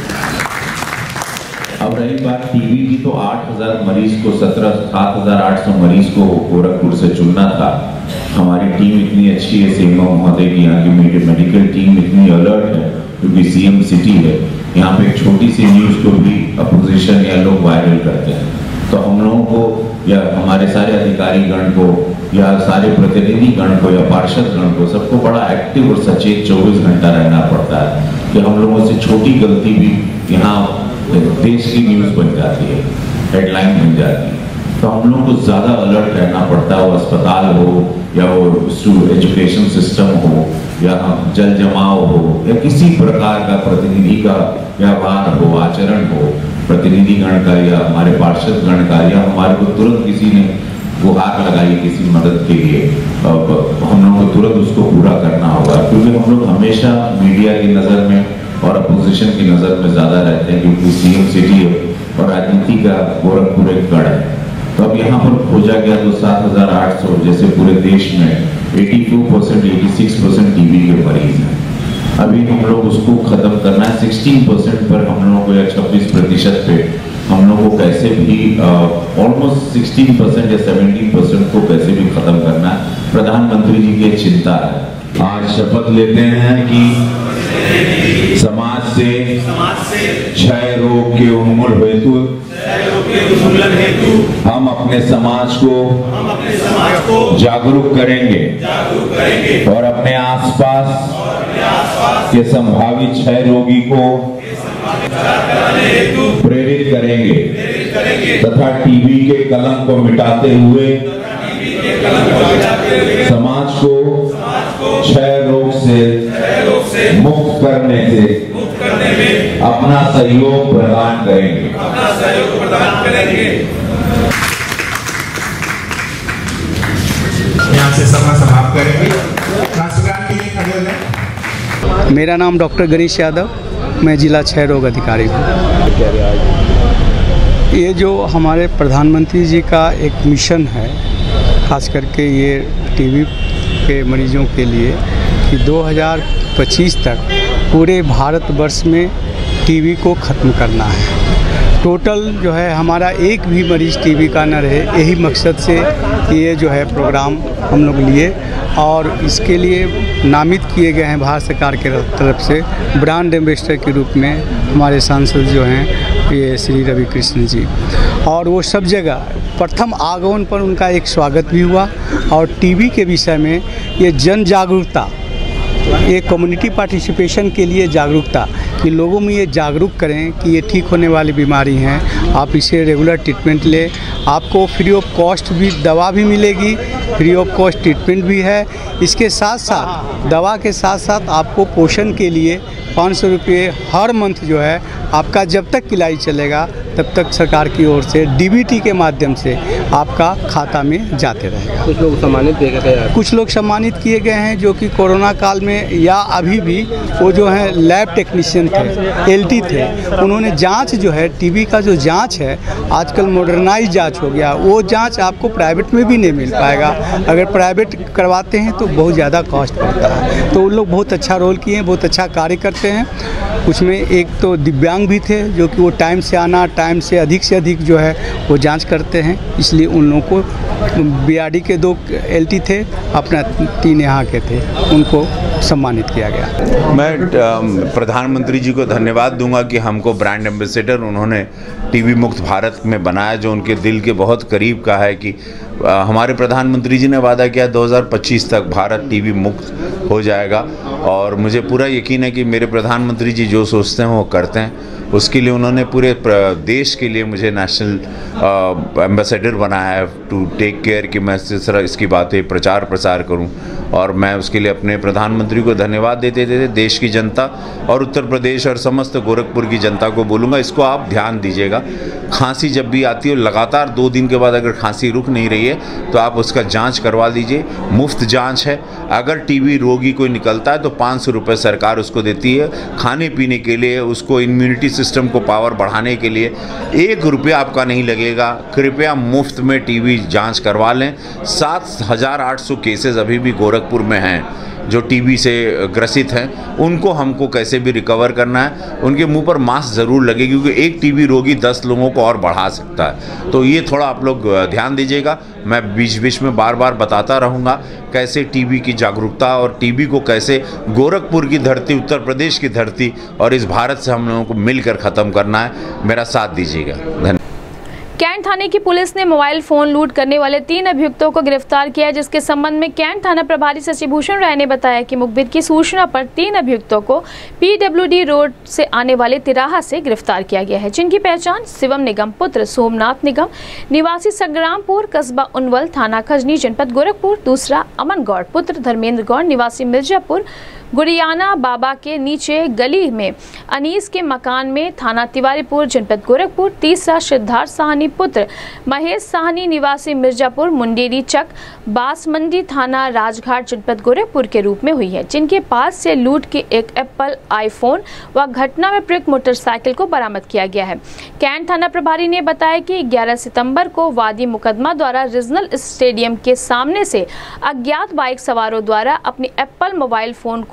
अब रही बात टीबी की, तो 8,000 मरीज को 7,800 मरीज को गोरखपुर से चुनना था। हमारी टीम इतनी अच्छी है, सीएमओ महोदय की यहाँ की मेडिकल टीम इतनी अलर्ट है, क्योंकि सीएम सिटी है, यहाँ पे एक छोटी सी न्यूज को भी अपोजिशन या लोग वायरल करते हैं। तो हम लोगों को या हमारे सारे अधिकारी गण को या सारे प्रतिनिधि गण को या पार्षद गण को सबको बड़ा एक्टिव और सचेत 24 घंटा रहना पड़ता है कि हम लोगों से छोटी गलती भी यहाँ देश की न्यूज बन जाती है, हेडलाइन बन जाती है। तो हम लोगों को ज़्यादा अलर्ट रहना पड़ता है, वो अस्पताल हो या वो एजुकेशन सिस्टम हो या जल जमाव हो या किसी प्रकार का प्रतिनिधि का व्यवहार हो, आचरण हो, प्रतिनिधि गण का या हमारे पार्षद गण का, या हमारे को तुरंत किसी ने गुहार लगाई किसी मदद के लिए, हम लोगों को तुरंत उसको पूरा करना होगा, क्योंकि हम लोग हमेशा मीडिया की नज़र में और अपोजिशन की नज़र में ज़्यादा रहते हैं, क्योंकि सीएम सिटी है और राजनीति का गोरखपुर एक गढ़ है। तो अब यहाँ पर खोजा गया तो 7,800, जैसे पूरे देश में 82%, 86% टीबी के मरीज हैं। अभी हम लोग उसको खत्म करना है 16% पर हम लोगों को या 26% पे हम लोग को कैसे भी ऑलमोस्ट 16% या 17% को कैसे भी खत्म करना है। प्रधानमंत्री जी की चिंता है आज शपथ लेते हैं कि समाज से क्षय रोग के उन्मूलन हेतु हम अपने समाज को जागरूक करेंगे और अपने आसपास के संभावित क्षय रोगी को प्रेरित करेंगे तथा टीबी के कलंक को मिटाते हुए समाज को क्षय रोग से मुक्त करने से अपना सहयोग प्रदान करेंगे। यहाँ से सभा समाप्त करेंगे। राष्ट्रगान के लिए खड़े हो जाएं। मेरा नाम डॉक्टर गणेश यादव, मैं जिला क्षय रोग अधिकारी हूँ। ये जो हमारे प्रधानमंत्री जी का एक मिशन है, खास करके ये टीबी के मरीजों के लिए कि 2025 तक पूरे भारतवर्ष में टीबी को ख़त्म करना है। टोटल जो है हमारा एक भी मरीज़ टीबी का न रहे, यही मकसद से ये जो है प्रोग्राम हम लोग लिए और इसके लिए नामित किए गए हैं भारत सरकार के तरफ से ब्रांड एम्बेसडर के रूप में हमारे सांसद जो हैं ये श्री रवि कृष्ण जी, और वो सब जगह प्रथम आगमन पर उनका एक स्वागत भी हुआ। और टीबी के विषय में ये जन जागरूकता, ये कम्युनिटी पार्टिसिपेशन के लिए जागरूकता कि लोगों में ये जागरूक करें कि ये ठीक होने वाली बीमारी हैं, आप इसे रेगुलर ट्रीटमेंट लें, आपको फ्री ऑफ कॉस्ट भी दवा भी मिलेगी, फ्री ऑफ कॉस्ट ट्रीटमेंट भी है। इसके साथ साथ दवा के साथ साथ आपको पोषण के लिए 500 रुपये हर मंथ जो है आपका जब तक इलाज चलेगा तब तक सरकार की ओर से डीबीटी के माध्यम से आपका खाता में जाते रहेगा। कुछ लोग सम्मानित किए गए हैं, कुछ लोग सम्मानित किए गए हैं जो कि कोरोना काल में या अभी भी वो जो है लैब टेक्नीशियन थे, एलटी थे, उन्होंने जांच जो है टीबी का जो जांच है आजकल मॉडर्नाइज जांच हो गया, वो जांच आपको प्राइवेट में भी नहीं मिल पाएगा। अगर प्राइवेट करवाते हैं तो बहुत ज़्यादा कॉस्ट पड़ता है। तो उन लोग बहुत अच्छा रोल किए हैं, बहुत अच्छा कार्य करते हैं। कुछ में एक तो दिव्यांग भी थे जो कि वो टाइम से आना, टाइम से अधिक जो है वो जांच करते हैं, इसलिए उन लोगों को बीआरडी के 2 एलटी थे, अपना 3 यहाँ के थे, उनको सम्मानित किया गया। मैं प्रधानमंत्री जी को धन्यवाद दूंगा कि हमको ब्रांड एम्बेसडर उन्होंने टीबी मुक्त भारत में बनाया, जो उनके दिल के बहुत करीब का है कि हमारे प्रधानमंत्री जी ने वादा किया 2025 तक भारत टीबी मुक्त हो जाएगा और मुझे पूरा यकीन है कि मेरे प्रधानमंत्री जी जो सोचते हैं वो करते हैं। उसके लिए उन्होंने पूरे देश के लिए मुझे नेशनल एम्बेसडर बनाया है टू टेक केयर कि मैं इसकी बातें प्रचार प्रसार करूं, और मैं उसके लिए अपने प्रधानमंत्री को धन्यवाद देते देश की जनता और उत्तर प्रदेश और समस्त गोरखपुर की जनता को बोलूँगा इसको आप ध्यान दीजिएगा। खांसी जब भी आती है लगातार 2 दिन के बाद अगर खांसी रुक नहीं रही है तो आप उसका जांच करवा लीजिए, मुफ्त जांच है। अगर टीबी रोगी कोई निकलता है तो 500 रुपये सरकार उसको देती है खाने पीने के लिए, उसको इम्यूनिटी सिस्टम को पावर बढ़ाने के लिए 1 रुपया आपका नहीं लगेगा। कृपया मुफ्त में टीबी जांच करवा लें। 7,800 केसेस अभी भी गोरखपुर में हैं जो टीबी से ग्रसित हैं, उनको हमको कैसे भी रिकवर करना है। उनके मुंह पर मास्क ज़रूर लगे क्योंकि एक टीबी रोगी 10 लोगों को और बढ़ा सकता है। तो ये थोड़ा आप लोग ध्यान दीजिएगा। मैं बीच बीच में बार बार बताता रहूँगा कैसे टीबी की जागरूकता और टीबी को कैसे गोरखपुर की धरती, उत्तर प्रदेश की धरती और इस भारत से हम लोगों को मिलकर ख़त्म करना है। मेरा साथ दीजिएगा। धन्यवाद। कैंट थाने की पुलिस ने मोबाइल फोन लूट करने वाले 3 अभियुक्तों को गिरफ्तार किया है, जिसके संबंध में कैंट थाना प्रभारी शशिभूषण राय ने बताया कि मुखबिर की सूचना पर 3 अभियुक्तों को पीडब्ल्यूडी रोड से आने वाले तिराहा से गिरफ्तार किया गया है, जिनकी पहचान शिवम निगम पुत्र सोमनाथ निगम निवासी संग्रामपुर कस्बा उनवल थाना खजनी जनपद गोरखपुर, दूसरा अमन गौड़ पुत्र धर्मेंद्र गौड़ निवासी मिर्जापुर गुड़ियाना बाबा के नीचे गली में अनीस के मकान में थाना तिवारीपुर जनपद गोरखपुर, तीसरा सिद्धार्थ साहनी पुत्र महेश साहनी निवासी मिर्जापुर मुंडेरी चक बासमंडी थाना राजघाट जनपद गोरखपुर के रूप में हुई है, जिनके पास से लूट के एक एप्पल आईफोन व घटना में प्रयुक्त मोटरसाइकिल को बरामद किया गया है। कैंट थाना प्रभारी ने बताया कि 11 सितंबर को वादी मुकदमा द्वारा रीजनल स्टेडियम के सामने से अज्ञात बाइक सवारों द्वारा अपनी एप्पल मोबाइल फोन को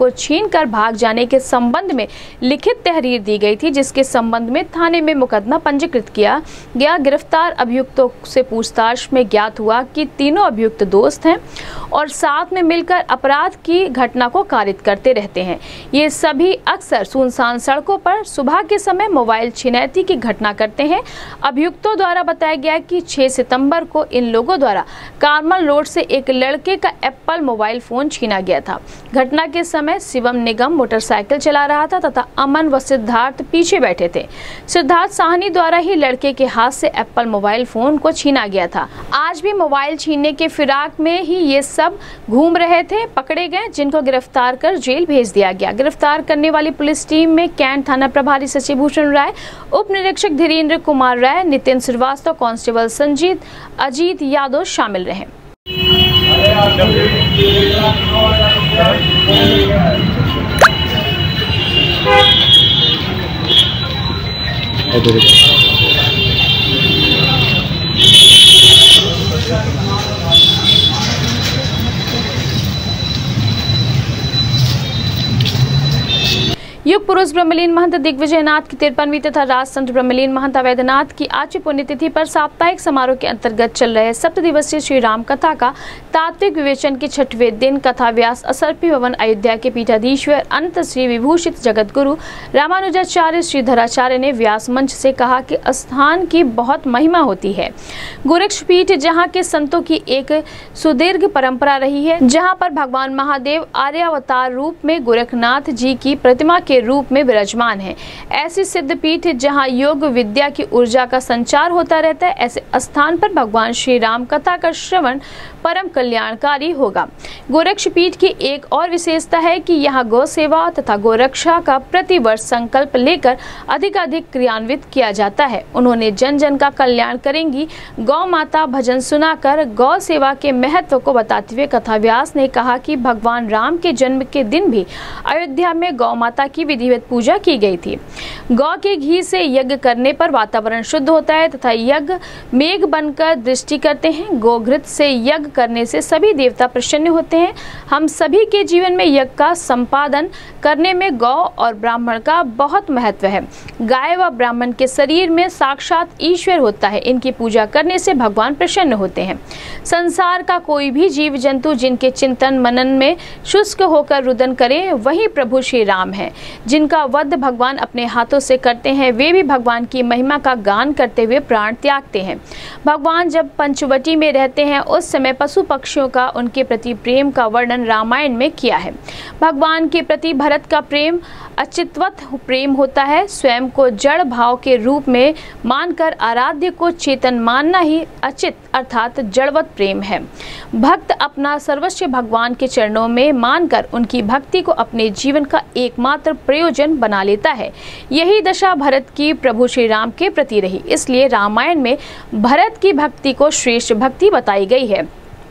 को छीनकर भाग जाने के संबंध में लिखित तहरीर दी गई थी, जिसके संबंध में थाने में मुकदमा पंजीकृत किया गया। गिरफ्तार अभियुक्तों से पूछताछ में ज्ञात हुआ कि तीनों अभियुक्त दोस्त हैं और साथ में मिलकर अपराध की घटना को कारित करते रहते हैं। ये सभी अक्सर सुनसान सड़कों पर सुबह के समय मोबाइल छिनैती की घटना करते हैं। अभियुक्तों द्वारा बताया गया कि 6 सितंबर को इन लोगों द्वारा कार्मल रोड से एक लड़के का एप्पल मोबाइल फोन छीना गया था। घटना के समय शिवम निगम मोटरसाइकिल चला रहा था तथा अमन व सिद्धार्थ पीछे बैठे थे। सिद्धार्थ साहनी द्वारा ही लड़के के हाथ से एप्पल मोबाइल फोन को छीना गया था। आज भी मोबाइल छीनने के फिराक में ही ये सब घूम रहे थे, पकड़े गए, जिनको गिरफ्तार कर जेल भेज दिया गया। गिरफ्तार करने वाली पुलिस टीम में कैंट थाना प्रभारी शशिभूषण राय, उप निरीक्षक धीरेन्द्र कुमार राय, नितिन श्रीवास्तव, कांस्टेबल संजीत, अजीत यादव शामिल रहे। युग पुरुष ब्रह्मलीन महंत दिग्विजयनाथ की 53वीं तथा राजसंत ब्रह्मलीन महंत अवैधनाथ की आज पुण्यतिथि पर साप्ताहिक समारोह के अंतर्गत चल रहे 7 दिवसीय श्री राम कथा का तात्विक विवेचन के 6वें दिन कथा व्यास असरपी भवन अयोध्या के पीठाधीश्वर अनंत श्री विभूषित जगत गुरु रामानुजाचार्य श्रीधराचार्य ने व्यास मंच से कहा कि स्थान की बहुत महिमा होती है। गोरक्ष पीठ जहाँ के संतों की एक सुदीर्घ परंपरा रही है, जहाँ पर भगवान महादेव आर्यावतार रूप में गोरखनाथ जी की प्रतिमा के रूप में विराजमान है। ऐसी सिद्ध पीठ जहां योग विद्या की ऊर्जा का संचार होता रहता है, ऐसे स्थान पर भगवान श्री राम कथा का श्रवण परम कल्याणकारी होगा। गोरक्ष पीठ की एक और विशेषता है कि यहाँ गौ सेवा तथा गोरक्षा का प्रतिवर्ष संकल्प लेकर अधिकाधिक क्रियान्वित किया जाता है। उन्होंने जन जन का कल्याण करेंगी गौ माता भजन सुनाकर गौ सेवा के महत्व को बताते हुए कथा व्यास ने कहा कि भगवान राम के जन्म के दिन भी अयोध्या में गौ माता की विधिवत पूजा की गई थी। गौ के घी से यज्ञ करने पर वातावरण शुद्ध होता है तथा यज्ञ मेघ बनकर दृष्टि करते हैं। गोघृत से यज्ञ करने से सभी देवता प्रसन्न होते हैं। हम सभी के जीवन में यज्ञ का संपादन करने में गौ और ब्राह्मण का बहुत महत्व है। गाय व ब्राह्मण के शरीर में साक्षात ईश्वर होता है। इनकी पूजा करने से भगवान प्रसन्न होते हैं। संसार का कोई भी जीव जंतु जिनके चिंतन मनन में शुष्क होकर रुदन करे, वही प्रभु श्री राम है। जिनका वध भगवान अपने हाथों से करते हैं, वे भी भगवान की महिमा का गान करते हुए प्राण त्यागते हैं। भगवान जब पंचवटी में रहते हैं, उस समय पशु पक्षियों का उनके प्रति प्रेम का वर्णन रामायण में किया है। भगवान के प्रति भरत का प्रेम अचितवत प्रेम होता है। स्वयं को जड़ भाव के रूप में मानकर आराध्य को चेतन मानना ही अचित अर्थात जड़वत प्रेम है। भक्त अपना सर्वस्व भगवान के चरणों में मानकर उनकी भक्ति को अपने जीवन का एकमात्र प्रयोजन बना लेता है। यही दशा भरत की प्रभु श्री राम के प्रति रही। इसलिए रामायण में भरत की भक्ति को श्रेष्ठ भक्ति बताई गई है।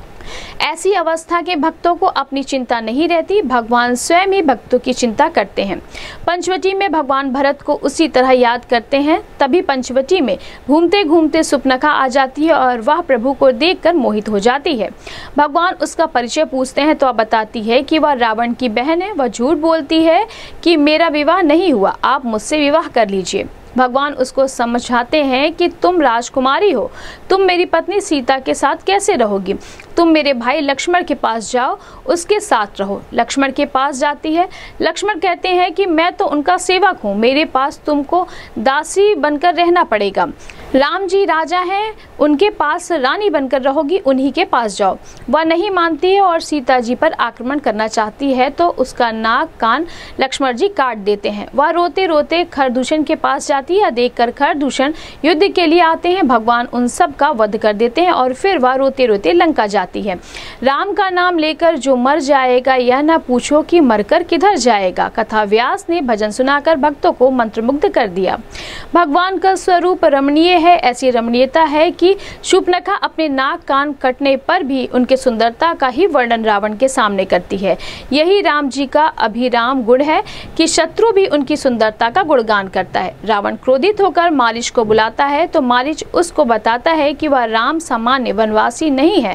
ऐसी अवस्था के भक्तों को अपनी चिंता नहीं रहती, भगवान स्वयं ही भक्तों की चिंता करते हैं। पंचवटी में भगवान भरत को उसी तरह याद करते हैं, तभी पंचवटी में घूमते घूमते सुपनखा आ जाती है और वह प्रभु को देखकर मोहित हो जाती है। भगवान उसका परिचय पूछते हैं तो वह बताती है कि वह रावण की बहन है। वह झूठ बोलती है कि मेरा विवाह नहीं हुआ, आप मुझसे विवाह कर लीजिए। भगवान उसको समझाते हैं कि तुम राजकुमारी हो, तुम मेरी पत्नी सीता के साथ कैसे रहोगी? तुम मेरे भाई लक्ष्मण के पास जाओ, उसके साथ रहो। लक्ष्मण के पास जाती है। लक्ष्मण कहते हैं कि मैं तो उनका सेवक हूँ, मेरे पास तुमको दासी बनकर रहना पड़ेगा। राम जी राजा हैं, उनके पास रानी बनकर रहोगी, उन्हीं के पास जाओ। वह नहीं मानती है और सीता जी पर आक्रमण करना चाहती है तो उसका नाक कान लक्ष्मण जी काट देते हैं। वह रोते रोते खरदूषण के पास जाती है। देखकर खरदूषण युद्ध के लिए आते हैं। भगवान उन सब का वध कर देते हैं और फिर वह रोते रोते लंका जाती है। राम का नाम लेकर जो मर जाएगा, यह न पूछो कि मरकर किधर जाएगा। कथा व्यास ने भजन सुनाकर भक्तों को मंत्रमुग्ध कर दिया। भगवान का स्वरूप रमणीय है। ऐसी रमणीयता है कि शूर्पणखा अपने नाक कान कटने पर भी उनके सुंदरता का ही वर्णन रावण के सामने करती है। यही राम जी का अभिराम गुण है कि शत्रु भी उनकी सुंदरता का गुणगान करता है। रावण क्रोधित होकर मारीच को बुलाता है तो मारीच उसको बताता है कि वह राम सामान्य वनवासी नहीं है।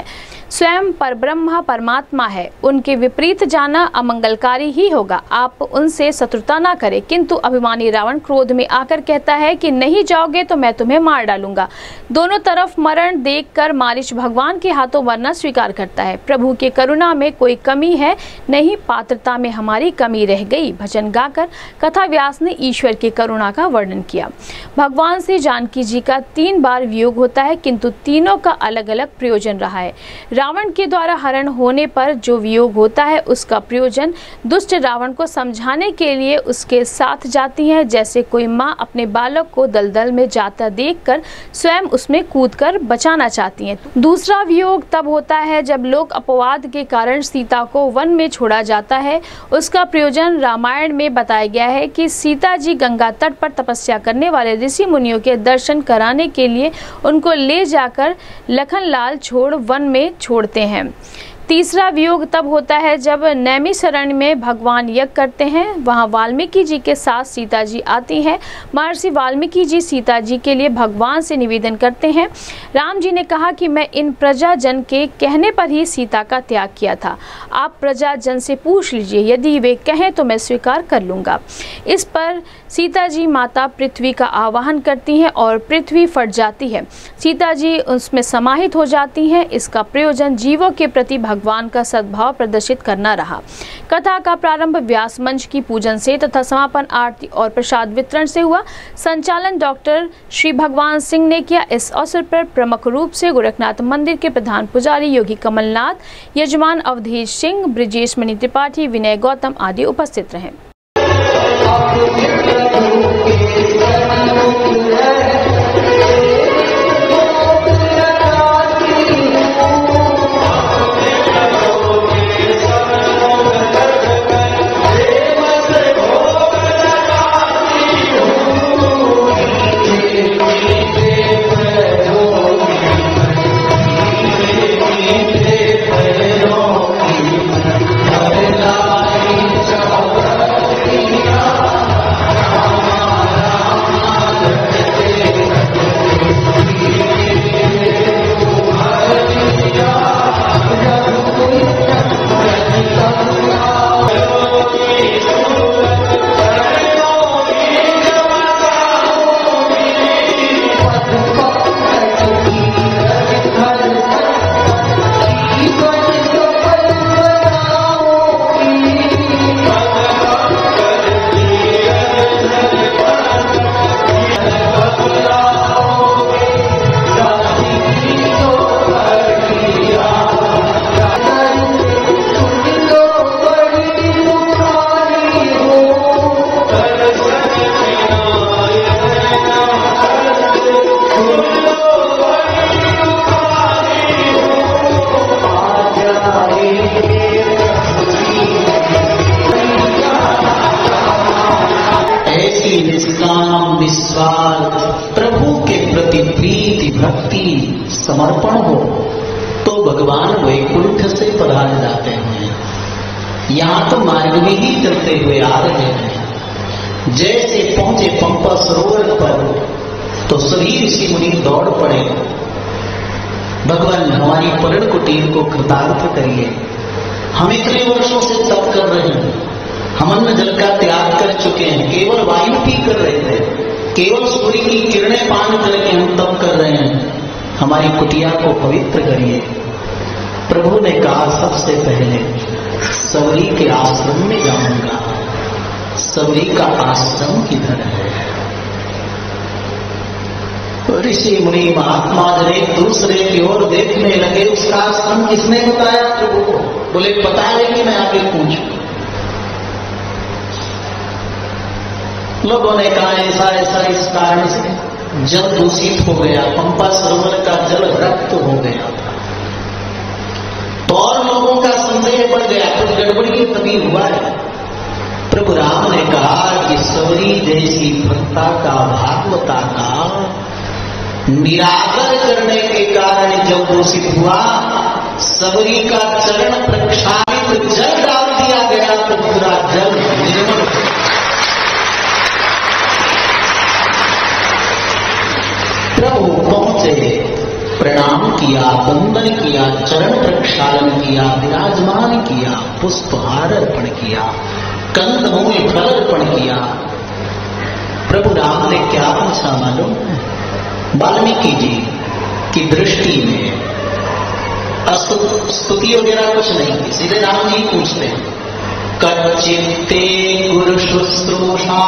स्वयं परब्रह्म परमात्मा है, उनके विपरीत जाना अमंगलकारी ही होगा। आप उनसे शत्रुता ना करें। किंतु अभिमानी रावण क्रोध में आकर कहता है कि नहीं जाओगे तो मैं तुम्हें मार डालूंगा। दोनों तरफ मरण देखकर मारीच भगवान के हाथों मरना स्वीकार करता है। प्रभु के करुणा में कोई कमी है नहीं, पात्रता में हमारी कमी रह गई। भजन गाकर कथा व्यास ने ईश्वर की करुणा का वर्णन किया। भगवान से जानकी जी का 3 बार वियोग होता है, किंतु तीनों का अलग अलग प्रयोजन रहा है। रावण के द्वारा हरण होने पर जो वियोग होता है उसका प्रयोजन दुष्ट रावण को समझाने के लिए उसके साथ जाती है, जैसे कोई माँ अपने बालक को दलदल में जाता देखकर स्वयं उसमें कूदकर बचाना चाहती है। दूसरा वियोग तब होता है जब लोक अपवाद के कारण सीता को वन में छोड़ा जाता है। उसका प्रयोजन रामायण में बताया गया है कि सीता जी गंगा तट पर तपस्या करने वाले ऋषि मुनियों के दर्शन कराने के लिए उनको ले जाकर लखनलाल छोड़ वन में छोड़ते हैं। तीसरा वियोग तब होता है जब नैमिषारण्य में भगवान यज्ञ करते हैं। वहां वाल्मीकि जी के साथ सीता जी आती हैं। महर्षि वाल्मीकि जी सीता जी के लिए भगवान से निवेदन करते हैं। राम जी ने कहा कि मैं इन प्रजाजन के कहने पर ही सीता का त्याग किया था। आप प्रजाजन से पूछ लीजिए, यदि वे कहें तो मैं स्वीकार कर लूँगा। इस पर सीता जी माता पृथ्वी का आवाहन करती हैं और पृथ्वी फट जाती है। सीता जी उसमें समाहित हो जाती हैं। इसका प्रयोजन जीवों के प्रति भगवान का सद्भाव प्रदर्शित करना रहा। कथा का प्रारंभ व्यास मंच की पूजन से तथा समापन आरती और प्रसाद वितरण से हुआ। संचालन डॉक्टर श्री भगवान सिंह ने किया। इस अवसर पर प्रमुख रूप से गोरखनाथ मंदिर के प्रधान पुजारी योगी कमलनाथ, यजमान अवधेश सिंह, ब्रिजेश मणि त्रिपाठी, विनय गौतम आदि उपस्थित रहे। प्रभु के प्रति प्रीति भक्ति समर्पण हो तो भगवान वैकुंठ से पधार जाते हैं। यहाँ तो मार्ग में ही चलते हुए आ रहे हैं। जैसे पहुंचे पंपा सरोवर पर तो सभी ऋषि मुनि दौड़ पड़े, भगवान हमारी पर्ण कुटीर को कृतार्थ करिए। हम इतने वर्षों से तप कर रहे हैं, हम अन्न जल का त्याग कर चुके हैं, केवल वायु पी कर रहे थे, केवल सूर्य की किरणें पान करके हम तप कर रहे हैं। हमारी कुटिया को पवित्र करिए। प्रभु ने कहा सबसे पहले सबरी के आश्रम में जाऊंगा। सबरी का आश्रम किधर है? ऋषि मुनि महात्मा जन एक दूसरे की ओर देखने लगे। उसका आश्रम किसने बताया प्रभु को? बोले पता है कि मैं आगे पूछूं। लोगों ने कहा ऐसा ऐसा इस कारण से जल दूषित हो गया, पंपा सरोवर का जल रक्त हो गया था। तो और लोगों का संदेह बढ़ गया, कुछ गड़बड़ी तभी हुआ है। प्रभु राम ने कहा कि सबरी जैसी भक्ता का भागवता का निरादर करने के कारण जब दूषित हुआ, सबरी का चरण प्रक्षालित जल डाल दिया गया तो पूरा जल निर्मल। प्रभु पहुंचे प्रणाम किया, वंदन किया, चरण प्रक्षालन किया, विराजमान किया, पुष्पहार अर्पण किया, कंदमूल फल अर्पण किया। प्रभु राम ने क्या पूछा मालूम? वाल्मीकि जी की दृष्टि में स्तुति वगैरह कुछ नहीं, सीधे राम जी पूछते हैं, कच्चित्ते गुरु शुश्रूषा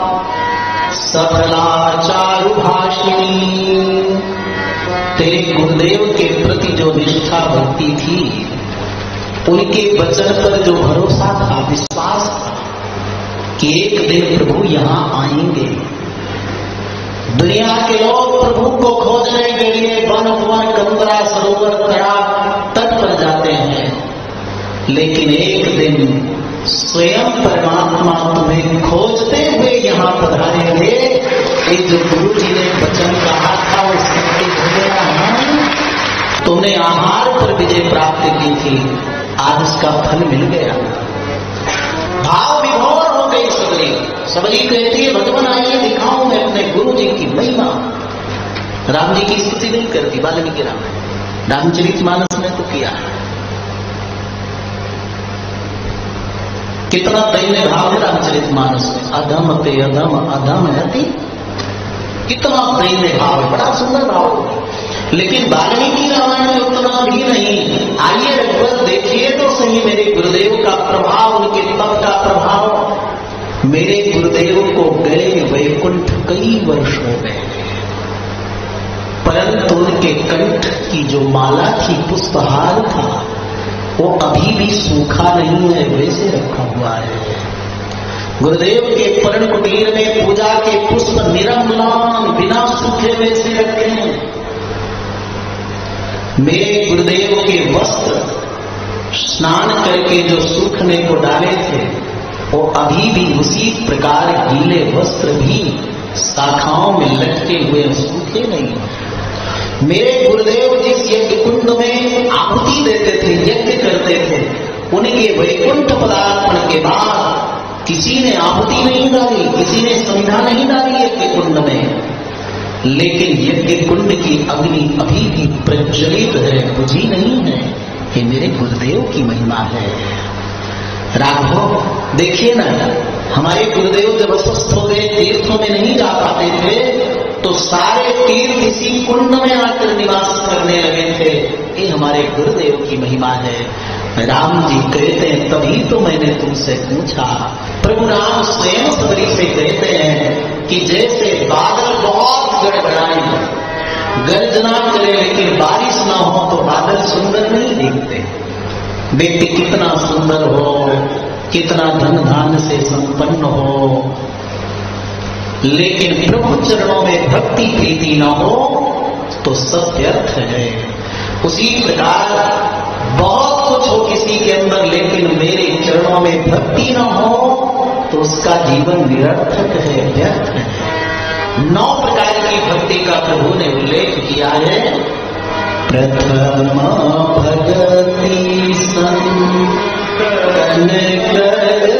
सफला चारु भाषिणी। तेरे गुरुदेव के प्रति जो निष्ठा भक्ति थी, उनके वचन पर जो भरोसा था, विश्वास था कि एक दिन प्रभु यहां आएंगे। दुनिया के लोग प्रभु को खोजने के लिए वन वन कंदरा सरोवर तड़ाग तट पर जाते हैं, लेकिन एक दिन स्वयं परमात्मा तुम्हें खोजते हुए यहाँ पधारेंगे। एक जो गुरु जी ने वचन कहा था वो सत्य हो गया है। तुमने आहार पर विजय प्राप्त की थी, आज उसका फल मिल गया। भाव विभोर हो गई सबरी। सबरी कहती है, भगवान आइए दिखाऊं मैं अपने गुरु जी की महिमा। राम जी की स्तुति नहीं करती वाल्मीकि रामायण, रामचरितमानस में तो किया है। कितना दैन्य भाव है रामचरितमानस में, अधम ते अधम अधम अति, कितना दैन्य भाव है, बड़ा सुंदर भाव। लेकिन वाल्मीकि रामायण में उतना भी नहीं। आइए रघुवर देखिए तो सही मेरे गुरुदेव का प्रभाव, उनके तप का प्रभाव। मेरे गुरुदेव को गए वैकुंठ कई वर्ष हो गए, परंतु उनके कंठ की जो माला थी, पुष्पहार था, वो अभी भी सूखा नहीं है, वैसे रखा हुआ है। गुरुदेव के पर्ण कुटीर में पूजा के पुष्प निरम्लान बिना सूखे वैसे रखे हैं। मेरे गुरुदेव के वस्त्र स्नान करके जो सूखने को डाले थे, वो अभी भी उसी प्रकार गीले वस्त्र भी शाखाओं में लटके हुए सूखे नहीं। मेरे गुरुदेव जिस यज्ञ कुंड में आहुति देते थे, यज्ञ करते थे, उनके वैकुंठ पदार्पण के बाद किसी ने आहुति नहीं डाली, किसी ने संध्या नहीं डाली यज्ञ कुंड में, लेकिन यज्ञ कुंड की अग्नि अभी भी प्रज्वलित है, बुझी नहीं है। ये मेरे गुरुदेव की महिमा है। राघव देखिए ना, हमारे गुरुदेव जब अस्वस्थ हो गए, तीर्थों में नहीं जा पाते थे, तो सारे तीर्थ इसी कुंड में आकर निवास करने लगे थे। ये हमारे गुरुदेव की महिमा है। राम जी कहते हैं, तभी तो मैंने तुमसे पूछा। प्रभु राम स्वयं सबरी से कहते हैं कि जैसे बादल बहुत गड़बड़ाए, गर्जना करे, लेकिन बारिश ना हो तो बादल सुंदर नहीं दिखते। व्यक्ति कितना सुंदर हो, कितना धन धान्य से संपन्न हो, लेकिन प्रभु चरणों में भक्ति प्रीति न हो तो सब व्यर्थ है। उसी प्रकार बहुत कुछ हो किसी के अंदर, लेकिन मेरे चरणों में भक्ति न हो तो उसका जीवन निरर्थक है, व्यर्थ है। 9 प्रकार की भक्ति का प्रभु ने उल्लेख किया है। प्रथम भगति संतन कर,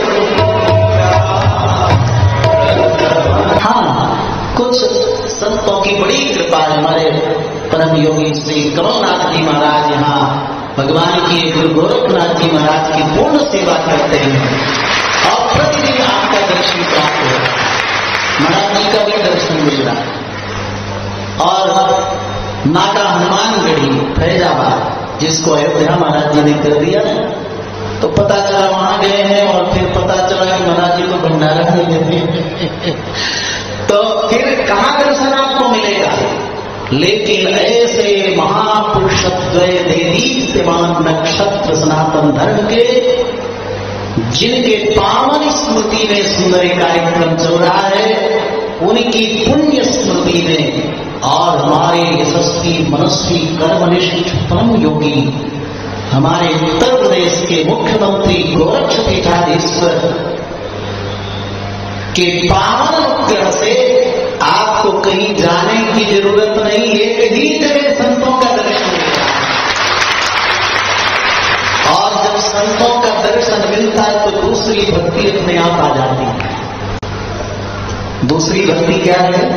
हाँ, कुछ संतों की बड़ी कृपा है। हमारे परम योगी श्री कमलनाथ जी महाराज यहाँ भगवान की गुरु गोरखनाथ जी महाराज की पूर्ण सेवा करते हैं और प्रतिदिन आपका दर्शन प्राप्त हो। महाराज जी का भी दर्शन मिल रहा है। और माता हनुमानगढ़ी फैजाबाद, जिसको अयोध्या महाराज जी ने कर दिया, तो पता चला वहां गए हैं और फिर पता चला कि महाराज जी को भंडारा नहीं देते तो फिर कहां दर्शन आपको मिलेगा। लेकिन ऐसे महापुरुषद्वय दीप्यमान नक्षत्र सनातन धर्म के, जिनके पावन स्मृति में सुंदर कार्यक्रम चल रहा है, उनकी पुण्य स्मृति में और हमारे यशस्वी मनस्वी कर्मनिष्ठ परम योगी हमारे उत्तर प्रदेश के मुख्यमंत्री गोरक्षपीठाधीश्वर के पावन अनुग्रह से आपको कहीं जाने की जरूरत नहीं, एक ही जगह संतों का दर्शन मिलता है। और जब संतों का दर्शन मिलता है तो दूसरी भक्ति अपने आप आ जाती है। दूसरी भक्ति क्या है?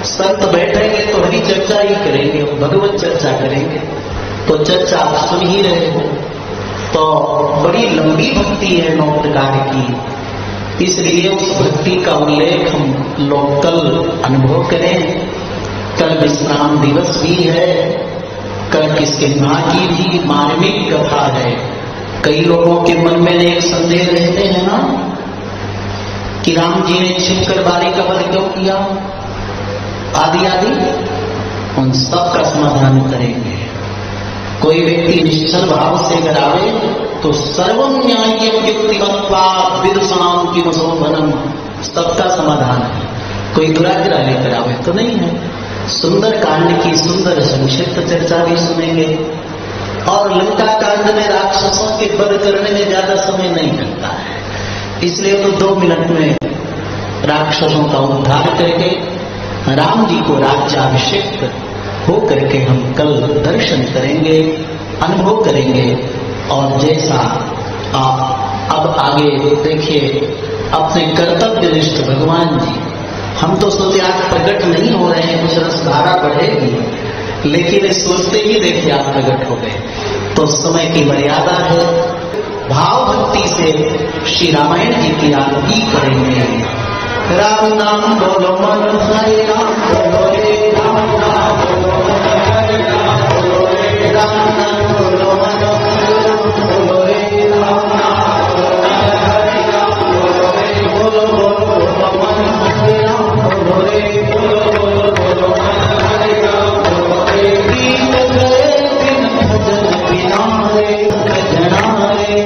संत बैठेंगे तो हरी चर्चा ही करेंगे, भगवत चर्चा करेंगे, तो चर्चा आप सुन ही रहे हो। तो बड़ी लंबी भक्ति है 9 प्रकार की, इसलिए उस भक्ति का उल्लेख हम लोग कल अनुभव करें। कल विश्राम दिवस भी है, कल किसके माँ की भी मार्मिक कथा है। कई लोगों के मन में एक संदेह रहते हैं ना कि राम जी ने छिपकर बारी का वध क्यों किया, आदि आदि, उन सब का समाधान करेंगे। कोई व्यक्ति निश्चल भाव से अगर आवे तो सर्वं न्याय्यं युक्तिमत्वात् विदुषां किम शोभनम, सबका समाधान है। कोई दुराग्रह लेकर आवे तो नहीं है। सुंदर कांड की सुंदर संक्षिप्त चर्चा भी सुनेंगे। और लंका कांड में राक्षसों के वध करने में ज्यादा समय नहीं लगता है, इसलिए तो 2 मिनट में राक्षसों का उद्धार करके राम जी को राज्याभिषेक हो करके हम कल दर्शन करेंगे, अनुभव करेंगे। और जैसा अब आगे देखिए अपने कर्तव्यनिष्ठ भगवान जी, हम तो सोचे आज प्रकट नहीं हो रहे हैं, कुछ रसधारा बढ़ेगी, लेकिन सोचते ही देखिए आप प्रकट हो गए। तो समय की मर्यादा है, भाव भक्ति से श्री रामायण जी की आरती करेंगे। राम नाम बोलो मन हरे राम बोलो रे, राम नाम बोलो मन हरे राम बोलो रे, राम नाम बोलो मन हरे राम बोलो रे, राम नाम बोलो मन हरे राम बोलो रे, बोलो बोलो मन हरे राम बोलो रे, बोलो बोलो मन हरे राम बोलो रे। बीत गए दिन भजन बिना रे, भजना रे,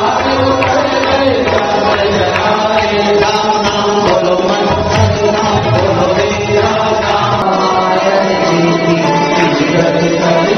राम नाम बोलो मन हरे राम बोलो रे, रामायण जी की जय हरि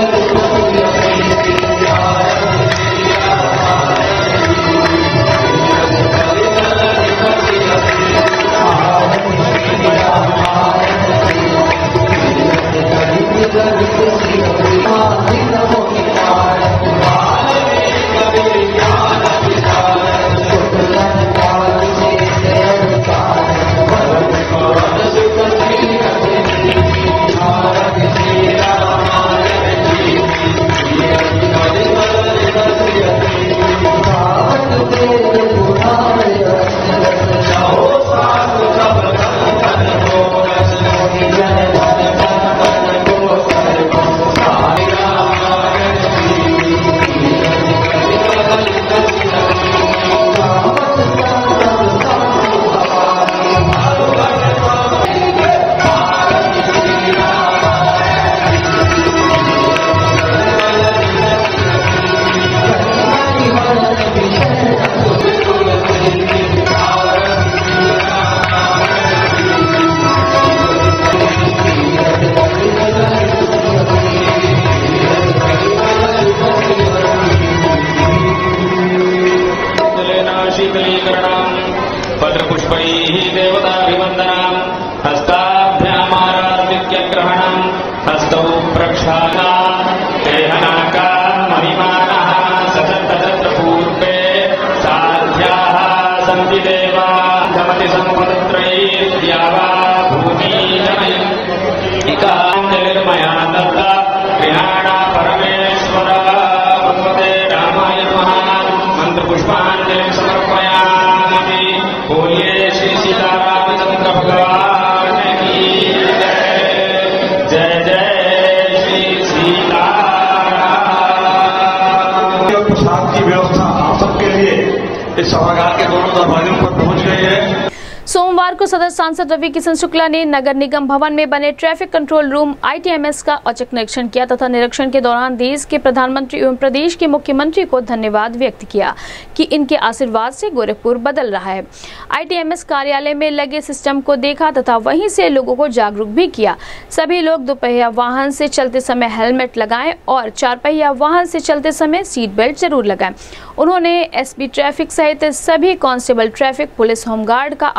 सोमवार को सदर सांसद रवि किशन शुक्ला ने नगर निगम भवन में बने ट्रैफिक कंट्रोल रूम ITMS का औचक निरीक्षण किया तथा निरीक्षण के दौरान देश के प्रधानमंत्री एवं प्रदेश के मुख्यमंत्री को धन्यवाद व्यक्त किया कि इनके आशीर्वाद से गोरखपुर बदल रहा है। ITMS कार्यालय में लगे सिस्टम को देखा तथा वहीं से लोगों को जागरूक भी किया। सभी लोग दोपहिया वाहन से चलते समय हेलमेट लगाएं और 4 पहिया वाहन से चलते समय सीट बेल्ट जरूर लगाएं। उन्होंने SP ट्रैफिक सहित सभी कांस्टेबल ट्रैफिक, पुलिस, होमगार्ड का आभार व्यक्त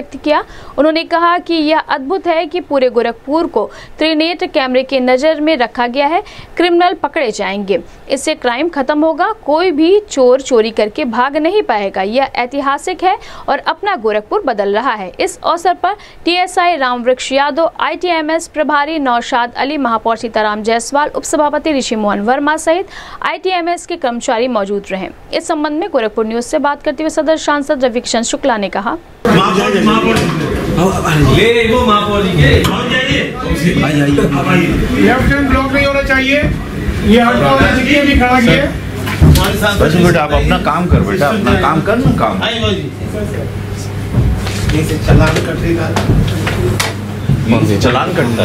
व्यक्त किया। उन्होंने कहा कि यह अद्भुत है कि पूरे गोरखपुर को त्रिनेत्र कैमरे के नजर में रखा गया है। क्रिमिनल पकड़े जाएंगे, इससे क्राइम खत्म होगा, कोई भी चोर चोरी करके भाग नहीं पाएगा। यह ऐतिहासिक है और अपना गोरखपुर बदल रहा है। इस अवसर पर टीएसआई रामवृक्ष यादव, आईटीएमएस प्रभारी नौशाद अली, महापौर सीताराम जायसवाल, उपसभापति ऋषि मोहन वर्मा सहित आईटीएमएस के कर्मचारी मौजूद रहे। इस संबंध में गोरखपुर न्यूज से बात करते हुए सदर सांसद रविकिशन शुक्ला ने कहा, ब्लॉक नहीं होना चाहिए, ये अभी खड़ा किया। बस बेटा आप अपना काम कर, बेटा अपना काम कर ना, काम चलान कटेगा, चलान कटता है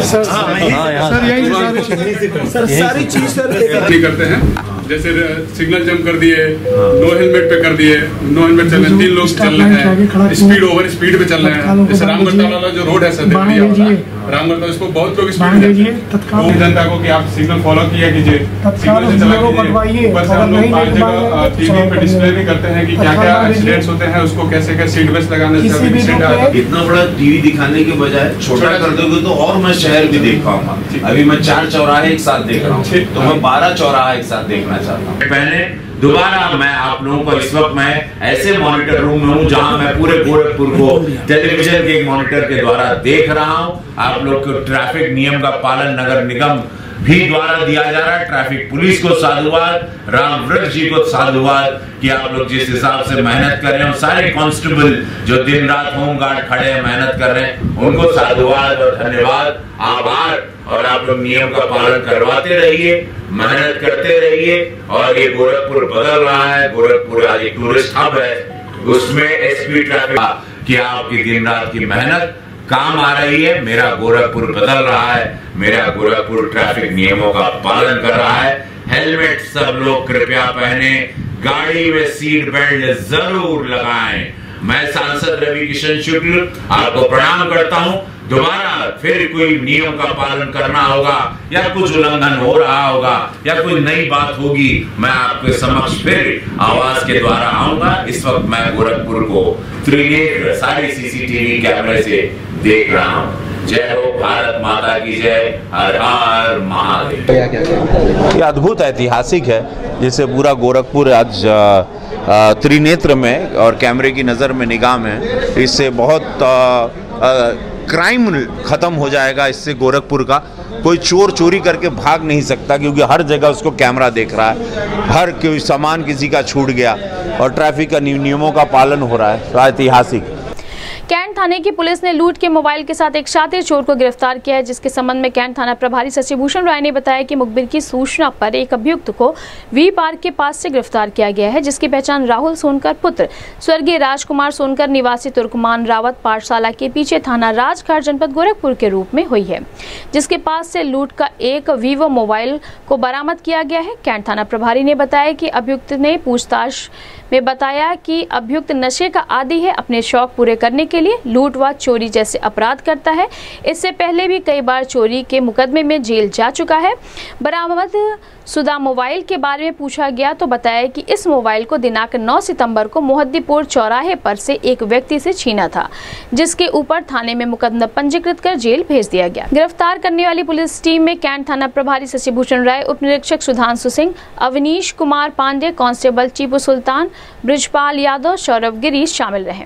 सर, सारी चीज सर नहीं करते हैं। जैसे सिग्नल जंप कर दिए, नो हेलमेट पे कर दिए, नो हेलमेट चल रहे हैं, 3 लोग चल रहे हैं, स्पीड ओवर स्पीड पे चल रहे हैं। जैसे रामगढ़ वाला जो रोड है सर, रामगढ़ इसको बहुत लोग स्पीड में जनता को कि आप सिग्नल फॉलो किया कीजिए, सिग्नल से चला कीजिए। ऊपर से हम लोग 5 जगह टीवी पे डिस्प्ले भी करते हैं कि क्या क्या एक्सीडेंट्स होते हैं, उसको कैसे कैसे सीट बेल्ट लगाने से एक्सीडेंट आता है। इतना बड़ा टीवी दिखाने के बजाय छोटा कर दोगे तो और मैं शहर भी देख पाऊंगा। अभी मैं 4 चौराहे एक साथ देख रहा हूँ, तो मैं 12 चौराहा एक साथ देखना चाहता हूँ। पहले दोबारा मैं आप लोगों को, इस वक्त मैं ऐसे मॉनिटर रूम में हूँ जहां मैं पूरे गोरखपुर को टेलीविजन के मॉनिटर के द्वारा देख रहा हूँ। आप लोग को ट्रैफिक नियम का पालन नगर निगम भी द्वारा दिया जा रहा है। ट्रैफिक पुलिस को साधुवाद, रामवृक्ष जी को साधुवाद कि आप लोग जिस हिसाब से मेहनत कर रहे हैं, सारे कांस्टेबल जो दिन रात होमगार्ड खड़े हैं, मेहनत कर रहे हैं, उनको साधुवाद और धन्यवाद, आभार। और आप लोग नियम का पालन करवाते रहिए, मेहनत करते रहिए। और ये गोरखपुर बदल रहा है। गोरखपुर आज एक टूरिस्ट हब है, उसमें एसपी ट्रैफिक कि आपकी दिन रात की मेहनत काम आ रही है। मेरा गोरखपुर बदल रहा है, मेरा गोरखपुर ट्रैफिक नियमों का पालन कर रहा है। हेलमेट सब लोग कृपया पहने, गाड़ी में सीट बेल्ट जरूर लगाएं। मैं सांसद रविकिशन शुक्ल आपको प्रणाम करता हूं। दोबारा फिर कोई नियम का पालन करना होगा या कुछ उल्लंघन हो रहा होगा या कोई नई बात होगी, मैं आपके समक्ष फिर आवाज के द्वारा आऊंगा। इस वक्त मैं गोरखपुर को त्रिनेत्र सारी सीसीटीवी कैमरे से देख रहा हूं। जय हो भारत माता की जय, हर हर महादेव। ये अद्भुत ऐतिहासिक है, जिसे पूरा गोरखपुर आज त्रिनेत्र में और कैमरे की नज़र में, निगाह में, इससे बहुत क्राइम ख़त्म हो जाएगा। इससे गोरखपुर का कोई चोर चोरी करके भाग नहीं सकता, क्योंकि हर जगह उसको कैमरा देख रहा है। हर कोई सामान किसी का छूट गया और ट्रैफिक का नियमों का पालन हो रहा है। तो ऐतिहासिक। कैंट थाने की पुलिस ने लूट के मोबाइल के साथ एक शातिर चोर को गिरफ्तार किया है, जिसके संबंध में कैंट थाना प्रभारी शशिभूषण राय ने बताया कि मुखबिर की सूचना पर एक अभियुक्त को वी पार्क के पास से गिरफ्तार किया गया है, जिसकी पहचान राहुल सोनकर पुत्र स्वर्गीय राजकुमार सोनकर निवासी तुर्कमान रावत पाठशाला के पीछे थाना राजघाट जनपद गोरखपुर के रूप में हुई है, जिसके पास से लूट का एक वीवो मोबाइल को बरामद किया गया है। कैंट थाना प्रभारी ने बताया कि अभियुक्त ने पूछताछ में बताया कि अभियुक्त नशे का आदी है, अपने शौक पूरे करने के लिए लूट व चोरी जैसे अपराध करता है। इससे पहले भी कई बार चोरी के मुकदमे में जेल जा चुका है। बरामद शुदा मोबाइल के बारे में पूछा गया तो बताया कि इस मोबाइल को दिनांक 9 सितंबर को मोहद्दीपुर चौराहे पर से एक व्यक्ति से छीना था, जिसके ऊपर थाने में मुकदमा पंजीकृत कर जेल भेज दिया गया। गिरफ्तार करने वाली पुलिस टीम में कैंट थाना प्रभारी शशिभूषण राय, उप निरीक्षक सुधांशु सिंह, अवनीश कुमार पांडे, कांस्टेबल टीपू सुल्तान, ब्रिजपाल यादव, सौरभ गिरी शामिल रहे।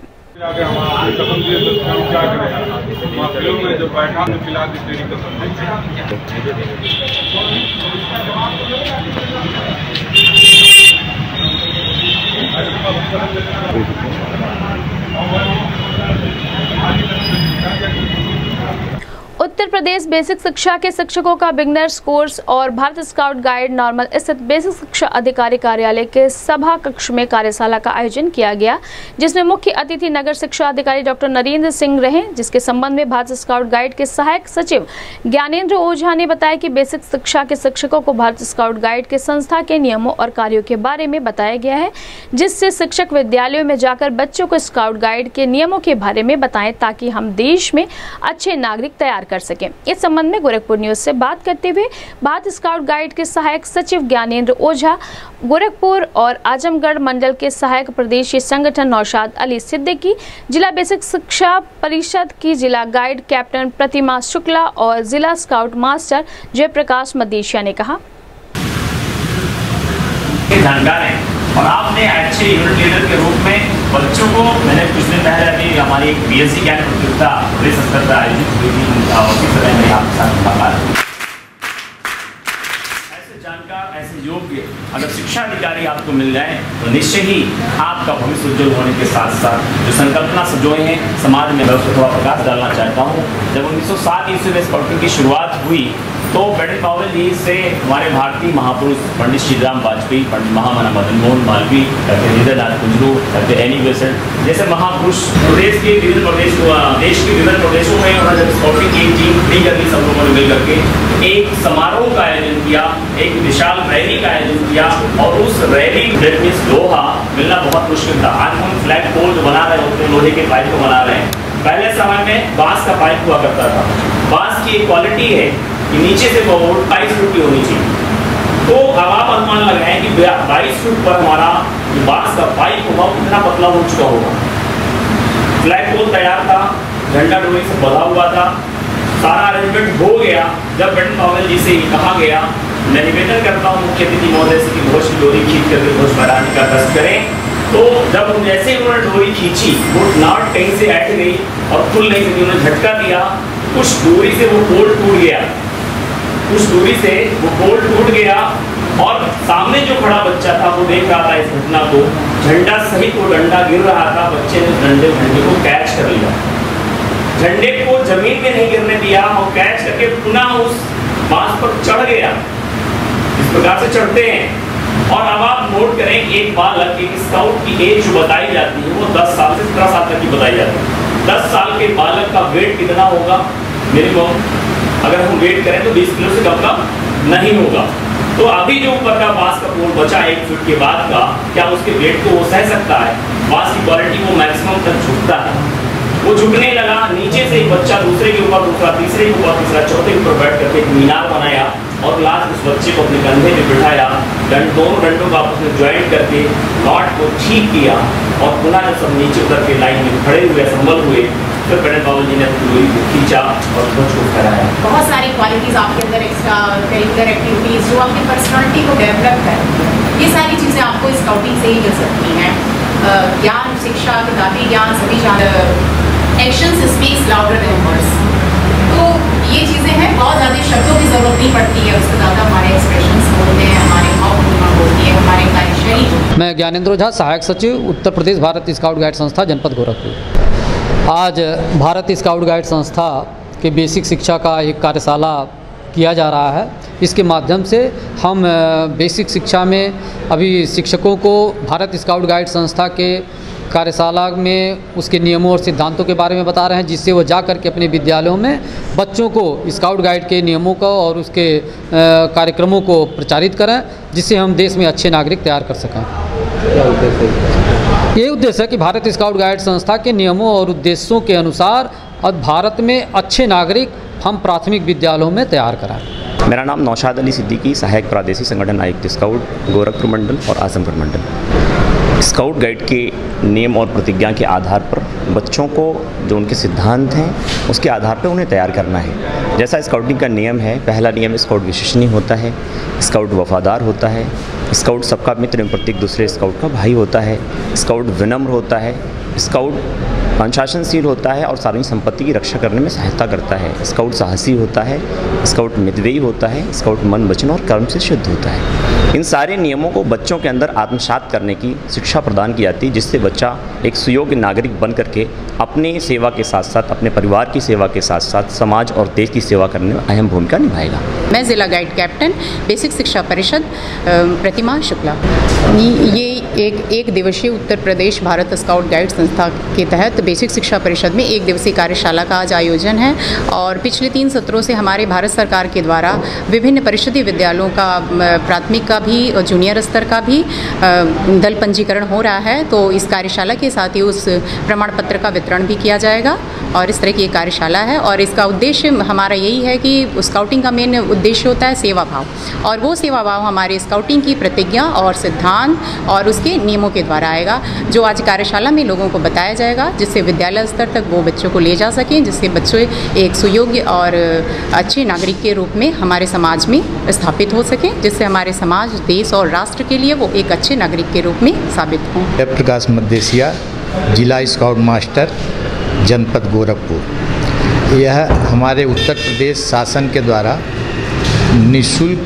उत्तर प्रदेश बेसिक शिक्षा के शिक्षकों का बिगनर्स कोर्स और भारत स्काउट गाइड नॉर्मल स्थित बेसिक शिक्षा अधिकारी कार्यालय के सभा कक्ष में कार्यशाला का आयोजन किया गया, जिसमें मुख्य अतिथि नगर शिक्षा अधिकारी डॉक्टर नरेंद्र सिंह रहे, जिसके संबंध में भारत स्काउट गाइड के सहायक सचिव ज्ञानेंद्र ओझा ने बताया कि बेसिक शिक्षा के शिक्षकों को भारत स्काउट गाइड के संस्था के नियमों और कार्यों के बारे में बताया गया है, जिससे शिक्षक विद्यालयों में जाकर बच्चों को स्काउट गाइड के नियमों के बारे में बताएं, ताकि हम देश में अच्छे नागरिक तैयार कर सकें। इस संबंध में गोरखपुर न्यूज से बात करते हुए भारत स्काउट गाइड के सहायक सचिव ज्ञानेंद्र ओझा, गोरखपुर और आजमगढ़ मंडल के सहायक प्रदेशीय संगठन नौशाद अली सिद्दीकी, जिला बेसिक शिक्षा परिषद की जिला गाइड कैप्टन प्रतिमा शुक्ला और जिला स्काउट मास्टर जयप्रकाश मदेशिया ने कहा, जानकार हैं और आपने अच्छे यूनिट लीडर के रूप में बच्चों को, मैंने कुछ दिन पहले अभी हमारी एक BSc ज्ञान प्रतियोगिता प्रदेश स्तर पर आयोजित हुई थी, ऑफिस में आपके साथ मुलाकात। ऐसे जानकार, ऐसे योग्य अगर शिक्षा अधिकारी आपको मिल जाए तो निश्चय ही आपका भविष्य उज्जवल होने के साथ साथ जो संकल्पना सजोए हैं समाज में थोड़ा प्रकाश डालना चाहता हूँ। जब 1907 ईस्वी में स्काउटिंग की शुरुआत हुई तो पंडित पावल जी से हमारे भारतीय महापुरुष Pandit Shriram Vajpayee, Pandit Mahamana Madan Mohan Malviya, doctor Hridaynath Kunzru, doctor Annie Besant जैसे महापुरुष देश के विभिन्न प्रदेशों में उन्होंने जब स्काउटिंग की टीम खड़ी कर दी, सब लोगों ने मिल करके एक समारोह का आयोजन किया, एक विशाल रैली का आयोजन किया और उस रैली में लोहा मिलना बहुत मुश्किल था। आज हम फ्लैग पोल जो बना रहे होते हैं, लोहे के पाइप को बना रहे हैं, पहले समय में बांस का पाइप हुआ करता था। बांस की एक क्वालिटी है कि नीचे से बोर्ड 22 फुट की होनी चाहिए, तो अब आप अनुमान लगाएं कि 22 फुट पर हमारा जो बांस का पाइप होगा कितना पतला हो चुका होगा। फ्लैग पोल तैयार था, झंडा डोरी से बंधा हुआ था, सारा अरेंजमेंट हो गया। जब पंडित पावल जी से कहा गया, मैं निवेदन करता हूँ मुख्य अतिथि महोदय से कि ध्वज की डोरी खींच करके ध्वज फहराने का कष्ट करें, तो जब जैसे उन्होंने डोरी खींची वो नाट कहीं से ऐठ गई और खुल नहीं सकी, उन्होंने झटका दिया, कुछ दूरी से वो पोल टूट गया, कुछ दूरी से वो पोल टूट गया और सामने जो खड़ा बच्चा था वो देख रहा था इस घटना को, झंडा सहित वो डंडा गिर रहा था, बच्चे ने झंडे को कैच कर लिया, झंडे को जमीन में नहीं गिरने दिया और कैच करके पुनः उस बांस पर चढ़ गया। इस प्रकार से चढ़ते हैं। और अब आप नोट करें, एक बालक, एक स्काउट की एज जो बताई जाती है वो 10 साल से 17 साल तक की बताई जाती है। 10 साल के बालक का वेट कितना होगा मिनिमम, अगर हम वेट करें तो 20 किलो से कम का नहीं होगा। तो अभी जो ऊपर का बांस का पोल बचा 1 फुट के बाद का, क्या उसके वेट को वो सह सकता है? बांस की क्वालिटी वो मैक्सिमम तक झुकता है, वो झुकने लगा। नीचे से एक बच्चा दूसरे के ऊपर, दूसरा तीसरे के ऊपर, तीसरा चौथे के ऊपर बैठ करके एक मीनार बनाया और लास्ट उस बच्चे को अपने कंधे पे बिठाया, दोनों डंडों को आपस में ज्वाइंट करके नॉट को ठीक किया और पुनः जब सब नीचे उतर के लाइन में खड़े हुए, संभल हुए, फिर पंडित पावल जी ने अपनी डोरी को खींचा और ध्वज को फहराया। बहुत सारी क्वालिटीज आपके अंदर, एक्स्ट्रा करिकुलर एक्टिविटीज जो आपकी पर्सनालिटी को डेवलप करती है, ये सारी चीज़ें आपको स्काउटिंग से ही मिल सकती हैं। ज्ञान, शिक्षा, किताबी ज्ञान सभी actions speaks louder than words, तो ये चीज़ें हैं, बहुत ज़्यादा शब्दों की ज़रूरत नहीं पड़ती है, उससे ज़्यादा हमारे एक्सप्रेशंस बोलते हैं, हमारे भावपूर्णिमा बोलती है, हमारे कार्यशैली। मैं ज्ञानेंद्र ओझा, सहायक सचिव, उत्तर प्रदेश भारत स्काउट गाइड संस्था, जनपद गोरखपुर। आज भारत स्काउट गाइड संस्था के बेसिक शिक्षा का एक कार्यशाला किया जा रहा है। इसके माध्यम से हम बेसिक शिक्षा में अभी शिक्षकों को भारत स्काउट गाइड संस्था के कार्यशाला में उसके नियमों और सिद्धांतों के बारे में बता रहे हैं, जिससे वो जा कर के अपने विद्यालयों में बच्चों को स्काउट गाइड के नियमों को और उसके कार्यक्रमों को प्रचारित करें, जिससे हम देश में अच्छे नागरिक तैयार कर सकें। ये उद्देश्य है कि भारत स्काउट गाइड संस्था के नियमों और उद्देश्यों के अनुसार अब भारत में अच्छे नागरिक हम प्राथमिक विद्यालयों में तैयार कराएं। मेरा नाम नौशाद अली सिद्दीकी, सहायक प्रादेशिक संगठन आयुक्त स्काउट, गोरखपुर मंडल और आजमगढ़ मंडल। स्काउट गाइड के नियम और प्रतिज्ञा के आधार पर बच्चों को जो उनके सिद्धांत हैं उसके आधार पर उन्हें तैयार करना है। जैसा स्काउटिंग का नियम है, पहला नियम स्काउट विश्वसनीय होता है, स्काउट वफादार होता है, स्काउट सबका मित्र एवं प्रत्येक दूसरे स्काउट का भाई होता है, स्काउट विनम्र होता है, स्काउट अनुशासनशील होता है और सार्वजनिक संपत्ति की रक्षा करने में सहायता करता है, स्काउट साहसी होता है, स्काउट मितव्ययी होता है, स्काउट मन, वचन और कर्म से शुद्ध होता है। इन सारे नियमों को बच्चों के अंदर आत्मसात करने की शिक्षा प्रदान की जाती है, जिससे बच्चा एक सुयोग्य नागरिक बन करके अपने सेवा के साथ साथ, अपने परिवार की सेवा के साथ साथ समाज और देश की सेवा करने में अहम भूमिका निभाएगा। मैं जिला गाइड कैप्टन बेसिक शिक्षा परिषद प्रतिमा शुक्ला। ये एक दिवसीय उत्तर प्रदेश भारत स्काउट गाइड संस्था के तहत बेसिक शिक्षा परिषद में 1 दिवसीय कार्यशाला का आज आयोजन है और पिछले 3 सत्रों से हमारे भारत सरकार के द्वारा विभिन्न परिषदीय विद्यालयों का प्राथमिक का भी और जूनियर स्तर का भी दल पंजीकरण हो रहा है। तो इस कार्यशाला के साथ ही उस प्रमाण पत्र का वितरण भी किया जाएगा और इस तरह की एक कार्यशाला है और इसका उद्देश्य हमारा यही है कि स्काउटिंग का मेन उद्देश्य होता है सेवा भाव और वो सेवा भाव हमारे स्काउटिंग की प्रतिज्ञा और सिद्धांत और उसके नियमों के द्वारा आएगा, जो आज कार्यशाला में लोगों को बताया जाएगा, जिससे विद्यालय स्तर तक वो बच्चों को ले जा सकें, जिससे बच्चे एक सुयोग्य और अच्छे नागरिक के रूप में हमारे समाज में स्थापित हो सकें, जिससे हमारे समाज, देश और राष्ट्र के लिए वो एक अच्छे नागरिक के रूप में साबित हों। जयप्रकाश मद्देसिया, जिला स्काउट मास्टर, जनपद गोरखपुर। यह हमारे उत्तर प्रदेश शासन के द्वारा निःशुल्क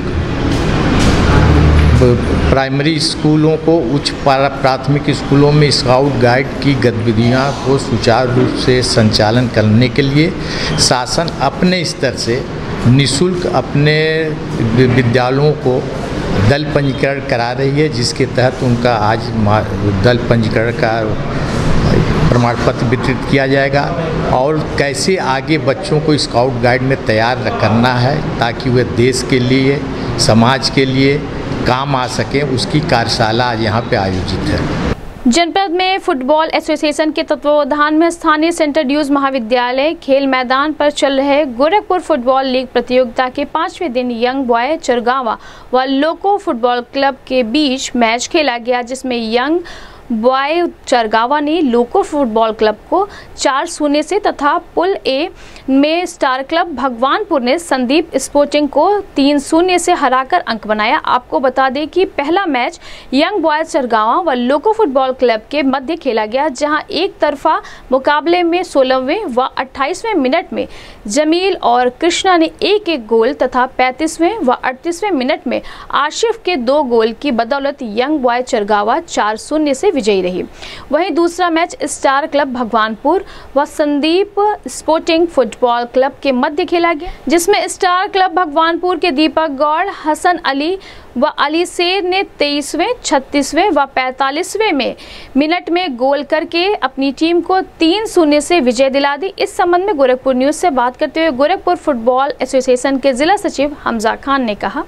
प्राइमरी स्कूलों को उच्च प्राथमिक स्कूलों में स्काउट गाइड की गतिविधियों को सुचारू रूप से संचालन करने के लिए शासन अपने स्तर से निःशुल्क अपने विद्यालयों को दल पंजीकरण करा रही है, जिसके तहत उनका आज दल पंजीकरण का प्रमाण पत्र वितरित किया जाएगा और कैसे आगे बच्चों को स्काउट गाइड में तैयार करना है ताकि वे देश के लिए, समाज के लिए काम आ सके, उसकी कार्यशाला आज यहाँ पे आयोजित है। जनपद में फुटबॉल एसोसिएशन के तत्वावधान में स्थानीय सेंटर ड्यूज महाविद्यालय खेल मैदान पर चल रहे गोरखपुर फुटबॉल लीग प्रतियोगिता के 5वें दिन यंग बॉय चरगावा व लोको फुटबॉल क्लब के बीच मैच खेला गया, जिसमें यंग बॉय चरगावा ने लोको फुटबॉल क्लब को 4-0 से तथा पुल ए में स्टार क्लब भगवानपुर ने संदीप स्पोर्टिंग को 3-0 से हराकर अंक बनाया। आपको बता दें कि पहला मैच यंग बॉय चरगावा व लोको फुटबॉल क्लब के मध्य खेला गया, जहां एक तरफा मुकाबले में 16वें व 28वें मिनट में जमील और कृष्णा ने एक गोल तथा 35वें व 38वें मिनट में आशिफ के 2 गोल की बदौलत यंग बॉय चरगावा 4-0 से विजयी रही। वहीं दूसरा मैच स्टार क्लब भगवानपुर व संदीप स्पोर्टिंग फुटबॉल क्लब के मध्य खेला गया, जिसमें स्टार क्लब भगवानपुर के दीपक गौड़, हसन अली व अली शेर ने 23वें, 36वें व 45वें मिनट में गोल करके अपनी टीम को 3-0 से विजय दिला दी। इस संबंध में गोरखपुर न्यूज से बात करते हुए गोरखपुर फुटबॉल एसोसिएशन के जिला सचिव हमजा खान ने कहा,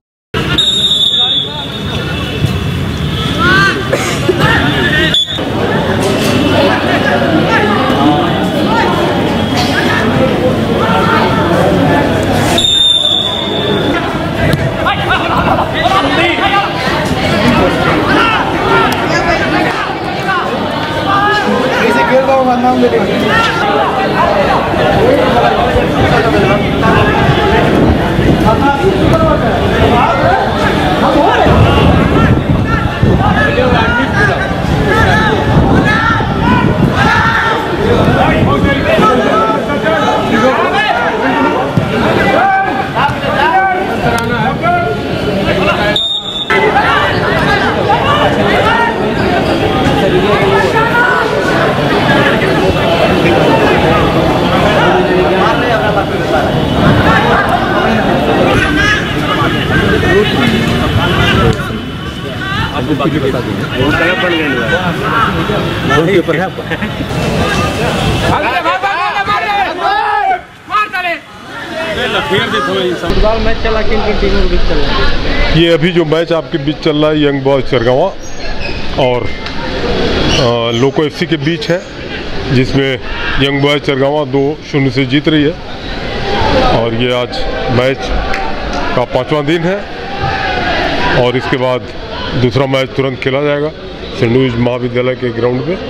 ये अभी जो मैच आपके बीच चल रहा है यंग बॉयज चरगावा और लोको एफसी के बीच है, जिसमें यंग बॉयज चरगावा 2-0 से जीत रही है और ये आज मैच का 5वां दिन है और इसके बाद दूसरा मैच तुरंत खेला जाएगा सेंट ड्यूज महाविद्यालय के ग्राउंड पे।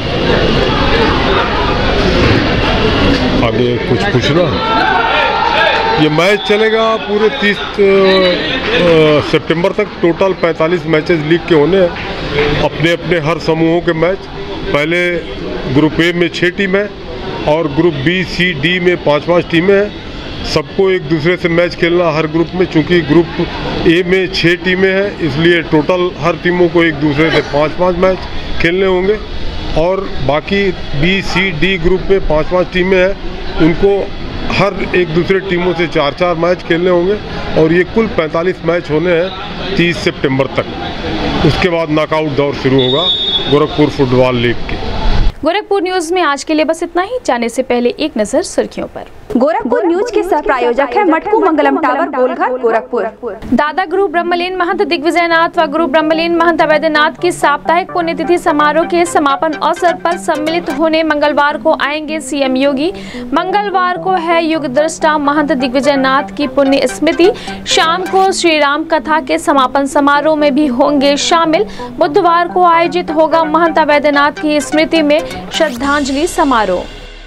आगे कुछ पूछना? ये मैच चलेगा पूरे 30 सितंबर तक। टोटल 45 मैचेस लीग के होने हैं, अपने अपने हर समूहों के मैच। पहले ग्रुप ए में 6 टीमें और ग्रुप बी, सी, डी में 5-5 टीमें हैं। सबको एक दूसरे से मैच खेलना हर ग्रुप में, चूँकि ग्रुप ए में 6 टीमें हैं इसलिए टोटल हर टीमों को एक दूसरे से 5-5 मैच खेलने होंगे और बाकी बी, सी, डी ग्रुप में 5-5 टीमें हैं, उनको हर एक दूसरे टीमों से 4-4 मैच खेलने होंगे और ये कुल 45 मैच होने हैं 30 सितंबर तक। उसके बाद नॉकआउट दौर शुरू होगा गोरखपुर फुटबॉल लीग की। गोरखपुर न्यूज में आज के लिए बस इतना ही। जाने से पहले एक नजर सुर्खियों पर। गोरखपुर न्यूज के सह प्रायोजक है मटकू मंगलम टावर गोलघर गोरखपुर। दादा गुरु ब्रह्मलीन महंत दिग्विजयनाथ व गुरु ब्रह्मलीन महंत अवैधनाथ की साप्ताहिक पुण्यतिथि समारोह के समापन अवसर पर सम्मिलित होने मंगलवार को आएंगे सीएम योगी। मंगलवार को है युग दृष्टा महंत दिग्विजयनाथ की पुण्य स्मृति। शाम को श्री राम कथा के समापन समारोह में भी होंगे शामिल। बुधवार को आयोजित होगा महंत अवैधनाथ की स्मृति में श्रद्धांजलि समारोह।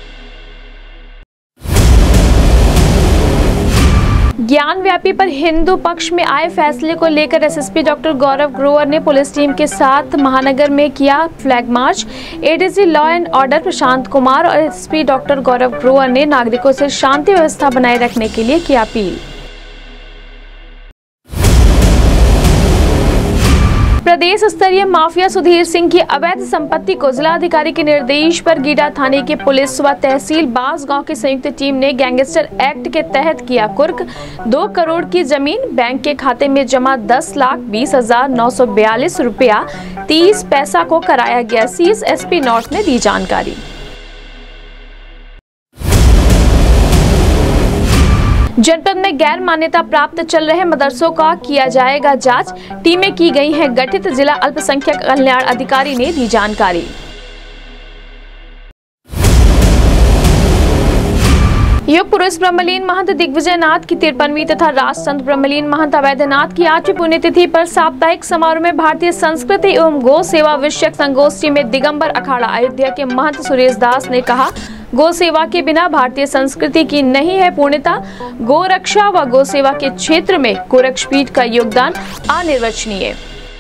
ज्ञान व्यापी पर हिंदू पक्ष में आए फैसले को लेकर एसएसपी डॉक्टर गौरव ग्रोवर ने पुलिस टीम के साथ महानगर में किया flag march. ADG law and order Prashant Kumar और एसएसपी डॉक्टर गौरव ग्रोवर ने नागरिकों से शांति व्यवस्था बनाए रखने के लिए की अपील। प्रदेश स्तरीय माफिया सुधीर सिंह की अवैध संपत्ति को जिलाधिकारी के निर्देश पर गीडा थाने की पुलिस व तहसील बांसगांव की संयुक्त टीम ने गैंगस्टर एक्ट के तहत किया कुर्क। 2 करोड़ की जमीन, बैंक के खाते में जमा 10,20,942 रुपया 30 पैसा को कराया गया सीज। एसपी नॉर्थ ने दी जानकारी। जनपद में गैर मान्यता प्राप्त चल रहे मदरसों का किया जाएगा जांच। टीमें की गई हैं गठित। जिला अल्पसंख्यक कल्याण अधिकारी ने दी जानकारी। योग पुरुष ब्रह्मलीन महंत दिग्विजयनाथ की 53वीं तथा राष्ट्रसंत ब्रह्मलीन महंत अवैधनाथ की 8वीं पुण्यतिथि पर साप्ताहिक समारोह में भारतीय संस्कृति एवं गौ सेवा विषयक संगोष्ठी में दिगंबर अखाड़ा अयोध्या के महंत सुरेश दास ने कहा, गौ सेवा के बिना भारतीय संस्कृति की नहीं है पूर्णता। गौ रक्षा व गौ सेवा के क्षेत्र में गोरक्षपीठ का योगदान अनिर्वचनीय।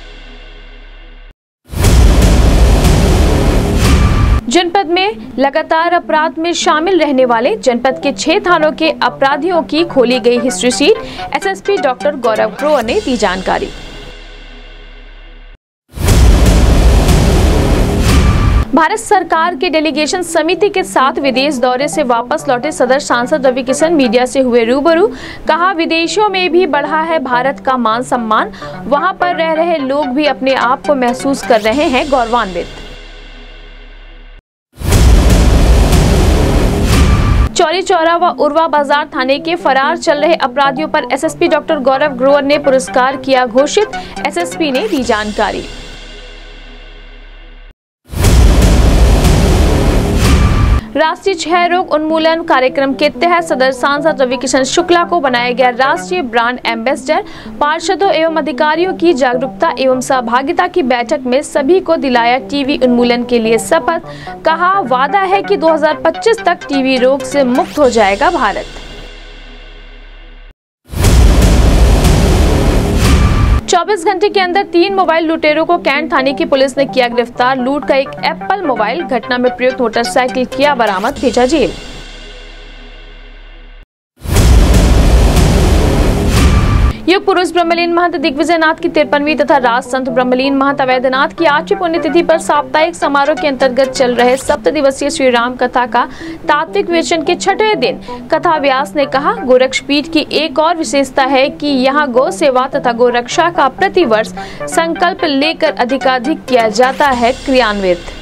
जनपद में लगातार अपराध में शामिल रहने वाले जनपद के 6 थानों के अपराधियों की खोली गई history sheet. SSP doctor Gaurav Grover ने दी जानकारी। भारत सरकार के डेलीगेशन समिति के साथ विदेश दौरे से वापस लौटे सदर सांसद रवि किशन मीडिया से हुए रूबरू। कहा, विदेशों में भी बढ़ा है भारत का मान सम्मान। वहां पर रह रहे लोग भी अपने आप को महसूस कर रहे हैं गौरवान्वित। चौरी चौरा व उर्वा बाजार थाने के फरार चल रहे अपराधियों पर एसएसपी डॉक्टर गौरव ग्रोवर ने पुरस्कार किया घोषित। एसएसपी ने दी जानकारी। राष्ट्रीय क्षय रोग उन्मूलन कार्यक्रम के तहत सदर सांसद रवि किशन शुक्ला को बनाया गया राष्ट्रीय ब्रांड एम्बेसडर। पार्षदों एवं अधिकारियों की जागरूकता एवं सहभागिता की बैठक में सभी को दिलाया टीबी उन्मूलन के लिए शपथ। कहा, वादा है कि 2025 तक टीबी रोग से मुक्त हो जाएगा भारत। 24 घंटे के अंदर 3 मोबाइल लुटेरों को कैंट थाने की पुलिस ने किया गिरफ्तार। लूट का एक एप्पल मोबाइल, घटना में प्रयुक्त मोटरसाइकिल किया बरामद, भेजा जेल। योग पुरुष ब्रह्मलीन महंत दिग्विजयनाथ की 53वीं तथा राष्ट्रसंत ब्रह्मलीन महंत अवैधनाथ की 8वीं पुण्यतिथि पर साप्ताहिक समारोह के अंतर्गत चल रहे 7 दिवसीय श्री राम कथा का तात्विक विवेचन के 6वें दिन कथा व्यास ने कहा, गोरक्षपीठ की एक और विशेषता है कि यहाँ गौ सेवा तथा गौ रक्षा का प्रतिवर्ष संकल्प लेकर अधिकाधिक किया जाता है क्रियान्वित।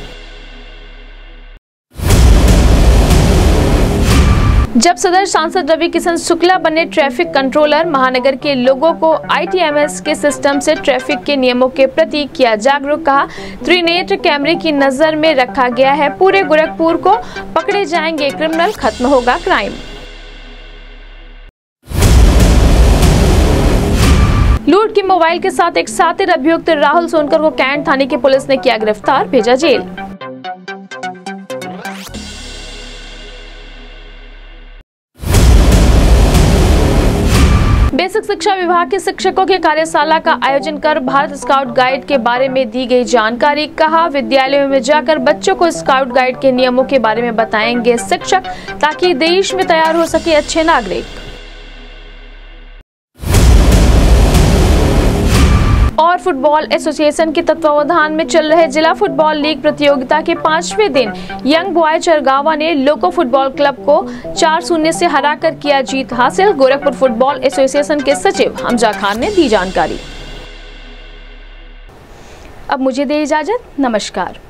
जब सदर सांसद रवि किशन शुक्ला बने ट्रैफिक कंट्रोलर, महानगर के लोगों को आईटीएमएस के सिस्टम से ट्रैफिक के नियमों के प्रति किया जागरूक। कहा, त्रिनेत्र कैमरे की नजर में रखा गया है। पूरे गोरखपुर को पकड़े जाएंगे क्रिमिनल, खत्म होगा क्राइम। लूट की मोबाइल के साथ एक सातिर अभियुक्त राहुल सोनकर को कैंट थाने की पुलिस ने किया गिरफ्तार, भेजा जेल। बेसिक शिक्षा विभाग के शिक्षकों की कार्यशाला का आयोजन कर भारत स्काउट गाइड के बारे में दी गई जानकारी। कहा, विद्यालयों में जाकर बच्चों को स्काउट गाइड के नियमों के बारे में बताएंगे शिक्षक, ताकि देश में तैयार हो सके अच्छे नागरिक। और पावर फुटबॉल एसोसिएशन के तत्वावधान में चल रहे जिला फुटबॉल लीग प्रतियोगिता के 5वें दिन यंग बॉय चरगावा ने लोको फुटबॉल क्लब को 4-0 से हराकर किया जीत हासिल। गोरखपुर फुटबॉल एसोसिएशन के सचिव हमजा खान ने दी जानकारी। अब मुझे दे इजाजत, नमस्कार।